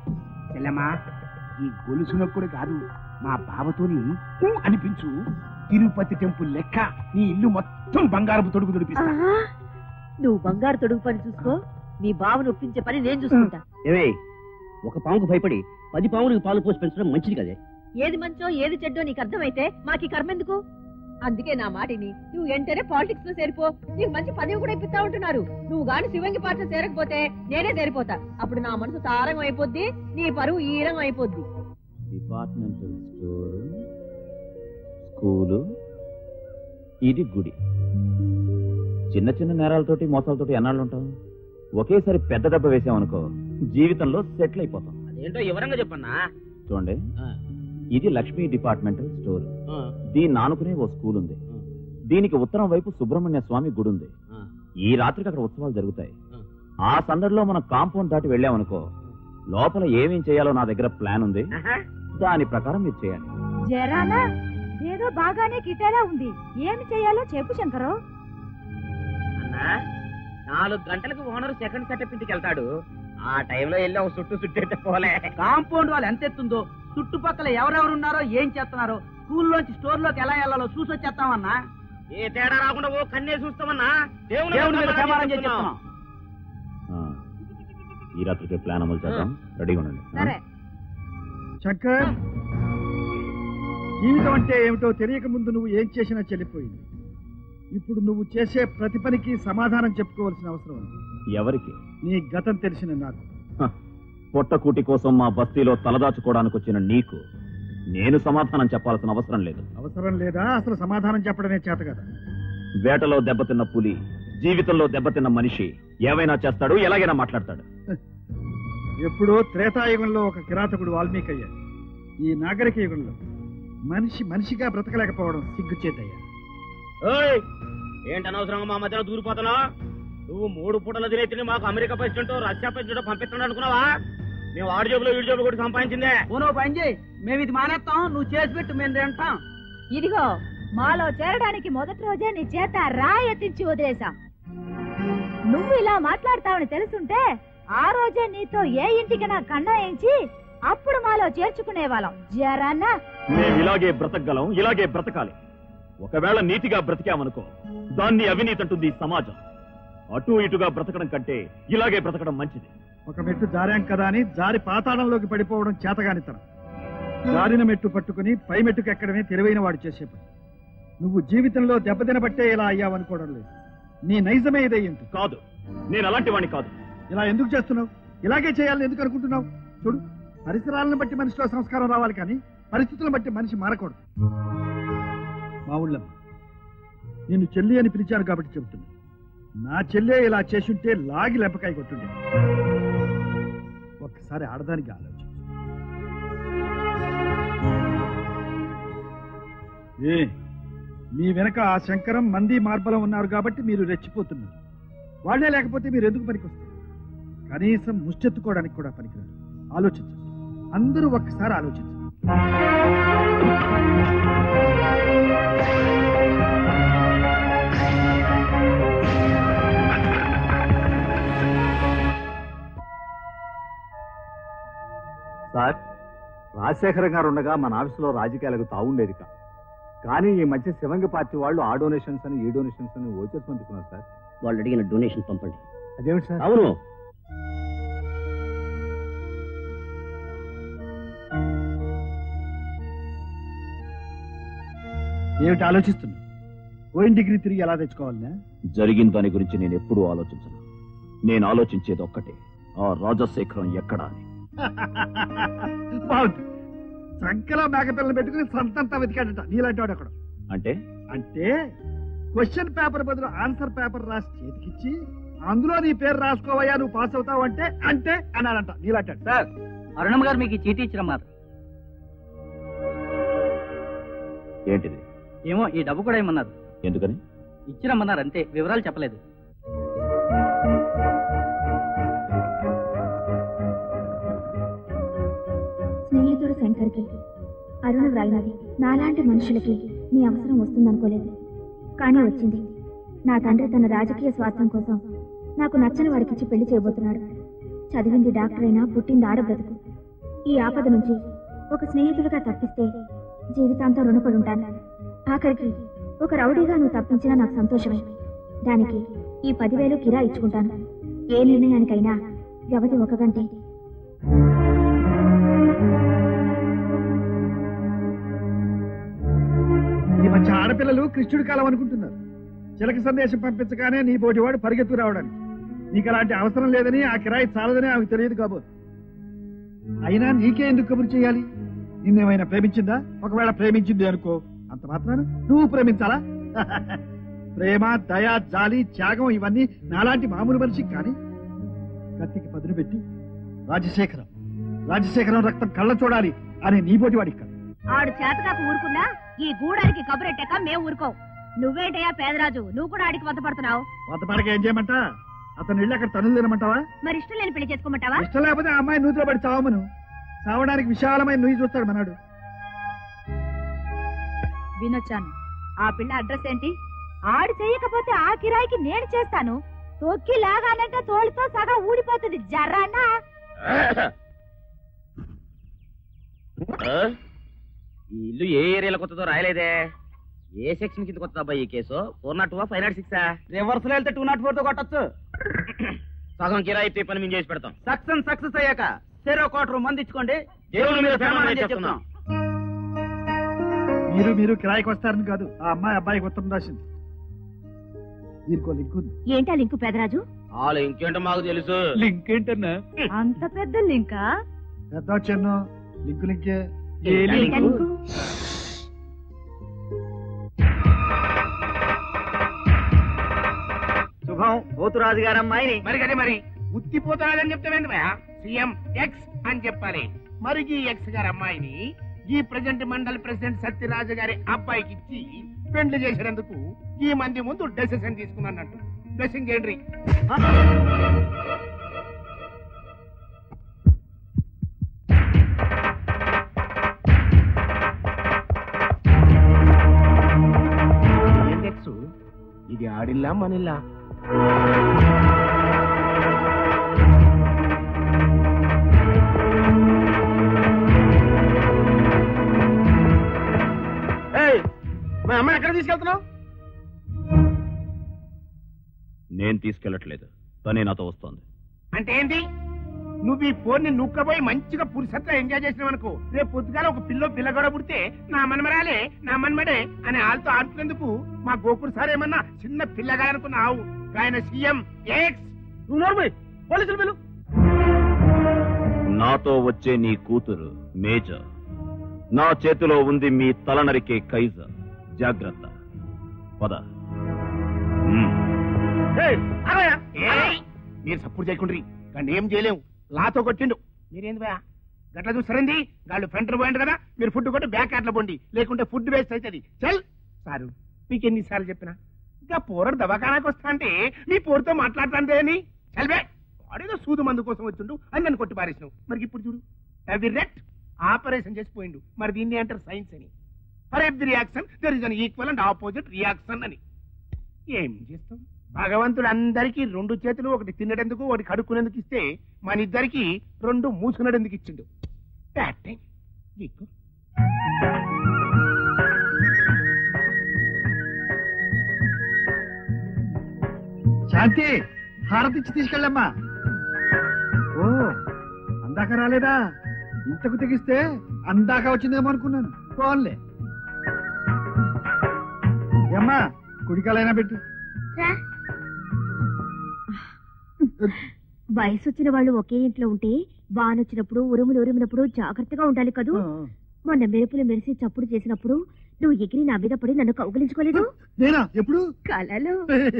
చెల్లెమ్మా ఈ గొలుసు నొక్కుడు కాదు, మా బావతోని ఊ అనిపించు. తిరుపతి టెంపుల్ లెక్క నీ ఇల్లు మొత్తం బంగారపు తొడుగు తొడిపిస్తా. నువ్వు బంగారు తొడుగు పని చూసుకో, నీ బావను ఒప్పించే పని నేను చూసుకుంటా. ఏమే, ఒక పాముకు భయపడి 10 పాములకు పాలు పోసి పెంచడం మంచిది కదే. ఏది మంచో ఏది చెడ్డో నీకు అర్థమైతే మాకు కర్మ ఎందుకు? అందుకే నా మాటిని నువ్వు వెంటనే పాలిటిక్స్ లో చేరిపో. నీకు మంచి పదవి కూడా ఇప్పిస్తా ఉంటున్నారు. నువ్వు గాని శివంగి పార్టీలో చేరకపోతే నేనే చేరిపోతా. అప్పుడు నా మనసు తారంగం అయిపోద్ది, నీ పరువు ఈరంగం అయిపోద్ది. డిపార్ట్మెంటల్ స్టోర్, స్కూలు, ఇది గుడి. చిన్న చిన్న నేరాలతోటి మోసాలతోటి ఎన్నాళ్ళు ఉంటాం? ఒకేసారి పెద్ద దెబ్బ వేసామనుకో జీవితంలో సెటిల్ అయిపోతాం. అదేంటో వివరంగా చెప్పన్నా. చూడండి, ఇది లక్ష్మీ డిపార్ట్మెంటల్ స్టోర్. దీన్ని ఆనుకునే ఓ స్కూల్ ఉంది. దీనికి ఉత్తరం వైపు సుబ్రహ్మణ్య స్వామి గుడి ఉంది. ఈ రాత్రికి అక్కడ ఉత్సవాలు జరుగుతాయి. ఆ సందర్భంలో మనం కాంపౌండ్ దాటి వెళ్ళామనుకో లోపల ఏమేం చేయాలో నా దగ్గర ప్లాన్ ఉంది. దాని ప్రకారం మీరు చేయాలి. జరానా ఏదో బాగానే కిటేలా ఉంది. ఏమి చేయాలో చెప్పు శంకరు. అన్నా, 4 గంటలకు ఓనర్ సెకండ్ సెటప్ ఇంటికి వెళ్తాడు. ఆ టైంలో వెళ్ళి ఒక చుట్టూ పోలే. కాంపౌండ్ వాళ్ళు ఎంత ఎత్తుందో, చుట్టుపక్కల ఎవరెవరు ఉన్నారో, ఏం చేస్తున్నారో, స్కూల్లోంచి స్టోర్ లోకి ఎలా వెళ్ళాలో చూసి వచ్చేస్తామన్నా. ఏ తేడా రాకుండా ఓ కన్నే చూస్తామన్నా. దేవుని మీద ప్రమాణం చేసి చెప్తున్నాం. ఈ రాత్రికి ప్లాన్ అమలు చేద్దాం. రెడీగా ఉండండి. శంకర్, జీవితం అంటే ఏమిటో తెలియక ముందు నువ్వు ఏం చేసినా చెల్లిపోయింది. ఇప్పుడు నువ్వు చేసే ప్రతి పనికి సమాధానం చెప్పుకోవాల్సిన అవసరం ఉంది. ఎవరికి? నీ గతం తెలిసిన నాకు. పొట్టకూటి కోసం మా బస్తీలో తలదాచుకోవడానికి వచ్చిన నీకు నేను సమాధానం చెప్పాల్సిన అవసరం లేదు. అవసరం లేదా? అసలు సమాధానం చెప్పడమే చేత కదా. వేటలో దెబ్బతిన్న పులి జీవితంలో దెబ్బతిన్న మనిషి ఏమైనా చేస్తాడు, ఎలాగైనా మాట్లాడతాడు. ఎప్పుడో త్రేతాయుగంలో ఒక కిరాతకుడు వాల్మీకి అయ్యాడు. ఈ నాగరిక యుగంలో మనిషి మనిషిగా బ్రతకలేకపోవడం సిగ్గుచేటయ్యా. ఏంటనవసరంగా మా మధ్యలో దూరిపోతున్నా? నువ్వు 3 పూటల తినేతిని మాకు అమెరికా ప్రెసిడెంట్, రష్యా ప్రెసిడెంట్ పంపిస్తున్నాడు అనుకున్నావా? మేము ఆడి జేబులో వీడి జేబులో కూడా సంపాదించిందే. ఓనో పని చేయి, మేము ఇది మానేస్తాం, నువ్వు చేసి పెట్టు, మేము తింటాం. ఇదిగో మాలో చేరడానికి మొదటి రోజే నీ చేత రాయి ఎత్తించి వదిలేశాం. నువ్వు ఇలా మాట్లాడతావని తెలుసుంటే ఆ రోజే నీతో ఏ ఇంటికైనా కన్నా వేయించి అప్పుడు మాలో చేర్చుకునే వాళ్ళం. జరన్నా మేము ఇలాగే బ్రతకగలం, ఇలాగే బ్రతకాలి. ఒకవేళ నీతిగా బ్రతికామనుకో దాన్ని అవినీతి అంటుంది ఈ సమాజం. అటు ఇటుగా బ్రతకడం కంటే ఇలాగే బ్రతకడం మంచిది. ఒక మెట్టు జారాం కదా అని జారి పాతాళంలోకి పడిపోవడం చేతగానితనం. జారిన మెట్టు పట్టుకుని పై మెట్టుకు ఎక్కడమే తెలివైన వాడు చేసే పని. నువ్వు జీవితంలో దెబ్బతినబట్టే ఇలా అయ్యావనుకోవడం లేదు. నీ నైజమే ఇదయ్యింది. కాదు, నేను అలాంటి వాడిని కాదు. ఇలా ఎందుకు చేస్తున్నావు? ఇలాగే చేయాలని ఎందుకు అనుకుంటున్నావు? చూడు, పరిసరాలను బట్టి మనిషిలో సంస్కారం రావాలి, కానీ పరిస్థితులను బట్టి మనిషి మారకూడదు. మా ఊళ్ళమ్మ నేను చెల్లి అని పిలిచాను కాబట్టి చెబుతున్నా. నా చెల్లె ఇలా చేసుంటే లాగి లెంపకాయ కొట్టుండే. ఒక్కసారి ఆడదానికి ఆలోచన. మీ వెనక ఆ శంకరం మంది మార్బలం ఉన్నారు కాబట్టి మీరు రెచ్చిపోతున్నారు. వాళ్లే లేకపోతే మీరు ఎందుకు పనికొస్తారు? కనీసం ముష్టెత్తుకోవడానికి కూడా పనికిరారు. ఆలోచించండి, అందరూ ఒక్కసారి ఆలోచించండి. సార్, రాజశేఖరం గారు ఉండగా మన ఆఫీసులో రాజకీయాలకు తావుండేది కాదు. కానీ ఈ మధ్య శివంగి పార్టీ వాళ్ళు ఆ డొనేషన్స్ అని ఈ డొనేషన్స్ అని ఓచర్స్ పంపిస్తున్నారు సార్. వాళ్ళు అడిగిన డొనేషన్ పంపండి. అదేమిటి సార్? అవును, ఏమిటి ఆలోచిస్తున్నా? పోయిన డిగ్రీ తిరిగి ఎలా తెచ్చుకోవాలనే? జరిగిన దాని గురించి నేను ఎప్పుడూ ఆలోచించను. నేను ఆలోచించేది ఒక్కటే, ఆ రాజశేఖరం ఎక్కడా అని. బాగుంది. సంఖ్యలో మేకపిల్లని పెట్టుకుని సంతంతా వెతికాడట నీలాంటి వాడు అక్కడ. అంటే అంటే క్వశ్చన్ పేపర్ బదులు ఆన్సర్ పేపర్ రాసి చేతికిచ్చి అందులో నీ పేరు రాసుకోవయ్యా, నువ్వు పాస్ అవుతావు అంటే అంటే అన్నాడంట నీలాంటి. సార్, అరుణమ్మ గారు మీకు చీటీ ఇచ్చిరమ్మారు. ఏంటిది? ఏమో, ఈ డబ్బు కూడా ఏమన్నారు. ఎందుకని? ఇచ్చిరమ్మన్నారు అంతే, వివరాలు చెప్పలేదు. స్నేహితుడు శంకర్కి అరుణ వ్రాయినది నాలాంటి మనుషులకి నీ అవసరం వస్తుందనుకోలేదు, కానీ వచ్చింది. నా తండ్రి తన రాజకీయ స్వార్థం కోసం నాకు నచ్చని వాడికిచ్చి పెళ్లి చేయబోతున్నాడు. చదివింది డాక్టర్ అయినా పుట్టింది ఆడబ్రతుకు. ఈ ఆపద నుంచి ఒక స్నేహితుడిగా తప్పిస్తే జీవితాంతం రుణపడి ఉంటాను. ఆఖరికి ఒక రౌడీగా నువ్వు తప్పించినా నాకు సంతోషమే. దానికి ఈ 10,000 కిరా ఇచ్చుకుంటాను. ఏ నిర్ణయానికైనా వ్యవధి 1 గంటే. ఈ మధ్య ఆడపిల్లలు కృష్ణుడి కాలం అనుకుంటున్నారు. చిలక సందేశం పంపించగానే నీ బోటివాడు పరిగెత్తు రావడానికి. నీకు అలాంటి అవసరం లేదని, ఆ కిరాయి చాలదని ఆమెకు తెలియదు కాబోదు. అయినా నీకే ఎందుకు కబురు చేయాలి? నిన్నేమైనా ప్రేమించిందా? ఒకవేళ ప్రేమించింది అనుకో, అంత మాత్రాన నువ్వు ప్రేమించాలా? ప్రేమ, దయ, జాలి, త్యాగం ఇవన్నీ నాలాంటి మామూలు మనిషికి కానీ కత్తికి పదును పెట్టి రాజశేఖరం రక్తం కళ్ళ చూడాలి అనే నీ బోటి వాడికి కాదు. ఆడు చేతకాకు ఊరుకున్నా ఈ గూడానికి కబురెట్టాక మేము ఊరుకోవు. నువ్వేంటయ్యా పేదరాజు, నువ్వు కూడా ఆడికి వద్దపడుతున్నావు. వద్దపడక ఏం చేయమంటా? అతను ఇళ్ళి అక్కడ తనులు తినమంటావా? మరి ఇష్టం లేని పెళ్లి చేసుకోమంటావా? ఇష్టం లేకపోతే ఆ అమ్మాయి నూతిలో పడి చావమను. చావడానికి విశాలమైన నుయ్యి చూస్తాడు మనాడు. వినొచ్చాను. ఆ పిల్ల అడ్రస్ ఏంటి? ఆడు చేయకపోతే ఆ కిరాయికి నేను చేస్తాను. తొక్కి లాగానంటే తోలుతో సగం ఊడిపోతుంది. జర్రానా ఈ ఇల్లు ఏ ఏరియాలో కొత్తదో రాయలేదే. ఏ సెక్షన్ కింద కొత్త అబ్బాయి ఈ కేసు? 402 506 రివర్స్ లో వెళ్తే 204 తో కొట్టచ్చు. సగం కిరాయి పని మేము చేసి పెడతాం. సక్సెస్ అయ్యాక 1/4 మంది ఇచ్చుకోండి. దేవుని మీద ప్రమాణం చేస్తున్నాం. మీరు కిరాయికి వస్తారని కాదు, ఆ అమ్మాయి అబ్బాయికి ఉత్తరం రాసింది. దీనికో లింక్ ఉంది. ఏంటా లింకు పేదరాజు? ఆ లింక్ ఏంటో మాకు తెలుసు. లింక్ ఏంటన్నా? అంత పెద్ద లింకా? పెద్ద వచ్చాను. లింకే. శుభం, పోతురాజు గారు అమ్మాయిని. మరి ఉత్తిపోతురాజని చెప్తావేంది భయ? సీఎం ఎక్స్ అని చెప్పాలి. మరి ఈ ఎక్స్ గారి అమ్మాయిని ఈ ప్రెసిడెంట్ మండలి ప్రెసిడెంట్ సత్యరాజు గారి అబ్బాయికి ఇచ్చి పెండ్లి చేసినందుకు ఈ మంది ముందు డెసిషన్ తీసుకున్నట్టు. డెసిషన్ చేయండి. ఇది ఆడిల్లా మనిల్లా? మా అమ్మాయి ఎక్కడ తీసుకెళ్తున్నావు? నేను తీసుకెళ్లట్లేదు, తనే నాతో వస్తోంది. అంటే ఏంటి? నువ్వు ఈ ఫోన్ ని నుక్కబోయి మంచిగా పురుషత్వం ఎంజాయ్ చేసినావనుకో, రేపు పొద్దుగాల ఒక పిల్లగడ పుడితే నా మన్మరాలే నా మన్మడే అని వాళ్ళతో ఆడుతున్నందుకు మా గోకుడు సార్ ఏమన్నా చిన్న పిల్లగా అనుకున్నావు. ఆయన సీఎం ఎక్స్. పోలీసులు పిలు. నాతో వచ్చే నీ కూతురు మేజర్, నా చేతిలో ఉంది మీ తల నరికే కైజర్. జాగ్రత్త. పద. మీరు సపోర్ట్ చేయకుండ్రి, కానీ ఏం చేయలేము. లాతో కొట్టిండు. మీరేంది భయ గట్లా చూస్తారండి? వాళ్ళు ఫ్రంట్ పోయిండు కదా, మీరు ఫుడ్ కొట్టి బ్యాక్ అట్లా పోండి, లేకుంటే ఫుడ్ వేస్ట్ అవుతుంది. చల్ సారు, మీకు ఎన్నిసార్లు చెప్పినా ఇంకా పోరడు దవాఖానాకి వస్తా అంటే మీ పోరుతో మాట్లాడతాంటే అని. చల్వే, వాడేదో సూదు మందు కోసం వచ్చిండు అని నన్ను కొట్టి పారేసినావు. మరి ఇప్పుడు చూడు, ఎవ్రీ రెక్ట్ ఆపరేషన్ చేసిపోయిండు. మరి దీన్ని అంటారు సైన్స్ అని. For every reaction there is an equal and opposite reaction అని. ఏం చేస్తాం? భగవంతుడు అందరికీ 2 చేతులు, ఒకటి తినడెందుకు ఒకటి కడుక్కునేందుకు ఇస్తే మన ఇద్దరికి 2 మూసుకునేందుకు ఇచ్చిండు. శాంతి, హారతిచ్చి తీసుకెళ్ళమ్మా. ఓ, అందాక రాలేదా? ఇంతకు తెగిస్తే అందాక వచ్చిందేమో అనుకున్నాను. పోన్లే అమ్మా, కుడికాలైనా పెట్టు. వయసు వచ్చిన వాళ్ళు ఒకే ఇంట్లో ఉంటే వానొచ్చినప్పుడు ఉరుములు జాగ్రత్తగా ఉండాలి కదూ. మొన్న మెరుపులు మెరిసి చప్పుడు చేసినప్పుడు నువ్వు ఎగిరి నా మీద పడి నన్ను కౌగిలించుకోలేదు? నేనా? ఎప్పుడు? కలలో.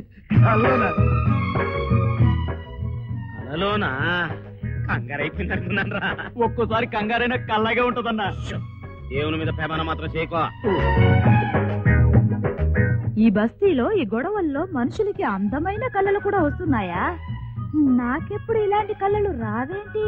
కలలోనా? కంగారైపోయింది అనుకున్నాను రా. ఒక్కోసారి కంగారైనా కల్లాగే ఉంటదన్నా. దేవుని మీద ప్రేమాన మాత్రం చేయకో. ఈ బస్తీలో ఈ గొడవల్లో మనుషులకి అందమైన కళలు కూడా వస్తున్నాయా? నాకెప్పుడు ఇలాంటి కళలు రావేంటి?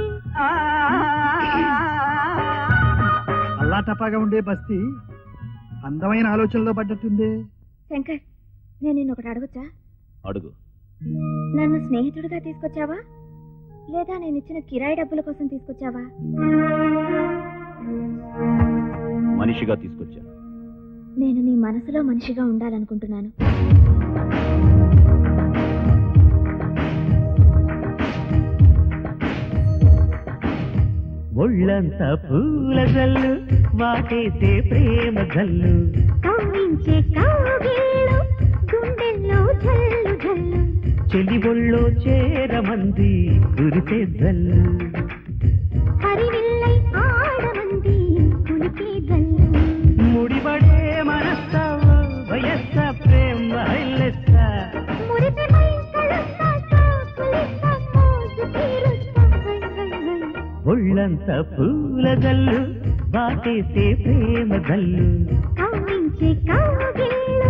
అల్లా టపాగా ఉండే బస్తీ అందమైన ఆలోచనలో పడ్డట్టుంది. శంకర్, నేను నిన్ను ఒకటి అడగొచ్చా? అడుగు. నన్ను స్నేహితుడిగా తీసుకొచ్చావా, లేదా నేను ఇచ్చిన కిరాయి డబ్బుల కోసం తీసుకొచ్చావా? మనిషిగా తీసుకొచ్చాను. నేను నీ మనసులో మనిషిగా ఉండాలనుకుంటున్నాను. ఒళ్ళంతా పూల జల్లు వాటేసే ప్రేమ జల్లు కవ్వించే కౌగిళ్ళు గుండెల్లో జల్లు జల్లు చెలి ఒళ్ళో చేరమంది కురిసే జల్లు హరివిల్లై ఆడమంది కులికే జల్లు ముడిపడే మనస్తావో వయస్స ప్రేమ హైలెస్స మురిపెమై కలుస్తా కులిస్తా మోజు తీరుస్తా ఒళ్ళంతా పూల జల్లు వాటేసే ప్రేమ జల్లు కవ్వించే కౌగిళ్ళు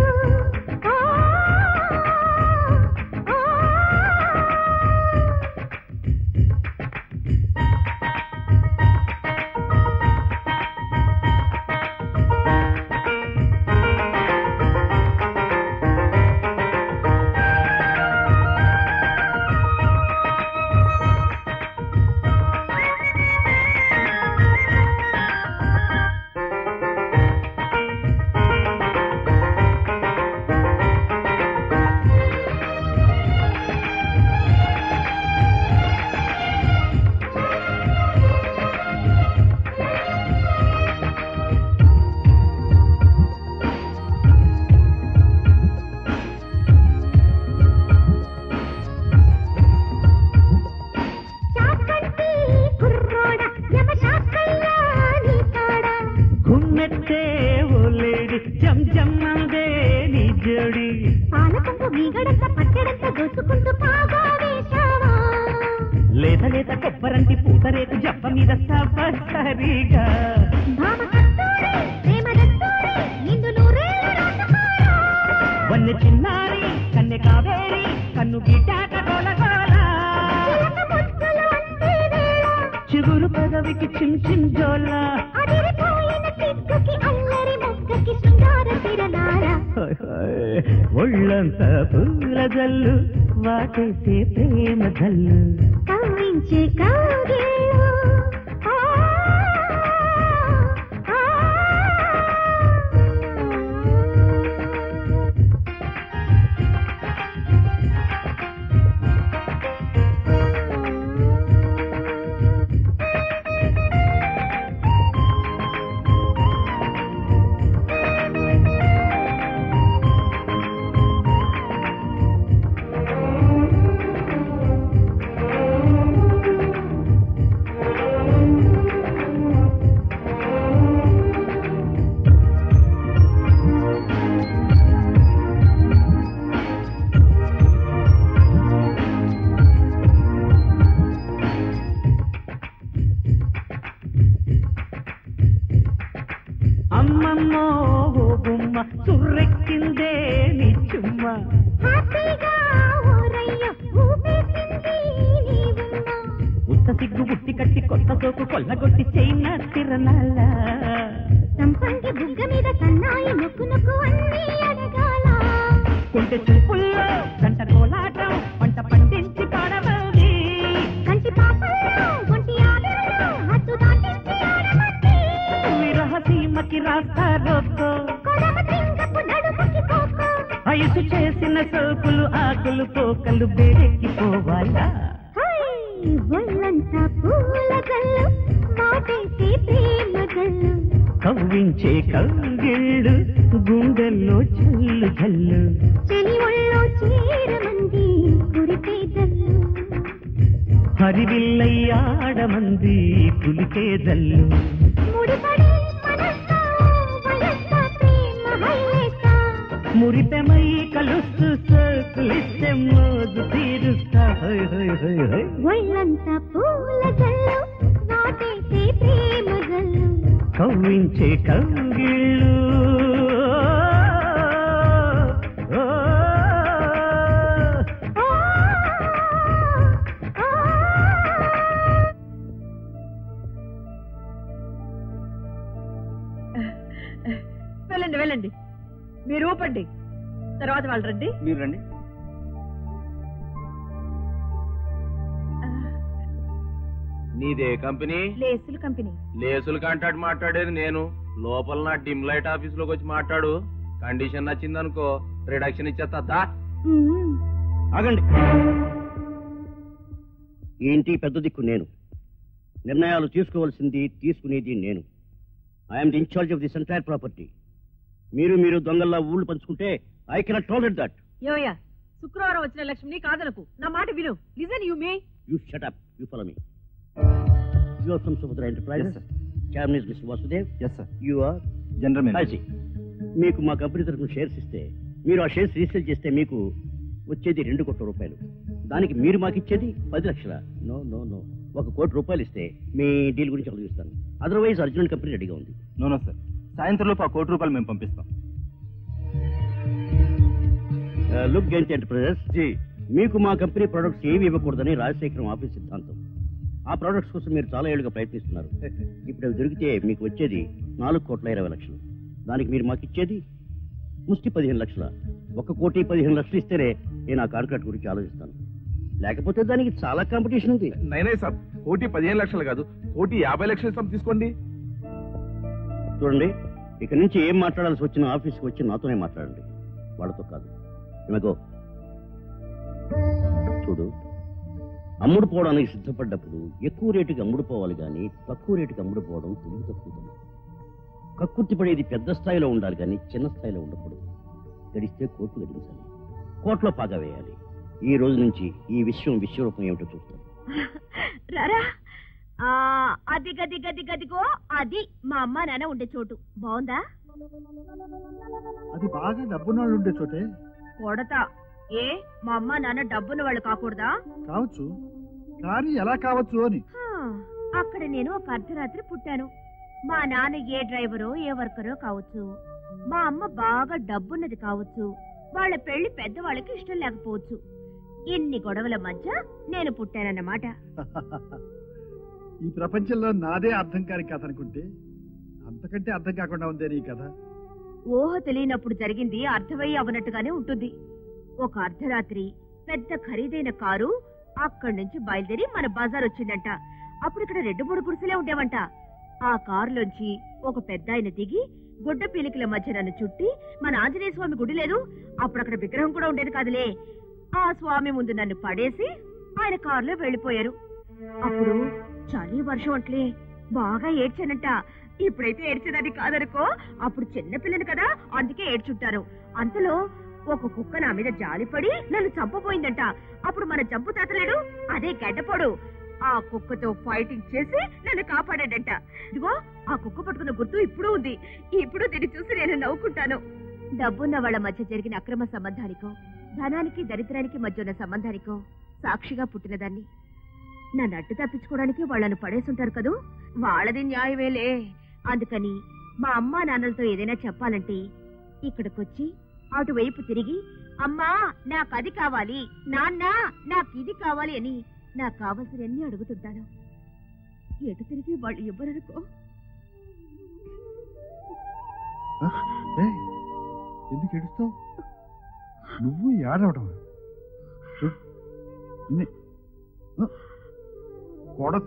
ఒళ్ళంతా పూల జల్లు వాటేసే ప్రేమ జల్లు కవ్వించే కౌగిళ్ళు కవ్వించే కౌగిళ్ళు గుండెల్లో జల్లు జల్లు చెలి ఒళ్ళో చేరమంది కురికే జల్లు హరివిల్లై ఆడమంది కులికే జల్లు ముడిపడే మనస్తా వయస్స ప్రేమ హైలెస్స మురిపెమై కలుస్తూ సోకులిస్తే మోజు తీరుస్తా ఒళ్ళంతా పూల జల్లు వాటేసే ప్రేమ జల్లు కవ్వించే కౌగిళ్ళు వెళ్ళండి వెళ్ళండి, మీరు ఊపండి, తర్వాత వాళ్ళు రండి. మీరు రండి. నీదే కంపెనీ? లేసులు కంపెనీ. లేసులు కాంటాక్ట్ మాట్లాడేది నేను. లోపల నా డిమ్ లైట్ ఆఫీస్ లోకి వచ్చి మాట్లాడు. కండిషన్ నచ్చిందనుకో రిడక్షన్ ఇచ్చేస్తా. ఆగండి. ఈ ఇంటి పెద్ద దిక్కు నేను. నిర్ణయాలు తీసుకోవాల్సింది తీసుకునేది నేను. I'm the in charge of this entire property. మీరు దొంగల్లా ఊళ్ళు పంచుకుంటే ఐ కెనాట్ టాలరేట్ దట్. ఏమయ్యా, శుక్రవారం వచ్చిన లక్ష్మిని కాదనకు. నా మాట విను. Listen you may. You shut up. You follow me. You are from Subhadra Enterprises. Chairman is Mr. Vasudev. Yes, sir. You are General Manager. I see. మీకు మా కంపెనీ తరఫున షేర్స్ ఇస్తే, మీరు ఆ షేర్స్ రీసేల్ చేస్తే మీకు వచ్చేది 2 కోట్ల రూపాయలు. దానికి మీరు మాకు ఇచ్చేది 10 లక్షల. నో నో నో, 1 కోటి రూపాయలు ఇస్తే మీ డీల్ గురించి ఆలోచిస్తాను. అదర్వైజ్ అర్జున్ కంపెనీ రెడీగా ఉంది. నో సార్, సాయంత్రంలోపు 1 కోటి రూపాయలు మేము పంపిస్తాం. లుక్ గెంట్ ఎంటర్ప్రైజెస్, మీకు మా కంపెనీ ప్రొడక్ట్స్ ఏవి ఇవ్వకూడదని రాజశేఖరం ఆఫీస్ సిద్ధాంతం. ఆ ప్రొడక్ట్స్ కోసం మీరు చాలా ఏళ్ళుగా ప్రయత్నిస్తున్నారు. ఇప్పుడు అవి దొరికితే మీకు వచ్చేది 4,20,00,000. దానికి మీరు మాకు ఇచ్చేది ముష్టి 15 లక్షల. 1,15,00,000 ఇస్తేనే నేను ఆ కాంట్రాక్ట్ గురించి ఆలోచిస్తాను. లేకపోతే దానికి చాలా కాంపిటీషన్ ఉంది. నైనే సార్, 1,15,00,000 కాదు, 1,50,00,000 ఇస్తాం, తీసుకోండి. చూడండి, ఇక నుంచి ఏం మాట్లాడాల్సి వచ్చిన ఆఫీస్కి వచ్చి నాతోనే మాట్లాడండి, వాళ్ళతో కాదు. ఏమగో చూడు, అమ్ముడు పోవడానికి సిద్ధపడ్డప్పుడు ఎక్కువ రేటుకి అమ్ముడు పోవాలి కానీ తక్కువ రేటుకి అమ్ముడు పోవడం తెలివి తక్కువ. కక్కుర్తి పడేది పెద్ద స్థాయిలో ఉండాలి కానీ చిన్న స్థాయిలో ఉండకూడదు. గడిస్తే కోట్లు గడించాలి, కోట్లో పాగా వేయాలి. ఈ రోజు నుంచి ఈ విశ్వరూపం ఏమిటో చూస్తాను. అది గది గది గదిగో, అది మా అమ్మ నాన్న ఉండే చోటు. బాగుందా? అది బాగా డబ్బున్నోళ్ళు ఉండే చోటే. కొడతా. ఏ మా అమ్మ నాన్న డబ్బున్న వాళ్ళు కాకూడదా? కావచ్చు, కానీ ఎలా కావచ్చు అని. అక్కడ నేను ఒక అర్ధరాత్రి పుట్టాను. మా నాన్న ఏ డ్రైవరో ఏ వర్కరో కావచ్చు. మా అమ్మ బాగా డబ్బున్నది కావచ్చు. వాళ్ళ పెళ్లి పెద్దవాళ్ళకి ఇష్టం లేకపోవచ్చు. ఇన్ని గొడవల మధ్య నేను పుట్టానన్నమాట. ఈ ప్రపంచంలో నాదే అర్థం కాని కథ అనుకుంటే అంతకంటే అర్థం కాకుండా ఉందే నీ కథ. ఊహ తెలియనప్పుడు జరిగింది అర్థమయ్యి అవనట్టుగానే ఉంటుంది. ఒక అర్ధరాత్రి పెద్ద ఖరీదైన కారు అక్కడి నుంచి బయలుదేరి మన బజార్ వచ్చిందంట. అప్పుడు ఇక్కడ 2-3 గుడిసెలే ఉండేవంట. ఆ కారులోంచి ఒక పెద్ద ఆయన దిగి గుడ్డ పీలికల మధ్య నన్ను చుట్టి, మన ఆంజనేయ స్వామి గుడి లేదు, అప్పుడు అక్కడ విగ్రహం కూడా ఉండేది కాదులే, ఆ స్వామి ముందు నన్ను పడేసి ఆయన కారులో వెళ్లిపోయారు. అప్పుడు చలి వర్షం అంట్లే బాగా ఏడ్చానంట. ఇప్పుడైతే ఏడ్చేదాన్ని కాదనుకో, అప్పుడు చిన్నపిల్లని కదా, అందుకే ఏడ్చుంటారు. అంతలో ఒక కుక్క నా మీద జాలిపడి నన్ను చంపబోయిందంట. అప్పుడు మన జంపు తాతలేడు, అదే గడ్డపోడు, ఆ కుక్కతో ఫైటింగ్ చేసి నన్ను కాపాడాడంట. ఇదిగో ఆ కుక్క పట్టుకున్న గుర్తు ఇప్పుడు ఉంది. ఇప్పుడు దీన్ని చూసి నేను నవ్వుకుంటాను. డబ్బున్న వాళ్ళ మధ్య జరిగిన అక్రమ సంబంధానికో, ధనానికి దరిద్రానికి మధ్య ఉన్న సంబంధానికో సాక్షిగా పుట్టినదాన్ని. నన్ను అడ్డు తప్పించుకోవడానికి వాళ్ళను పడేసుంటారు కదూ, వాళ్ళది న్యాయమేలే. అందుకని మా అమ్మా నాన్నలతో ఏదైనా చెప్పాలంటే ఇక్కడికొచ్చి అటువైపు తిరిగి, అమ్మా నాకు అది కావాలి, నాన్న నాకు ఇది కావాలి అని నాకు కావాల్సినవన్నీ అడుగుతుంటాను. ఎటు తిరిగి వాళ్ళు ఇవ్వరనుకో. ఎందుకు ఏడుస్తావు? నువ్వు ఏడవడం కొడత.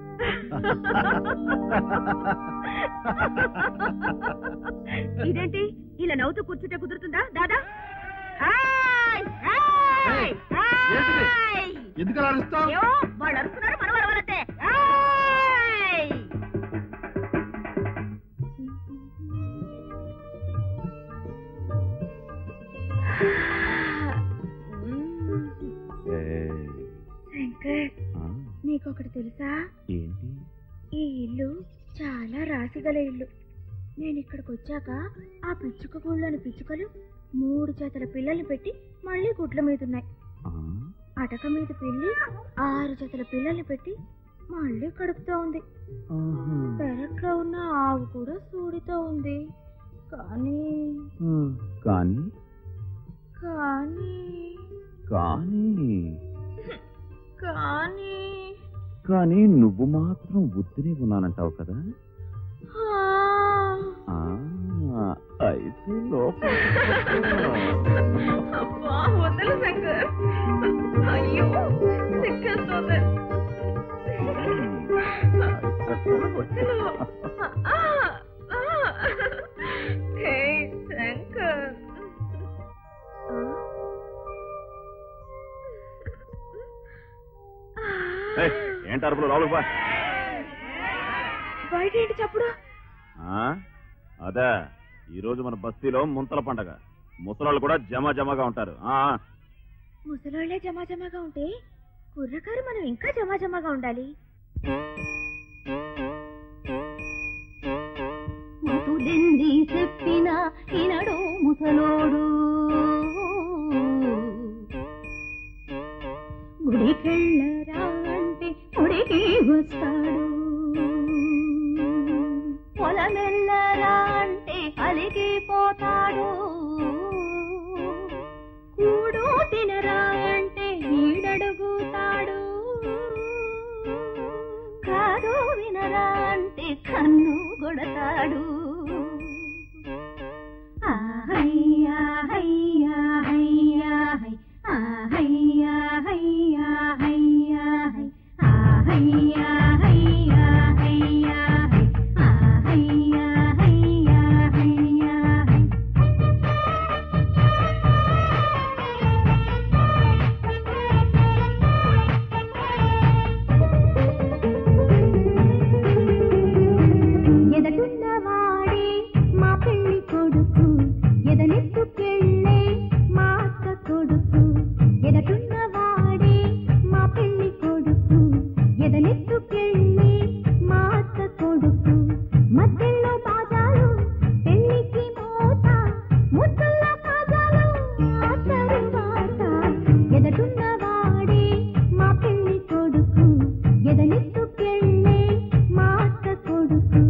ఇదేంటి ఇలా నవ్వుతూ కూర్చుంటే కుదురుతుందా దాదా? ఎందుకు అరుస్తావు? వాళ్ళు అరుస్తున్నారు, మనం అరవాలంటే. శంకర్, నీకొకటి తెలుసా? ఏంటి? ఈ ఇల్లు చాలా రాసిగల ఇల్లు. నేను ఇక్కడికి వచ్చాక ఆ పిచ్చుక గూళ్ళని పిచ్చుకలు 3 జతల పిల్లల్ని పెట్టి మళ్ళీ గుడ్ల మీద ఉన్నాయి. అటక మీద పిల్లి 6 జతల పిల్లల్ని పెట్టి మళ్ళీ కడుపుతో ఉంది. పెరట్లో ఉన్న ఆవు కూడా సూడితో ఉంది. కానీ కానీ కానీ కానీ కానీ కానీ నువ్వు మాత్రం ఉత్తినే ఉన్నానంటావు కదా? అయితే లోపల వదలు శంకర్. అయ్యో సిక్కేస్తుంది. వదలు. ఏంటి అరుపులు? లోపలికి బా. బయట ఏంటి చప్పుడు? అదే ఈ రోజు మన బస్తీలో ముంతల పండగ. ముసలాళ్ళు కూడా జమాగా ఉంటారు. ముసలోళ్లే జమాగా ఉంటే కుర్రకారు మనం ఇంకా జమాగా ఉండాలి. ముతుదెంది చెప్పిన ఈనడు ముసలోడు గుడికెళ్ళరా అంటే గుడికి వస్తాడు, పొలమెల్లరా అంటే అలిగిపోతాడు, కూడు తినరా అంటే ఈడడుగుతాడు, కాదు వినరా అంటే కన్ను కొడతాడు. ఆహయ్యా హయ్యా హయ్యా హై, ఆహయ్యా హయ్యా హయ్యా హై, ఆహయ్యా హయ్యా హయ్యా హై, ఆహయ్యా హయ్యా హయ్యా హై. ఎదటున్నవాడే మా పెళ్లి కొడుకు, ఎదనెత్తుకెళ్ళే మా అక్క కొడుకు, ఎదటున్నవాడే మా పెళ్లి కొడుకు, ఎదనెత్తుకెళ్ళే మా అక్క కొడుకు, మధ్యలో బాజాలు పెళ్లికి మోత, ముద్దుల్లో కాజాలు ఆ తరువాత, ఎదటున్నవాడే మా పెళ్లి కొడుకు, ఎదనెత్తుకెళ్ళే మా అక్క కొడుకు.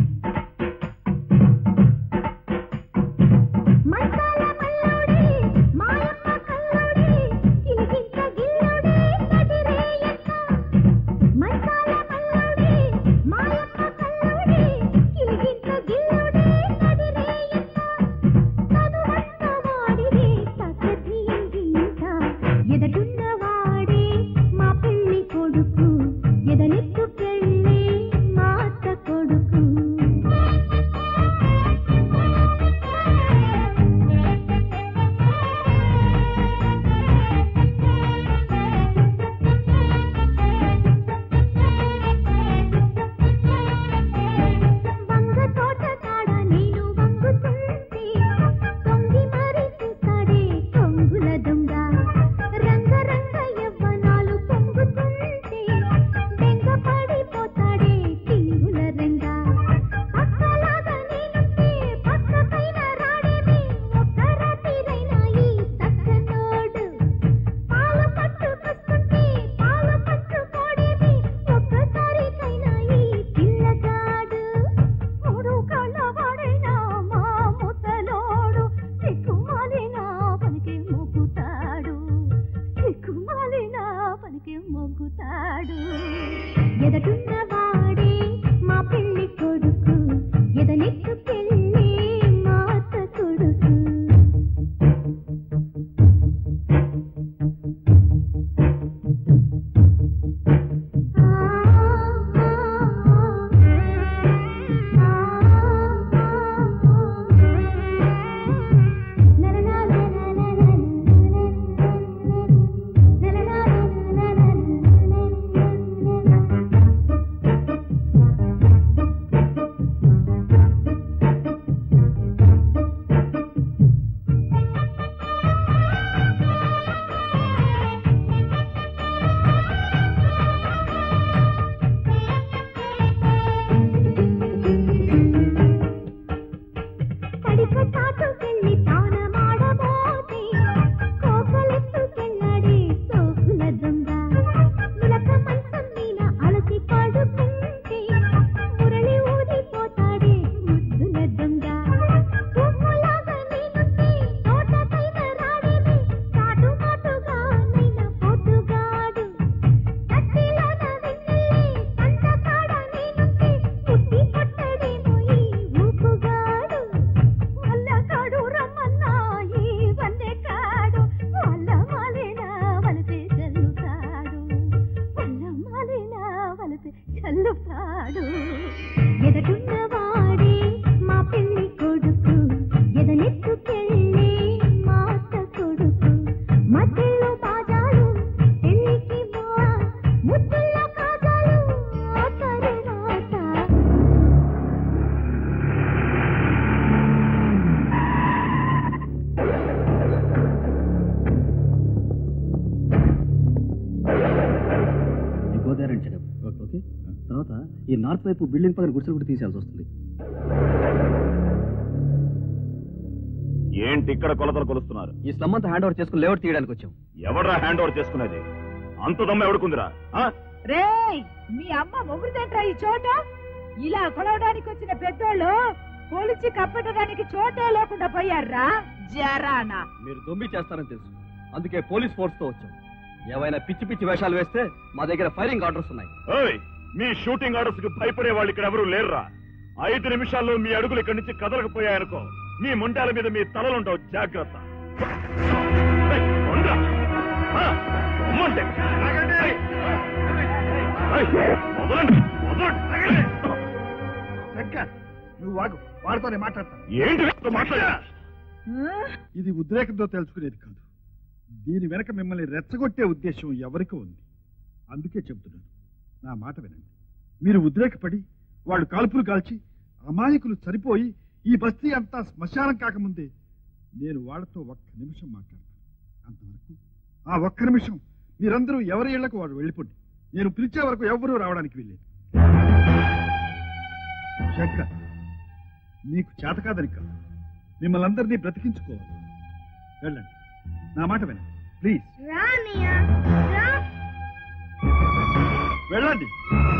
మంచాల మల్లుడే మాయమ్మ కల్లుడే, కిలికింత గిల్లుడే కదిరేయక్క, మంచాల మల్లుడే మాయమ్మ కల్లుడే, కిలికింత గిల్లుడే కదిరేయక్క, చదువన్న వాడిదే తకతీయింత, ఎదటున్నవాడే మా పెళ్లి కొడుకు, ఎదనెత్తుకెళ్ళే మా అత్త కొడుకు. వంగ తోట కాడ నేను వంగుతుంటే తొంగి మరి చూస్తాడే కొంగుల దొంగ, రంగరంగ యవ్వనాలు పొంగుతుంటే బెంగ పడిపోతాడే కింగుల రంగ, పక్కలాగా నేనుంటే పక్కకైన రాడేమి ఒక్క రాత్రిరైనా ఈ సక్కనోడు, పాలు పట్టుకొస్తుంటే పాలు పట్టుకోడేమి ఒక్కసారికైనా ఈ పిల్లగాడు, మూడు కళ్ళ వాడైనా మా ముసలోడు, సిగ్గుమాలిన పనికి మొగ్గుతాడు, సిగ్గుమాలిన పనికి మొగ్గుతాడు, ఎదటున్నవాడే మా పెళ్లి కొడుకు, ఎదనెత్తుకెళ్ళే మా అత్త కొడుకు. పడిక చాటుకెళ్ళి తానమాడబోతే కోకలెత్తుకెళ్ళాడే సోకుల దొంగ, ములక మంచం మీద అలసి పడుకుంటే మురళి ఊదిపోతాడే ముద్దుల దొంగ, పువ్వులాగా నేనుంటే తోటకైన రాడేమి చాటుమాటుగా నైనా పోటుగాడు, కత్తిలోన వెన్నెల్లే సందకాడ నేనుంటే పుట్టి పట్టడేమో ఈ ఊపుగాడు, వల్లకాడు రమ్మన్నా ఈ వన్నెకాడు, వల్ల మాలిన వలపే చల్లుతాడు, వల్ల మాలిన వలపే చల్లుతాడు, ఎదటున్నవాడే మా పెళ్లి కొడుకు, ఎదనెత్తుకెళ్ళే మా అత్త కొడుకు, మధ్యలో బాజాలు పెళ్లికి ముద్దుల్లో కాజాలు తర్వాత ఈ నార్త్ వైపు బిల్డింగ్ పక్కన గుడిసెలు కూడా తీసేయాల్సి వస్తుంది. ఏంటి ఇక్కడ కొలతలు కొలుస్తున్నారు? ఈ స్లమ్ అంతా హ్యాండ్ ఓవర్ చేసుకుని లేఅవుట్ తీయడానికి వచ్చాం. ఎవడరా హ్యాండ్ ఓవర్ చేసుకునేది? అంత దమ్మ ఎవడుకుందిరా? రే మీ అమ్మ మొగుడుదంట్రా ఈ చోట. ఇలా కొలవడానికి వచ్చిన పెద్దోళ్ళు పోలిచి కప్పటడానికి చోటే లేకుండా పోయారా జరానా. మీరు దొంబి చేస్తారని తెలుసు, అందుకే పోలీస్ ఫోర్స్ తో వచ్చాం. ఏవైనా పిచ్చి పిచ్చి వేషాలు వేస్తే మా దగ్గర ఫైరింగ్ ఆర్డర్స్ ఉన్నాయి. మీ షూటింగ్ ఆర్డర్స్ కి భయపడే వాళ్ళు ఇక్కడ ఎవరు లేరురా. 5 నిమిషాల్లో మీ అడుగులు ఇక్కడి నుంచి కదలకపోయాయనుకో మీ ముండాల మీద మీ తలలుండవు. జాగ్రత్త. నువ్వు వాగు, వాడితోనే మాట్లాడతా. ఏంటి మాట్లాడా? ఇది ఉద్రేకంతో తెలుసుకునేది కాదు. దీని వెనక మిమ్మల్ని రెచ్చగొట్టే ఉద్దేశం ఎవరికో ఉంది. అందుకే చెబుతున్నాను, నా మాట వినండి. మీరు ఉద్రేకపడి వాళ్ళు కాల్పులు కాల్చి అమాయకులు సరిపోయి ఈ బస్తీ అంతా శ్మశానం కాకముందే నేను వాళ్ళతో 1 నిమిషం మాట్లాడతాను. అంతవరకు ఆ 1 నిమిషం మీరందరూ ఎవరి ఇళ్లకు వాడు వెళ్ళిపోండి. నేను పిలిచే వరకు ఎవరూ రావడానికి వీల్లేదు. శంకర్, నీకు చేత కాదని కాదు, మిమ్మల్ని అందరినీ బ్రతికించుకోవాలి. వెళ్ళండి, నా మాట వినండి ప్లీజ్. వెళ్ళండి.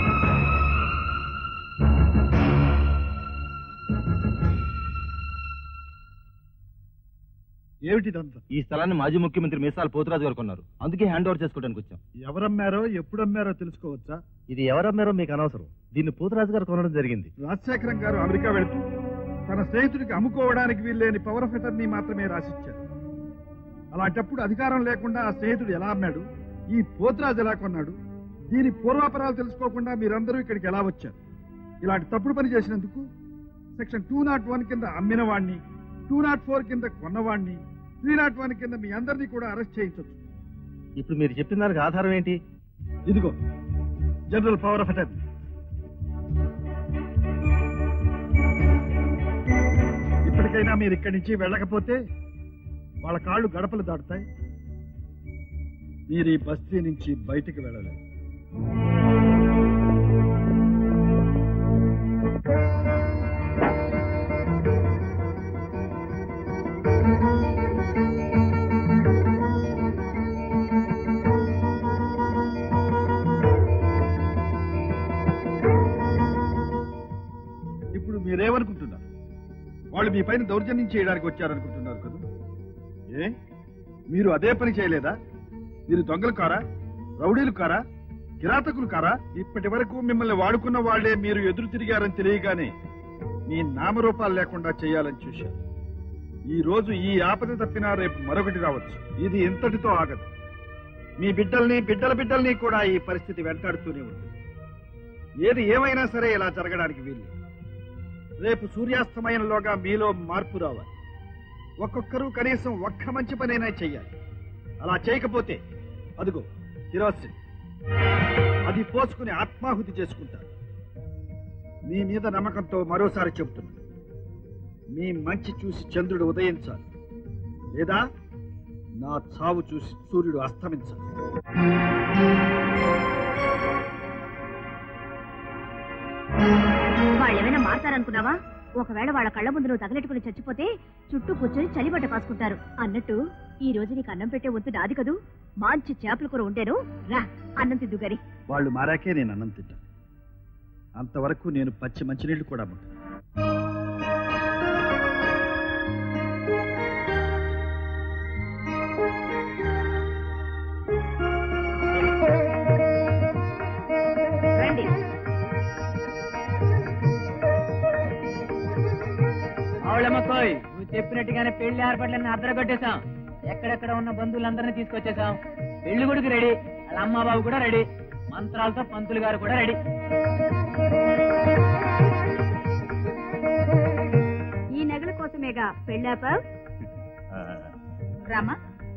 ఏమిటిదంతా? ఈ స్థలాన్ని మాజీ ముఖ్యమంత్రి మీసాల పోతురాజు గారు కొన్నారు, అందుకే హ్యాండ్ ఓవర్ చేసుకోవడానికి వచ్చాం. ఎవరమ్మారో ఎప్పుడమ్మారో తెలుసుకోవచ్చా? ఇది ఎవరమ్మారో మీకు అనవసరం. దీన్ని పోతురాజు గారు కొనడం జరిగింది. రాజశేఖరం గారు అమెరికా వెళుతూ తన స్నేహితుడికి అమ్ముకోవడానికి వీల్లేని పవర్ ఆఫ్ అటర్నీ మాత్రమే రాసిచ్చారు. అలాంటప్పుడు అధికారం లేకుండా ఆ స్నేహితుడు ఎలా అమ్మాడు, ఈ పోతురాజు ఎలా కొన్నాడు, దీని పూర్వాపరాలు తెలుసుకోకుండా మీరందరూ ఇక్కడికి ఎలా వచ్చారు? ఇలాంటి తప్పుడు పని చేసినందుకు సెక్షన్ 201 కింద అమ్మిన వాణ్ణి, 204 కింద కొన్నవాణ్ణి, 301 కింద మీ అందరినీ కూడా అరెస్ట్ చేయించవచ్చు. ఇప్పుడు మీరు చెప్పిన దానికి ఆధారం ఏంటి? ఇదిగో జనరల్ పవర్ ఆఫ్ అటర్నీ. ఇప్పటికైనా మీరు ఇక్కడి నుంచి వెళ్ళకపోతే వాళ్ళ కాళ్ళు గడపలు దాటుతాయి. మీరు ఈ బస్తీ నుంచి బయటికి వెళ్ళలేదు. ఇప్పుడు మీరేమనుకుంటున్నారు? వాళ్ళు మీ పైన దౌర్జన్యం చేయడానికి వచ్చారనుకుంటున్నారు కదా? ఏ, మీరు అదే పని చేయలేదా? మీరు దొంగలు కారా, రౌడీలు కారా, కిరాతకులు కారా? ఇప్పటి వరకు మిమ్మల్ని వాడుకున్న వాళ్లే మీరు ఎదురు తిరిగారని తెలియగానే మీ నామరూపాలు లేకుండా చేయాలని చూశారు. ఈ రోజు ఈ ఆపద తప్పినా రేపు మరొకటి రావచ్చు. ఇది ఇంతటితో ఆగదు. మీ బిడ్డల్ని, బిడ్డల బిడ్డల్ని కూడా ఈ పరిస్థితి వెంటాడుతూనే ఉంటుంది. ఏది ఏమైనా సరే ఇలా జరగడానికి వీల్లేదు. రేపు సూర్యాస్తమయంలోగా మీలో మార్పు రావాలి. ఒక్కొక్కరు కనీసం 1 మంచి పనైనా చెయ్యాలి. అలా చేయకపోతే అదిగో కిరోసిన్, అది పోసుకుని ఆత్మాహుతి చేసుకుంటారు. మీ మీద నమ్మకంతో మరోసారి చెబుతున్నాను, మీ మంచి చూసి చంద్రుడు ఉదయించాలి, లేదా నా చావు చూసి సూర్యుడు అస్తమించాలి. వాళ్ళేమైనా మారతారనుకున్నావా? ఒకవేళ వాళ్ళ కళ్ళ ముందు నువ్వు తగలెట్టుకుని చచ్చిపోతే చుట్టూ కూర్చొని చలిబట్ట కాసుకుంటారు. అన్నట్టు ఈ రోజు నీకు అన్నం పెట్టే వంతు నాది కదూ. మంచి చేపల కూర ఉండేను, రా అన్నం తిద్దు గారి. వాళ్ళు మారాకే నేను అన్నం తింటాను. అంతవరకు నేను పచ్చి మంచినీళ్లు కూడా అమ్ముతాను. రండి. అవులమ్మకోయ్, నువ్వు చెప్పినట్టుగానే పెళ్లి ఏర్పాట్లన్నీ అద్దరగొట్టేశాం. ఎక్కడెక్కడ ఉన్న బంధువులందరినీ తీసుకొచ్చేసాం. పెళ్లి కొడుకు రెడీ, వాళ్ళ అమ్మ బాబు కూడా రెడీ, మంత్రాలతో పంతులు గారు కూడా రెడీ. ఈ నగల కోసమేగా పెళ్ళాపా? రామా,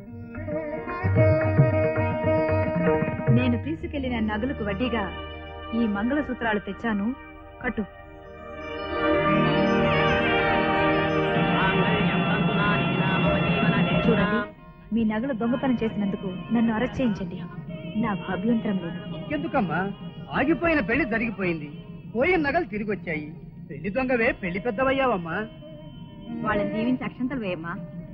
నేను తీసుకెళ్లిన నగలకు వడ్డీగా ఈ మంగళసూత్రాలు తెచ్చాను, కట్టు. చూడండి, మీ నగలు దొంగతనం చేసినందుకు నన్ను అరెస్ట్ చేయించండి. నాకు అభ్యంతరం లేదు. ఎందుకమ్మా? ఆగిపోయిన పెళ్లి జరిగిపోయింది, పోయిన నగలు తిరిగి వచ్చాయి. పెళ్లి దొంగవే పెళ్లి పెద్దవయ్యావమ్మా. వాళ్ళని దీవించి అక్షంతలు వేయమ్మా.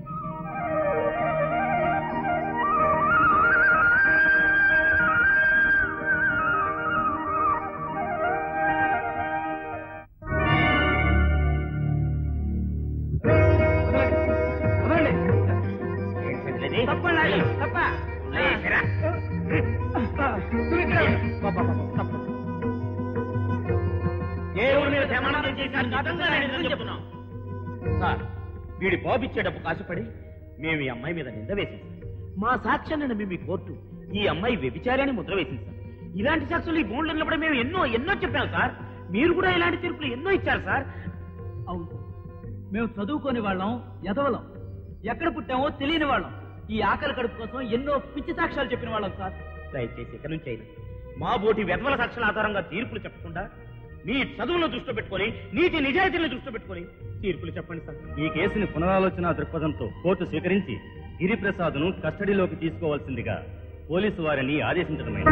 సార్, వీడి బాబిచ్చే డబ్బు కాసుపడి మేము ఈ అమ్మాయి మీద నింద వేసింది. మా సాక్ష్యాన్ని నమ్మి మీ కోర్టు ఈ అమ్మాయి వ్యభిచారి అని ముద్ర వేసింది సార్. ఇలాంటి సాక్షులు ఈ బోన్లు ఉన్నప్పుడు మేము ఎన్నో చెప్పాం సార్. మీరు కూడా ఇలాంటి తీర్పులు ఎన్నో ఇచ్చారు సార్. అవును, మేము చదువుకోని వాళ్ళం, ఎదవలం, ఎక్కడ పుట్టామో తెలియని వాళ్ళం, ఈ ఆకలి కడుపు కోసం ఎన్నో పిచ్చి సాక్ష్యాలు చెప్పిన వాళ్ళం సార్. దయచేసి ఇక నుంచి అయినా మా బోటి వెధవల సాక్షుల ఆధారంగా తీర్పులు చెప్పకుండా మీ చదువులను దృష్టిలో పెట్టుకొని నీతి నిజాయితీలను దృష్టిలో పెట్టుకొని తీర్పులు చెప్పండి సార్. ఈ కేసుని పునరాలోచన దృక్పథంతో కోర్టు స్వీకరించి గిరిప్రసాద్ను కస్టడీలోకి తీసుకోవాల్సిందిగా పోలీసు వారిని ఆదేశించడమైంది.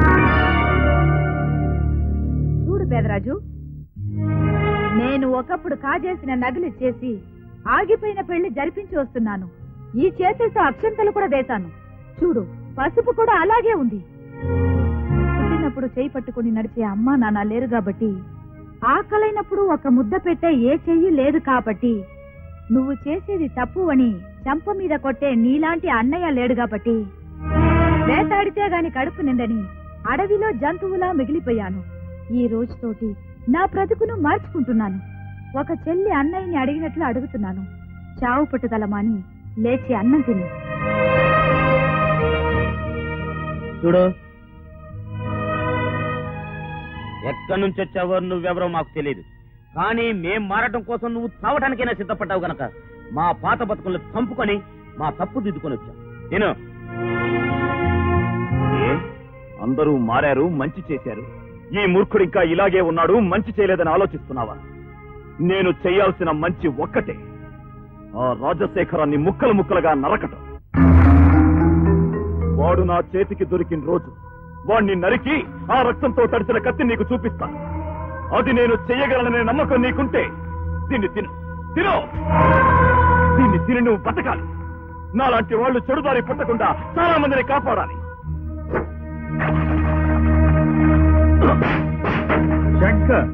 చూడు పేదరాజు, నేను ఒకప్పుడు కాజేసిన నగలు చేసి ఆగిపోయిన పెళ్లి జరిపించి వస్తున్నాను. ఈ చేతులతో అక్షంతలు కూడా వేశాను. చూడు, పసుపు కూడా అలాగే ఉంది. పుట్టినప్పుడు చేయి పట్టుకుని నడిచే అమ్మా నాన్న లేరు కాబట్టి, ఆకలైనప్పుడు ఒక ముద్ద పెట్టే ఏ చెయ్యి లేదు కాబట్టి, నువ్వు చేసేది తప్పు అని చంప మీద కొట్టే నీలాంటి అన్నయ్య లేడు కాబట్టి, వేటాడితే గాని కడుపు నిండని అడవిలో జంతువులా మిగిలిపోయాను. ఈ రోజుతోటి నా బ్రతుకును మార్చుకుంటున్నాను. ఒక చెల్లి అన్నయ్యని అడిగినట్లు అడుగుతున్నాను. చావు పట్టుదలమాని లేచి అన్నం తిని. చూడు, ఎక్కడి నుంచి వచ్చావో నువ్వెవరో మాకు తెలియదు, కానీ మేం మారటం కోసం నువ్వు చావటానికైనా సిద్ధపడ్డావు గనక మా పాత బతుకులను చంపుకొని మా తప్పు దిద్దుకొని వచ్చావు. నేను అందరూ మారారు, మంచి చేశారు. ఈ మూర్ఖుడు ఇంకా ఇలాగే ఉన్నాడు, మంచి చేయలేదని ఆలోచిస్తున్నావా? నేను చేయాల్సిన మంచి ఒక్కటే, ఆ రాజశేఖరాన్ని ముక్కలు ముక్కలుగా నరకటం. వాడు నా చేతికి దొరికిన రోజు వాణ్ణి నరికి ఆ రక్తంతో తడిసిన కత్తి నీకు చూపిస్తాను. అది నేను చెయ్యగలననే నమ్మకం నీకుంటే దీన్ని తిను. దీన్ని తిని నువ్వు బతకాలి. నాలాంటి వాళ్ళు చెడుదారి పుట్టకుండా చాలా మందిని కాపాడాలి. శంకర్,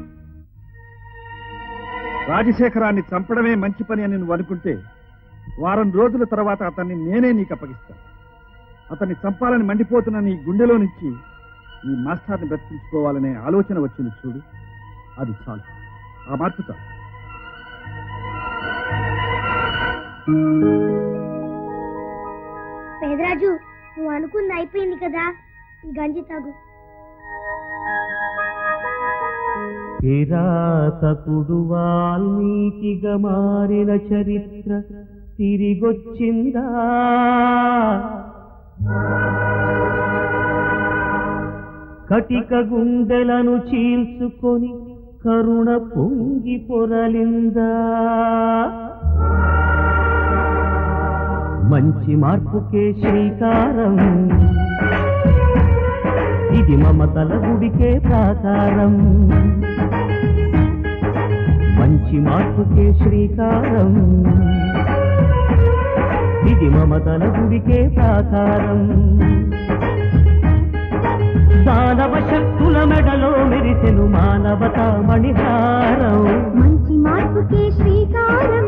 రాజశేఖరాన్ని చంపడమే మంచి పని అని నువ్వు అనుకుంటే, వారం రోజుల తర్వాత అతన్ని నేనే నీకు అప్పగిస్తాను. అతన్ని చంపాలని మండిపోతున్న నీ గుండెలో నుంచి నీ మాస్టర్ని బ్రతికించుకోవాలనే ఆలోచన వచ్చింది చూడు, అది చాలు. ఆ మార్పు చాలు. పేదరాజు, నువ్వు అనుకుంది అయిపోయింది కదా, ఈ గంజి తాగు. కిరాతకుడు వాల్మీకిగా మారిన చరిత్ర తిరిగొచ్చిందా? కటిక గుండెలను చీల్చుకొని కరుణ పొంగి పొరలిందా? మంచి మార్పుకే శ్రీకారం, ఇది మమతల గుడికే ప్రాకారం. మంచి మార్పుకే శ్రీకారం, ఇది మమతల గుడికే ప్రాకారం. దానవ శక్తుల మెడలో మెరిసెను మానవతా మణిహారం. మంచి మార్పుకే శ్రీకారం,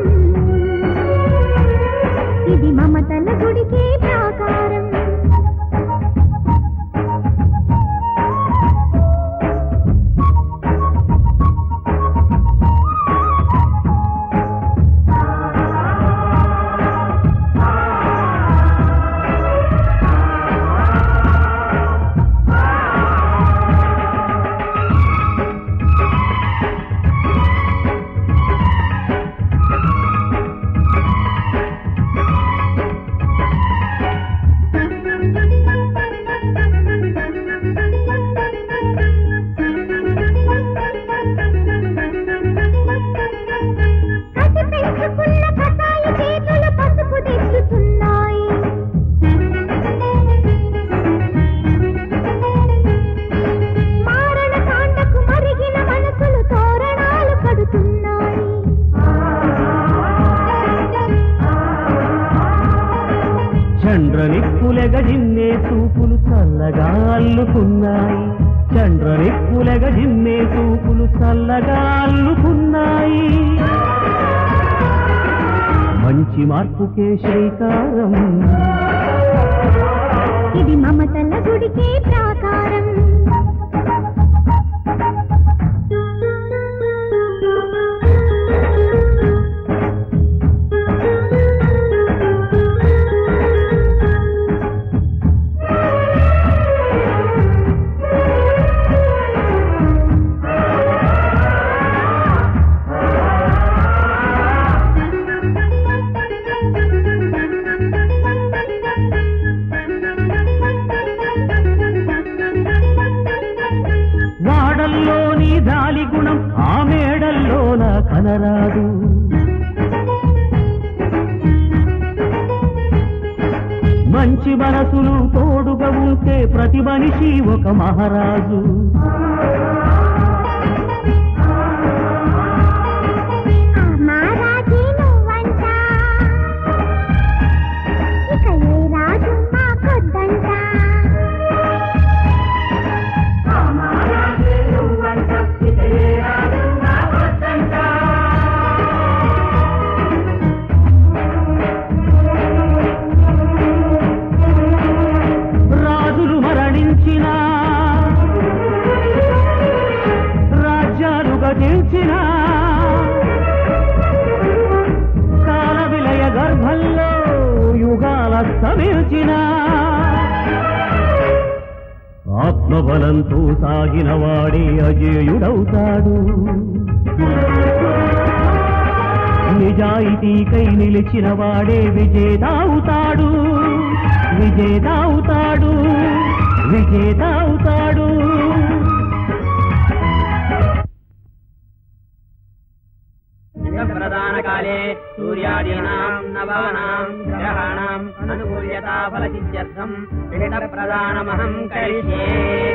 ఇది మమతల గుడికే ప్రాకారం. చూపులు చల్లగా అల్లుకున్నాయి మంచి మార్పుకే శ్రీకారం ఇది మమతల గుడికే ప్రాకారం వాడల్లోని దాలి గుణం ఆ మేడల్లోన కనరాదు మంచి మనసులు తోడుగా ఉంటే ప్రతి మనిషి ఒక మహారాజు రాజులు మరణించిన రాజ్యాలు గతించిన కాల విలయ గర్భంలో యుగాల స్తమించిన ఆత్మబలంతో సాగిన వాడే అజేయుడవుతాడు నిజాయితీకై నిలిచిన వాడే విజేతావుతాడు విజేతావుతాడు విజేతావుతాడు ప్రధాన కాలే సూర్యాదీనాం నవానాం గ్రహాణాం అనుకూల్యతా ఫలసిద్ధ్యర్థం పిహిత ప్రధానమహం కరిష్యే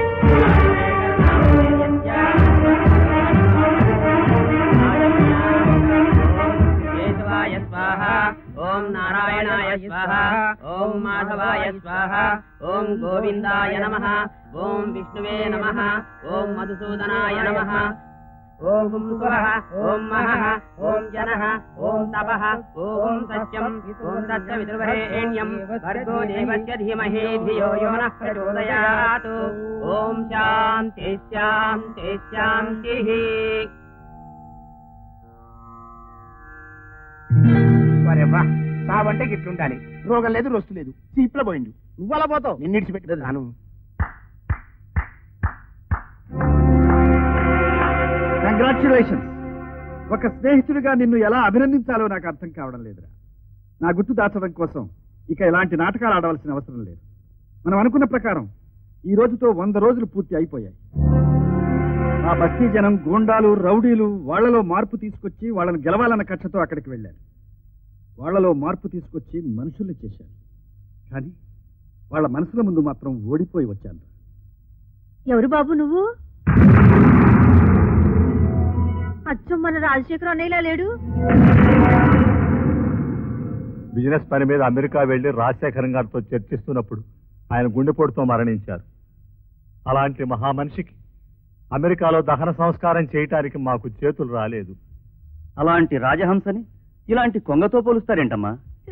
కేశవాయ స్వాహ ఓం నారాయణాయ స్వాహ ఓం మాధవాయ స్వాహ ఓం గోవిందాయ నమః ఓం విష్ణువే నమః ఓం మధుసూదనాయ నమః ఓం స్వః ఓం మహః ఓం జనః ఓం తపః ఓం సత్యం ఓం తస్య విద్రువరేణ్యం భర్గో దేవస్య ధీమహి ధియో యో నః ప్రచోదయాత్ ఓం శాంతి శాంతి శాంతిః. వరేవా సావంటే గిట్లుండాలి. రోగం లేదు రొస్తు లేదు. చీప్లో పోయిండు. నువ్వు అలా పోతావు. నిన్ను ఇడిచిపెట్టలేదు రాను. కంగ్రాచ్యులేషన్స్. ఒక స్నేహితుడిగా నిన్ను ఎలా అభినందించాలో నాకు అర్థం కావడం లేదురా. నా గుర్తు దాచడం కోసం ఇక ఇలాంటి నాటకాలు ఆడవలసిన అవసరం లేదు. మనం అనుకున్న ప్రకారం ఈ రోజుతో 100 రోజులు పూర్తి అయిపోయాయి. ఆ బస్తీ జనం గూండాలు రౌడీలు వాళ్లలో మార్పు తీసుకొచ్చి వాళ్ళని గెలవాలన్న కక్షతో అక్కడికి వెళ్ళారు. వాళ్లలో మార్పు తీసుకొచ్చి మనుషుల్ని చేశారు. కానీ వాళ్ళ మనసుల ముందు మాత్రం ఓడిపోయి వచ్చాను. ఎవరు బాబు నువ్వు? అచ్చం మన రాజశేఖర్ అన్నయ్యలా లేడు. బిజినెస్ పని మీద అమెరికా వెళ్లి రాజశేఖరం గారితో చర్చిస్తున్నప్పుడు ఆయన గుండెపోటుతో మరణించారు. అలాంటి మహామనిషికి అమెరికాలో దహన సంస్కారం చేయటానికి మాకు చేతులు రాలేదు. అలాంటి రాజహంసని ఇలాంటి కొంగతో పోలుస్తారేంటమ్మా?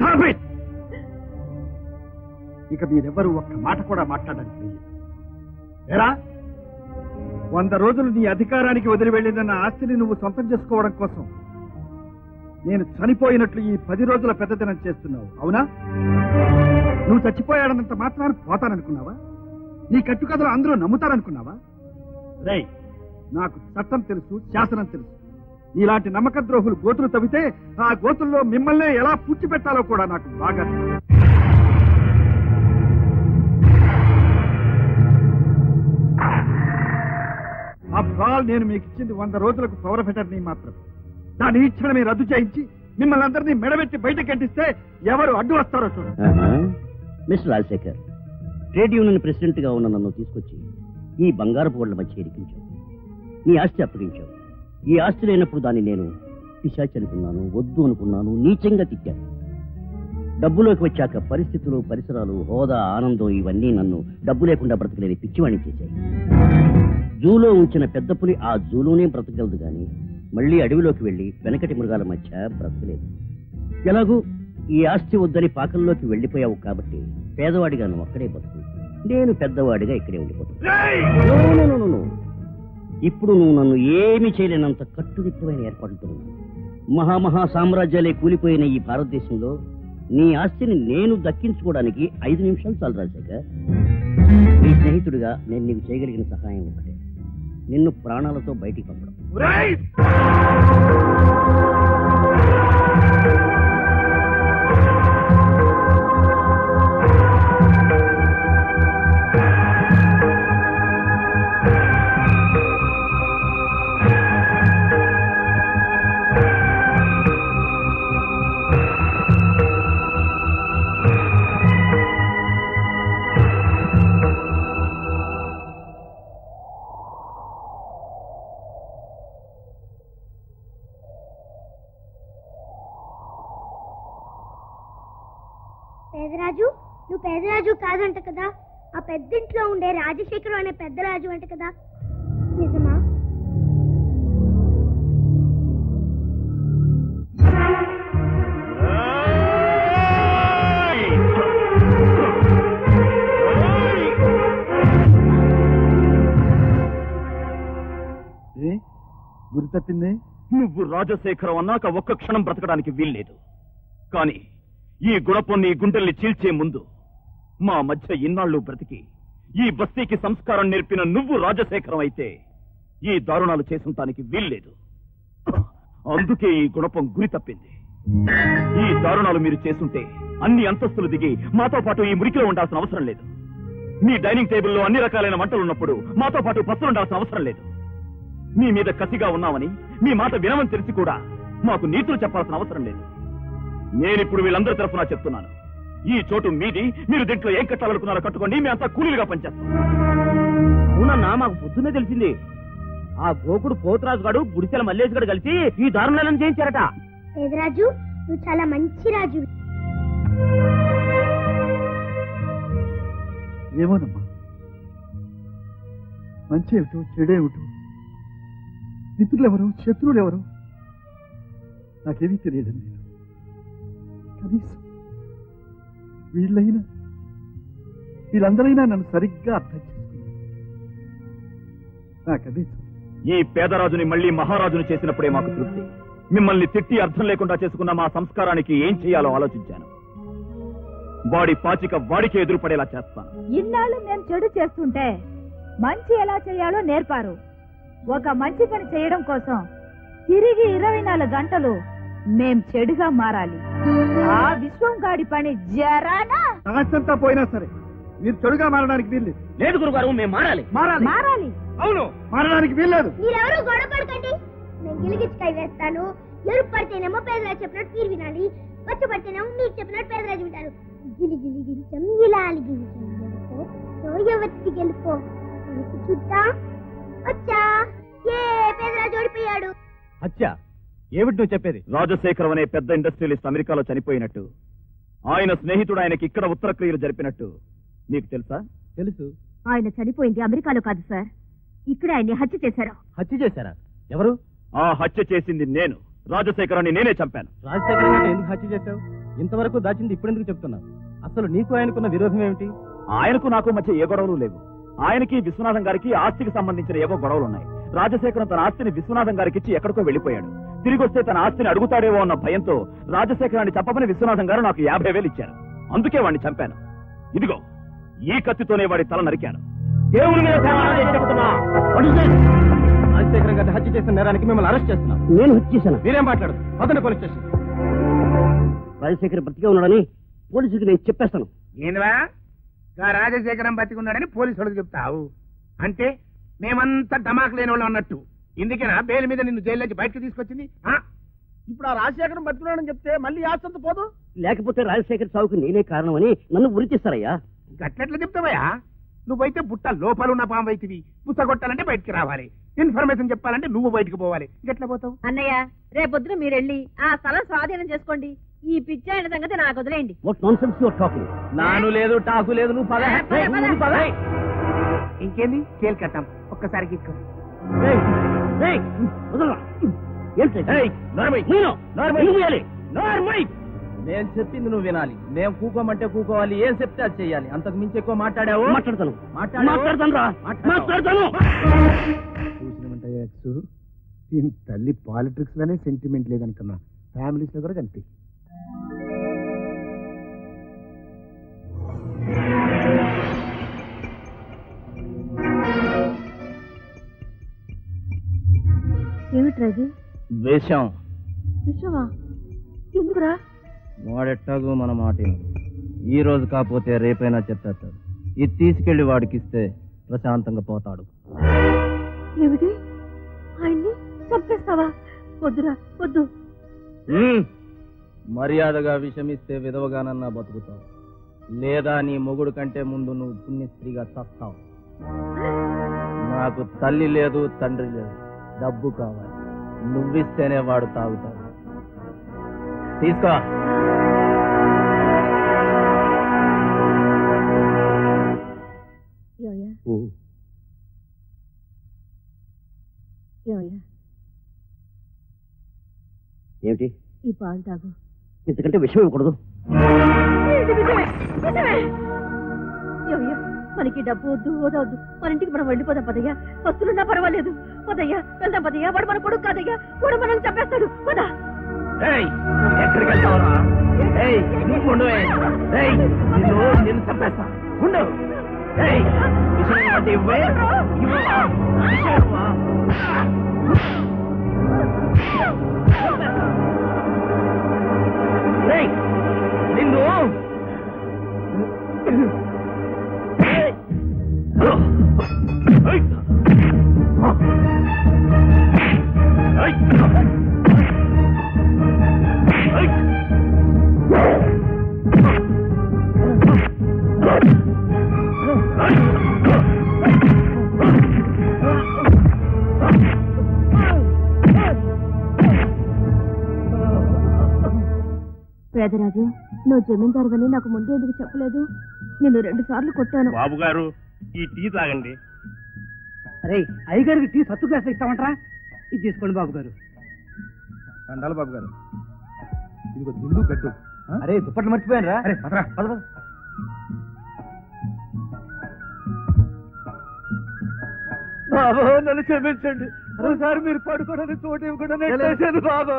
ఇక మీరెవరూ ఒక్క మాట కూడా మాట్లాడడానికి లేదు. ఎరా 100 రోజులు నీ అధికారానికి వదిలి వెళ్ళిన ఆస్తిని నువ్వు సొంతం చేసుకోవడం కోసం నేను చనిపోయినట్లు ఈ 10 రోజుల పెద్దదినం చేస్తున్నావు, అవునా? నువ్వు చచ్చిపోయాడన్నంత మాత్రాన్ని పోతాననుకున్నావా? నీ కట్టుకథలు అందరూ నమ్ముతారనుకున్నావా? రై, నాకు చట్టం తెలుసు, శాసనం తెలుసు. నీలాంటి నమ్మక ద్రోహులు గోతులు తవ్వితే ఆ గోతుల్లో మిమ్మల్నే ఎలా పూడ్చిపెట్టాలో కూడా నాకు బాగా తెలుసు. నేను మీకు ఇచ్చింది 100 రోజులకు పవర్ ఫెటర్ని మాత్రం. దాని ఈ క్షణమే రద్దు చేయించి మిమ్మల్ని అందరినీ మెడబెట్టి బయటకు గంటిస్తే ఎవరు అడ్డు వస్తారో చూడండి. Mister Rajasekhar, trade union president గా ఉన్న నన్ను తీసుకొచ్చి ఈ బంగారపు గోళ్ల మధ్య ఇరికించావు. నీ ఆస్తి అప్పగించావు. ఈ ఆస్తి లేనప్పుడు దాన్ని నేను పిశాచి అనుకున్నాను, వద్దు అనుకున్నాను, నీచంగా తిట్టాను. డబ్బులోకి వచ్చాక పరిస్థితులు, పరిసరాలు, హోదా, ఆనందం ఇవన్నీ నన్ను డబ్బు లేకుండా బ్రతకలేని పిచ్చివాణ్ణి చేశాయి. జూలో ఉంచిన పెద్ద పులి ఆ జూలోనే బ్రతకగలదు గాని మళ్ళీ అడవిలోకి వెళ్లి వెనకటి మృగాల మధ్య బ్రతకలేదు. ఎలాగూ ఈ ఆస్తి వద్దని పాకంలోకి వెళ్లిపోయావు కాబట్టి పేదవాడిగా నువ్వు అక్కడే బతుకు, నేను పెద్దవాడిగా ఇక్కడే ఉండిపోతాను. ఇప్పుడు నువ్వు నన్ను ఏమీ చేయలేనంత కట్టుదిట్టమైన ఏర్పాట్లతో ఉన్నావు. మహామహా సామ్రాజ్యాలే కూలిపోయిన ఈ భారతదేశంలో నీ ఆస్తిని నేను దక్కించుకోవడానికి 5 నిమిషాలు చాలు రాజశేఖర్. నీ స్నేహితుడిగా నేను నీకు చేయగలిగిన సహాయం ఒకటే, నిన్ను ప్రాణాలతో బయటికి పంపడం. పేదరాజు, నువ్వు పేదరాజు కాదంట కదా, ఆ పెద్దింట్లో ఉండే రాజశేఖరం అనే పెద్దరాజు అంట కదా, నిజమా? గురి తప్పింది. నువ్వు రాజశేఖరం అన్నాక ఒక్క క్షణం బ్రతకడానికి వీల్లేదు. కానీ ఈ గుణపం నీ గుండెల్ని చీల్చే ముందు మా మధ్య ఇన్నాళ్ళు బ్రతికి ఈ బస్తీకి సంస్కారం నేర్పిన నువ్వు రాజశేఖరం అయితే ఈ దారుణాలు చేసుంటానికి వీల్లేదు. అందుకే ఈ గుణపం గురి తప్పింది. ఈ దారుణాలు మీరు చేసుంటే అన్ని అంతస్తులు దిగి మాతో పాటు ఈ మురికిలో ఉండాల్సిన అవసరం లేదు. మీ డైనింగ్ టేబుల్లో అన్ని రకాలైన వంటలున్నప్పుడు మాతో పాటు పస్తులు ఉండాల్సిన అవసరం లేదు. మీ మీద కసిగా ఉన్నామని, మీ మాట వినమని తెలిసి కూడా మాకు నీతులు చెప్పాల్సిన అవసరం లేదు. నేనిప్పుడు వీళ్ళందరి తరఫున చెప్తున్నాను, ఈ చోటు మీది. మీరు దీంట్లో ఏం కట్టాలనుకున్నారో కట్టుకోండి, మేమంతా కూలీలుగా పనిచేస్తాం. అవునన్నా, మాకు పొద్దున్నే తెలిసింది. ఆ గోకుడు పోతురాజు గాడు గుడిచెల మల్లేష్ గడు కలిసి ఈ దారుణాలను చేయించారట. పేదరాజు, నువ్వు చాలా మంచి రాజు. ఏమోనమ్మా, మంచి ఏమిటో చెడేమిటో, మిత్రులెవరో శత్రువులెవరో నాకేమీ తెలియడం లేదు. కనీసం వీళ్ళందరైనా నన్ను సరిగ్గా అర్థం చేసుకున్నారు. నాకదే ఈ పేదరాజుని మళ్ళీ మహారాజుని చేసినప్పుడే మాకు తృప్తి. మిమ్మల్ని తిట్టి అర్థం లేకుండా చేసుకున్న మా సంస్కారానికి ఏం చేయాలో ఆలోచించాను. వాడి పాచిక వాడికి ఎదురుపడేలా చేస్తాను. ఇన్నాళ్ళు మేము చెడు చేస్తుంటే మంచి ఎలా చేయాలో నేర్పారు. ఒక మంచి పని చేయడం కోసం తిరిగి 24 గంటలు మేం చెడుగా మారాలి. ఆ విశ్వం గాడి పని జరానా ఆస్తంతా పోయినా సరే మీరు చెడుగా మారడానికి వీల్లేదు. లేదు గురుగారు, మేము మారాలి. మారాలి. అవును, మారడానికి వీల్లేదు. మీరెవరు గొడవ పడకండి. నేను గిలిగిచ్చుకాయ వేస్తాను. ఎరుపు పడితేనేమో పేదరాజు చెప్పినట్టు మీరు వినాలి, పచ్చ పడితేనేమో మీరు చెప్పినట్టు పేదరాజు వింటారు. గిలి గిలి గించం గిలాలి గించం గెలుపో సోయవత్తి గెలుపో చూద్దాం. వచ్చా ఏ పేదరాజు ఓడిపోయాడు. అచ్చా, ఏమిటి నువ్వు చెప్పేది? రాజశేఖరం అనే పెద్ద ఇండస్ట్రియలిస్ట్ అమెరికాలో చనిపోయినట్టు, ఆయన స్నేహితుడు ఆయనకి ఇక్కడ ఉత్తర క్రియలు జరిపినట్టు నీకు తెలుసా? తెలుసు. ఆయన చనిపోయింది అమెరికాలో కాదు సార్, ఇక్కడ ఆయన్ని హత్య చేశారు. హత్య చేశారా? ఎవరు? ఆ హత్య చేసింది నేను. రాజశేఖరాన్ని నేనే చంపాను. రాజశేఖరం ఎందుకు హత్య చేశావు? ఇంతవరకు దాచింది ఇప్పుడెందుకు చెప్తున్నావు? అసలు నీకు ఆయనకున్న విరోధం ఏమిటి? ఆయనకు నాకు మధ్య ఏ గొడవలు లేవు. ఆయనకి విశ్వనాథం గారికి ఆస్తికి సంబంధించిన ఏవో గొడవలున్నాయి. రాజశేఖరం తన ఆస్తిని విశ్వనాథం గారికి ఇచ్చి ఎక్కడికో వెళ్లిపోయాడు. తిరిగి వస్తే తన ఆస్తిని అడుగుతాడేమో అన్న భయంతో రాజశేఖరాన్ని చంపమని విశ్వనాథం గారు నాకు 50,000 ఇచ్చారు. అందుకే వాడిని చంపాను. ఇదిగో ఈ కత్తితోనే వాడి తల నరికాను. దేవుని మీద చెప్తున్నా, రాజశేఖరం గారిని హత్య చేసిన నేరానికి మిమ్మల్ని అరెస్ట్ చేస్తున్నాం. నేను హత్య చేశాను. మీరేం మాట్లాడదు? పదండి పోలీస్ స్టేషన్. రాజశేఖర్ బ్రతికే ఉన్నాడని పోలీసులకు నేను చెప్పేస్తాను. ఏందివా రాజశేఖరం బతికున్నాడని పోలీసు వాళ్ళకి చెప్తావు అంటే మేమంతా ధమాక్ లేని వాళ్ళు అన్నట్టు. ఇందుకేనా బెయిల్ మీద నిన్ను జైలు నుంచి బయటకు తీసుకొచ్చింది? ఇప్పుడు ఆ రాజశేఖరం బతుకున్నాడని చెప్తే మళ్ళీ ఆస్తంత పోదు. లేకపోతే రాజశేఖర్ సావుకు నేనే కారణమని నన్ను ఉరి తీస్తారయ్యా. గట్లెట్లా చెప్తావయ్యా? నువ్వైతే బుట్ట లోపలున్న పాము అయితివి. పుస్తగొట్టాలంటే బయటికి రావాలి, ఇన్ఫర్మేషన్ చెప్పాలంటే నువ్వు బయటకు పోవాలి. గట్లా పోతావు? అన్నయ్య, రేపొద్దున మీరెళ్ళి ఆ స్థలం స్వాధీనం చేసుకోండి. ఈ పిచ్చి అయిన సంగతి నాకు వదిలేయండి. నాను లేదు, టాకు లేదు, నువ్వు పద. ఇంకేంది కేల్ కట్టాం. ఒక్కసారి గిక్కు. నేను చెప్పింది నువ్వు వినాలి. మేము కూకోమంటే కూకోవాలి, ఏం చెప్తే అది చెయ్యాలి. అంతకు మించి ఎక్కువ మాట్లాడావు. మాట్లాడతాను. చూసినమంటాయా దీని తల్లి పాలిటిక్స్ లోనే సెంటిమెంట్ లేదనుకున్నా, ఫ్యామిలీస్ లో కూడా కనిపి. ఏమిట్రాది? విషం. విషమా? ఎందుకురా? వాడెట్టాగో మన మాట ఈ రోజు కాకపోతే రేపైనా చెప్పేస్తాడు. ఇది తీసుకెళ్లి వాడికిస్తే ప్రశాంతంగా పోతాడు. ఏమిటి? ఆయన్ని చంపేస్తావా? వద్దురా, వద్దు. మర్యాదగా విషమిస్తే విధవగానన్నా బతుకుతావు, లేదా నీ మొగుడు కంటే ముందు నువ్వు పుణ్యస్త్రీగా చస్తావు. నాకు తల్లి లేదు, తండ్రి లేదు, డబ్బు కావాలి. నువ్విస్తేనే వాడు తాగుతాడు. తీసుకో. ఏమిటి? ఈ పాలు తాగు. ఇంతకంటే విషయం ఇవ్వకూడదు. మనకి డబ్బు వద్దు, హోదా వద్దు. మన ఇంటికి మనం వెళ్ళిపోదాం పదయ్యా. వస్తులున్నా పర్వాలేదు. పదయ్యా, వెళ్దాం పదయ్యా. వాడు మన కొడుకు కాదయ్యా, వాడు మనల్ని చంపేస్తాడు. పదా. ఎక్కడికి వెళ్తావరా? నిన్ను చంపేస్తా. ఉండు. నిన్ను పేదరాజు, నువ్వు జమీందారువని నాకు ముందే ఎందుకు చెప్పలేదు? నిన్ను 2 సార్లు కొట్టాను. బాబు గారు, ఈ టీ తాగండి. అరే, అయ్యగారికి టీ సత్తు గ్లాస్ ఇస్తామంటారా? ఇది తీసుకోండి బాబు గారు. దండాలు బాబు గారు. ఇదిగో దిండు గడ్డు. అరే, దుప్పట్లు మర్చిపోయాను రా. అరే పదరా, పద. బాబు, నన్ను క్షమించండి. ఒకసారి మీరు పడుకోవడానికి చోటు ఇవ్వకుండా నెట్టేశాను బాబు.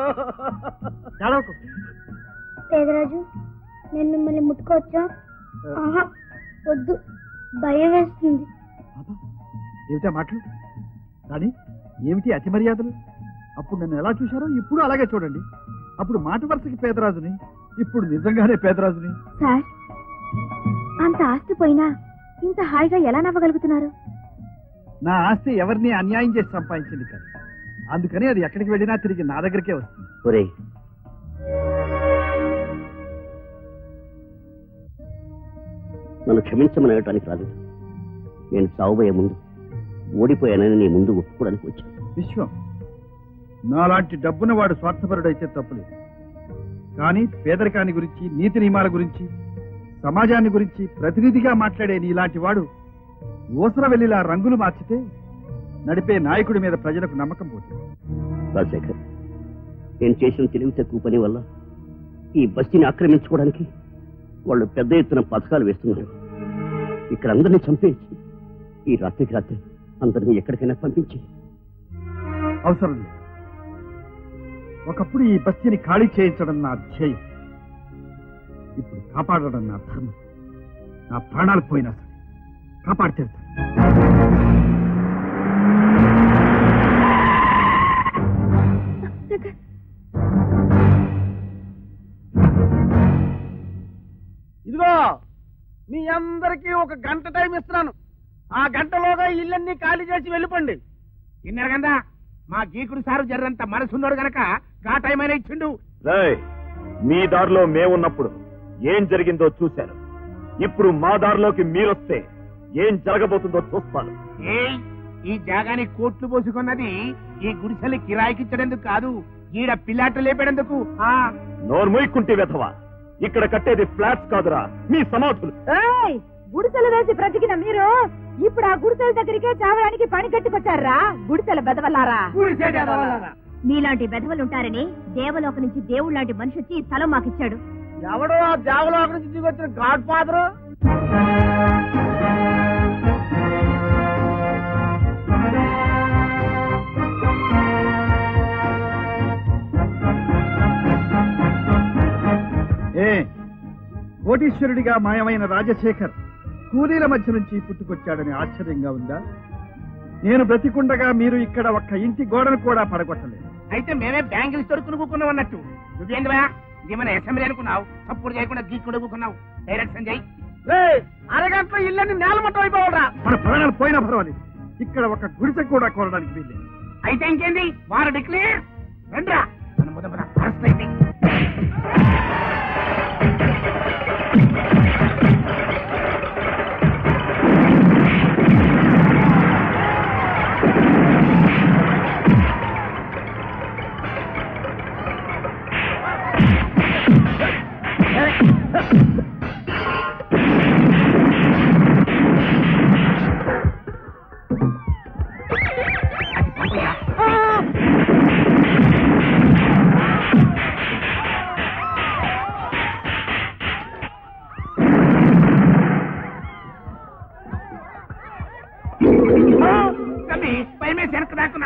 పేదరాజు, నేను మిమ్మల్ని ముట్టుకోవచ్చా? వద్దు, భయం వేస్తుంది. ఏమిటా మాటలు? కానీ ఏమిటి అతి మర్యాదలు? అప్పుడు నన్ను ఎలా చూశారో ఇప్పుడు అలాగే చూడండి. అప్పుడు మాట వరుసకి పేదరాజుని, ఇప్పుడు నిజంగానే పేదరాజుని. సార్, అంత ఆస్తి పోయినా ఇంత హాయిగా ఎలా నవ్వగలుగుతున్నారు? నా ఆస్తి ఎవరిని అన్యాయం చేసి సంపాదించింది కాదు. అందుకని అది ఎక్కడికి వెళ్ళినా తిరిగి నా దగ్గరికే వస్తుంది. నన్ను క్షమించమని అడగటానికి రాలేదు. నేను చావబోయే ముందు ఓడిపోయానని నీ ముందు ఒప్పుకోవడానికి వచ్చాను. విశ్వం, నాలాంటి డబ్బున వాడు స్వార్థపరుడైతే తప్పులేదు. కానీ పేదరికాన్ని గురించి, నీతి నియమాల గురించి, సమాజాన్ని గురించి ప్రతినిధిగా మాట్లాడే నీలాంటి వాడు ఊసర వెళ్ళిలా రంగులు మార్చితే నడిపే నాయకుడి మీద ప్రజలకు నమ్మకం పోతుంది. రాజశేఖర్, నేను చేసిన తెలివి తక్కువ పని వల్ల ఈ బస్తీని ఆక్రమించుకోవడానికి వాళ్ళు పెద్ద ఎత్తున పథకాలు వేస్తున్నారు. ఇక్కడ అందరినీ చంపేసి ఈ రాత్రికి రాత్రి అందరినీ ఎక్కడికైనా పంపించి. అవసరం లేదు. ఒకప్పుడు ఈ బస్తీని ఖాళీ చేయించడం నా ధ్యేయం. ఇప్పుడు కాపాడడం నా ధర్మం. నా ప్రాణాలు పోయినా సరే కాపాడితే ఇదిగో మీ అందరికీ 1 గంట టైం ఇస్తున్నాను. ఆ గంటలోగా ఇల్లన్నీ ఖాళీ చేసి వెళ్ళిపోండి. విన్నారు కదా, మా గీకుడు సారు జర్రంత మనసున్నాడు గనక గా టైం అయినా ఇచ్చిండు. మీ దారిలో మేమున్నప్పుడు ఏం జరిగిందో చూశాను. ఇప్పుడు మా దారిలోకి మీరొస్తే ఏం జరగబోతుందో చూస్తాను. ఈ జాగాని కోట్లు పోసుకున్నది ఈ గుడిసెలు కిరాయికిచ్చడేందుకు కాదు, ఈడ పిల్లాట లేపేందుకు. నోర్మొయ్కుంటే వెధవా, ఇక్కడ కట్టేది ఫ్లాట్స్ కాదురా, మీ సమాధులు. గుడిసెలు వేసి బ్రతికిన మీరు ఇప్పుడు ఆ గుడిసెల దగ్గరికే చావడానికి పని కట్టుకొచ్చారా గుడిసెల బెదవల్లారా. మీలాంటి బెదవలుంటారని దేవలోక నుంచి దేవుడు లాంటి మనిషి వచ్చి ఈ స్థలం మాకిచ్చాడు. ఎవడో ఆ దేవలోక నుంచి దిగొచ్చిన గాడ్ ఫాదరు. కోటీశ్వరుడిగా మాయమైన రాజశేఖర్ కూలీల మధ్య నుంచి పుట్టుకొచ్చాడని ఆశ్చర్యంగా ఉందా? నేను బ్రతికుండగా మీరు ఇక్కడ ఒక్క ఇంటి గోడను కూడా పడగొట్టలేదు. అయితే మేమే బ్యాంగిల్స్ దొరుకునుకున్నాం అన్నట్టు. నువ్వేందివా ఏమైనా అసెంబ్లీ అనుకున్నావు? సపోర్ట్ చేయకుండా గీక్కుడు కూకున్నావు. డైరెక్షన్ చేయి. అరగంటలో ఇల్లని నేలమట్టం అయిపోవరా. మన ప్రాణాలు పోయినా పర్వాలేదు, ఇక్కడ ఒక గుడిసె కూడా కోరడానికి వీల్లేదు. అయితే ఇంకేంది వారు డిక్లేర్ రండ్రా. మన ముదమన ఫస్ట్ అయితే పై మీద వెనక్కి దాక్కున్నా.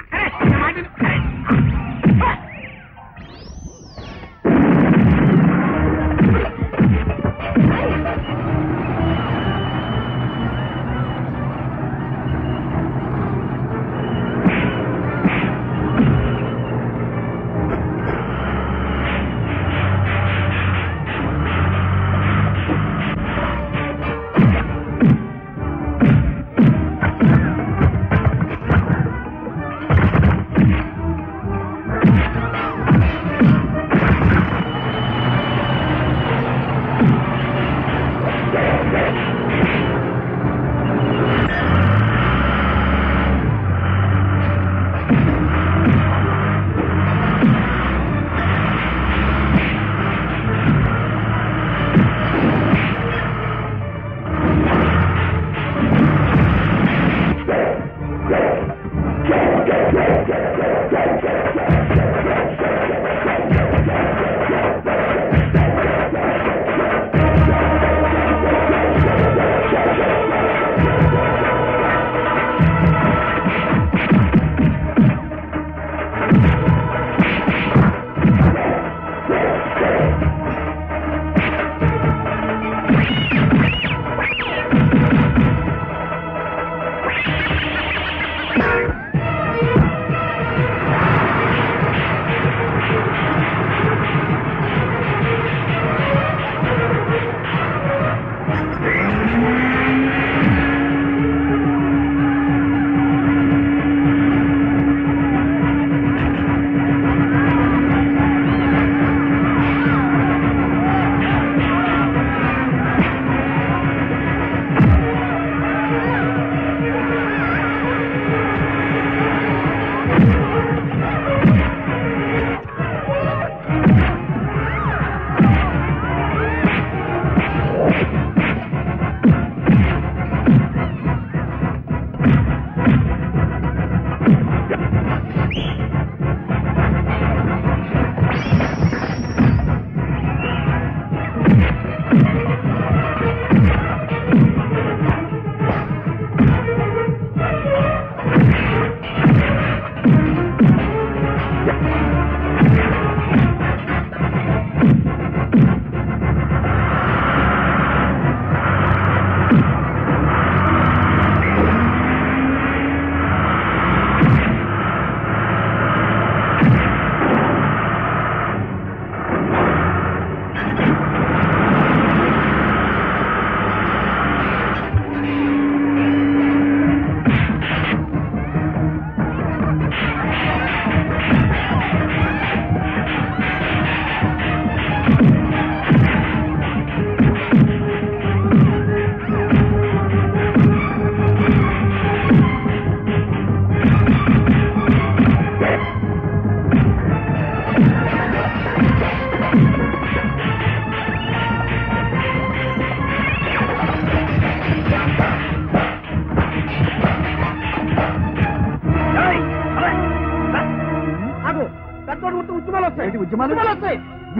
పెద్దోడు ఉంటే ఉద్యమాలు వస్తాయి. ఉద్యమాలు వస్తాయి.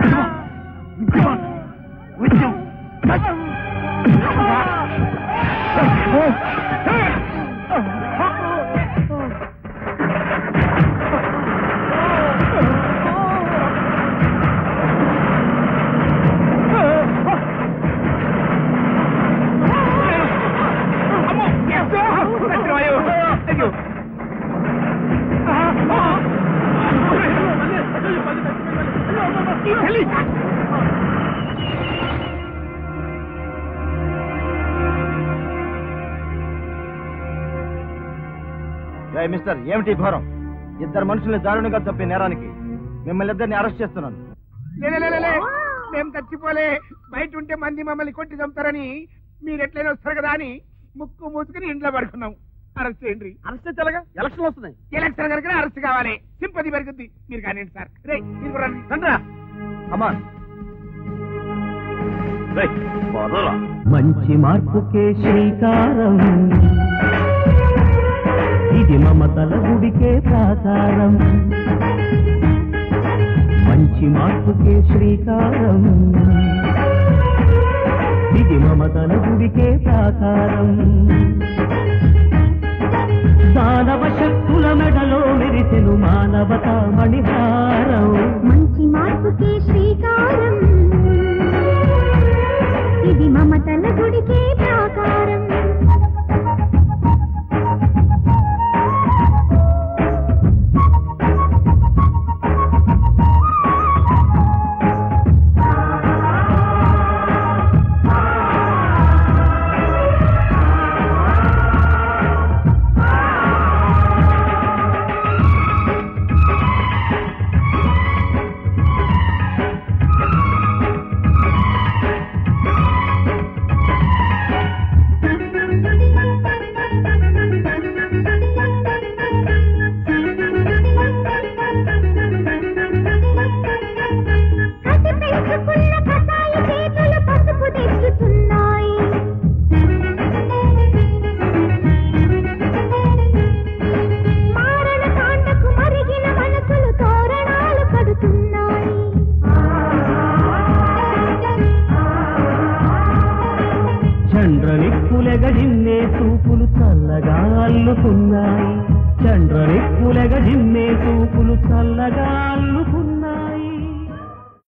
మిస్టర్, ఏమిటి ఘోరం? ఇద్దరు మనుషుల్ని దారుణంగా చంపే నేరానికి మిమ్మల్ని ఇద్దరిని అరెస్ట్ చేస్తున్నాను. మేము చచ్చిపోలే, బయట ఉంటే మంది మమ్మల్ని కొట్టి చంపుతారని మీరు ఎట్లయినా వస్తారు కదా అని ముక్కు మూసుకుని ఇంట్లో పడుకున్నాం. అరెస్ట్ చేయండి. అరెస్ట్ తెలగా ఎలక్షన్ వస్తున్నాయి. ఎలక్షన్ కనుక అరెస్ట్ కావాలి, సింపతి పెరుగుద్ది. మీరు కానీ సార్ రే మీరు రండి. అమ్మా మంచి మార్పుకే శ్రీకారం, ఇది మమతల గుడికే ప్రాకారం. మంచి మార్పుకే శ్రీకారం, ఇది మమతల గుడికే ప్రాకారం. దానవ శక్తుల మెడలో మెరిసెను మానవతా మణిహారం. మంచి మార్పుకే శ్రీకారం, ఇది మమతల గుడికే ప్రాకారం. చండ్రనిప్పులెగజిమ్మే చూపులు చల్లగా అల్లుకున్నాయి. చండ్రనిప్పులెగజిమ్మే చూపులు చల్లగా అల్లుకున్నాయి.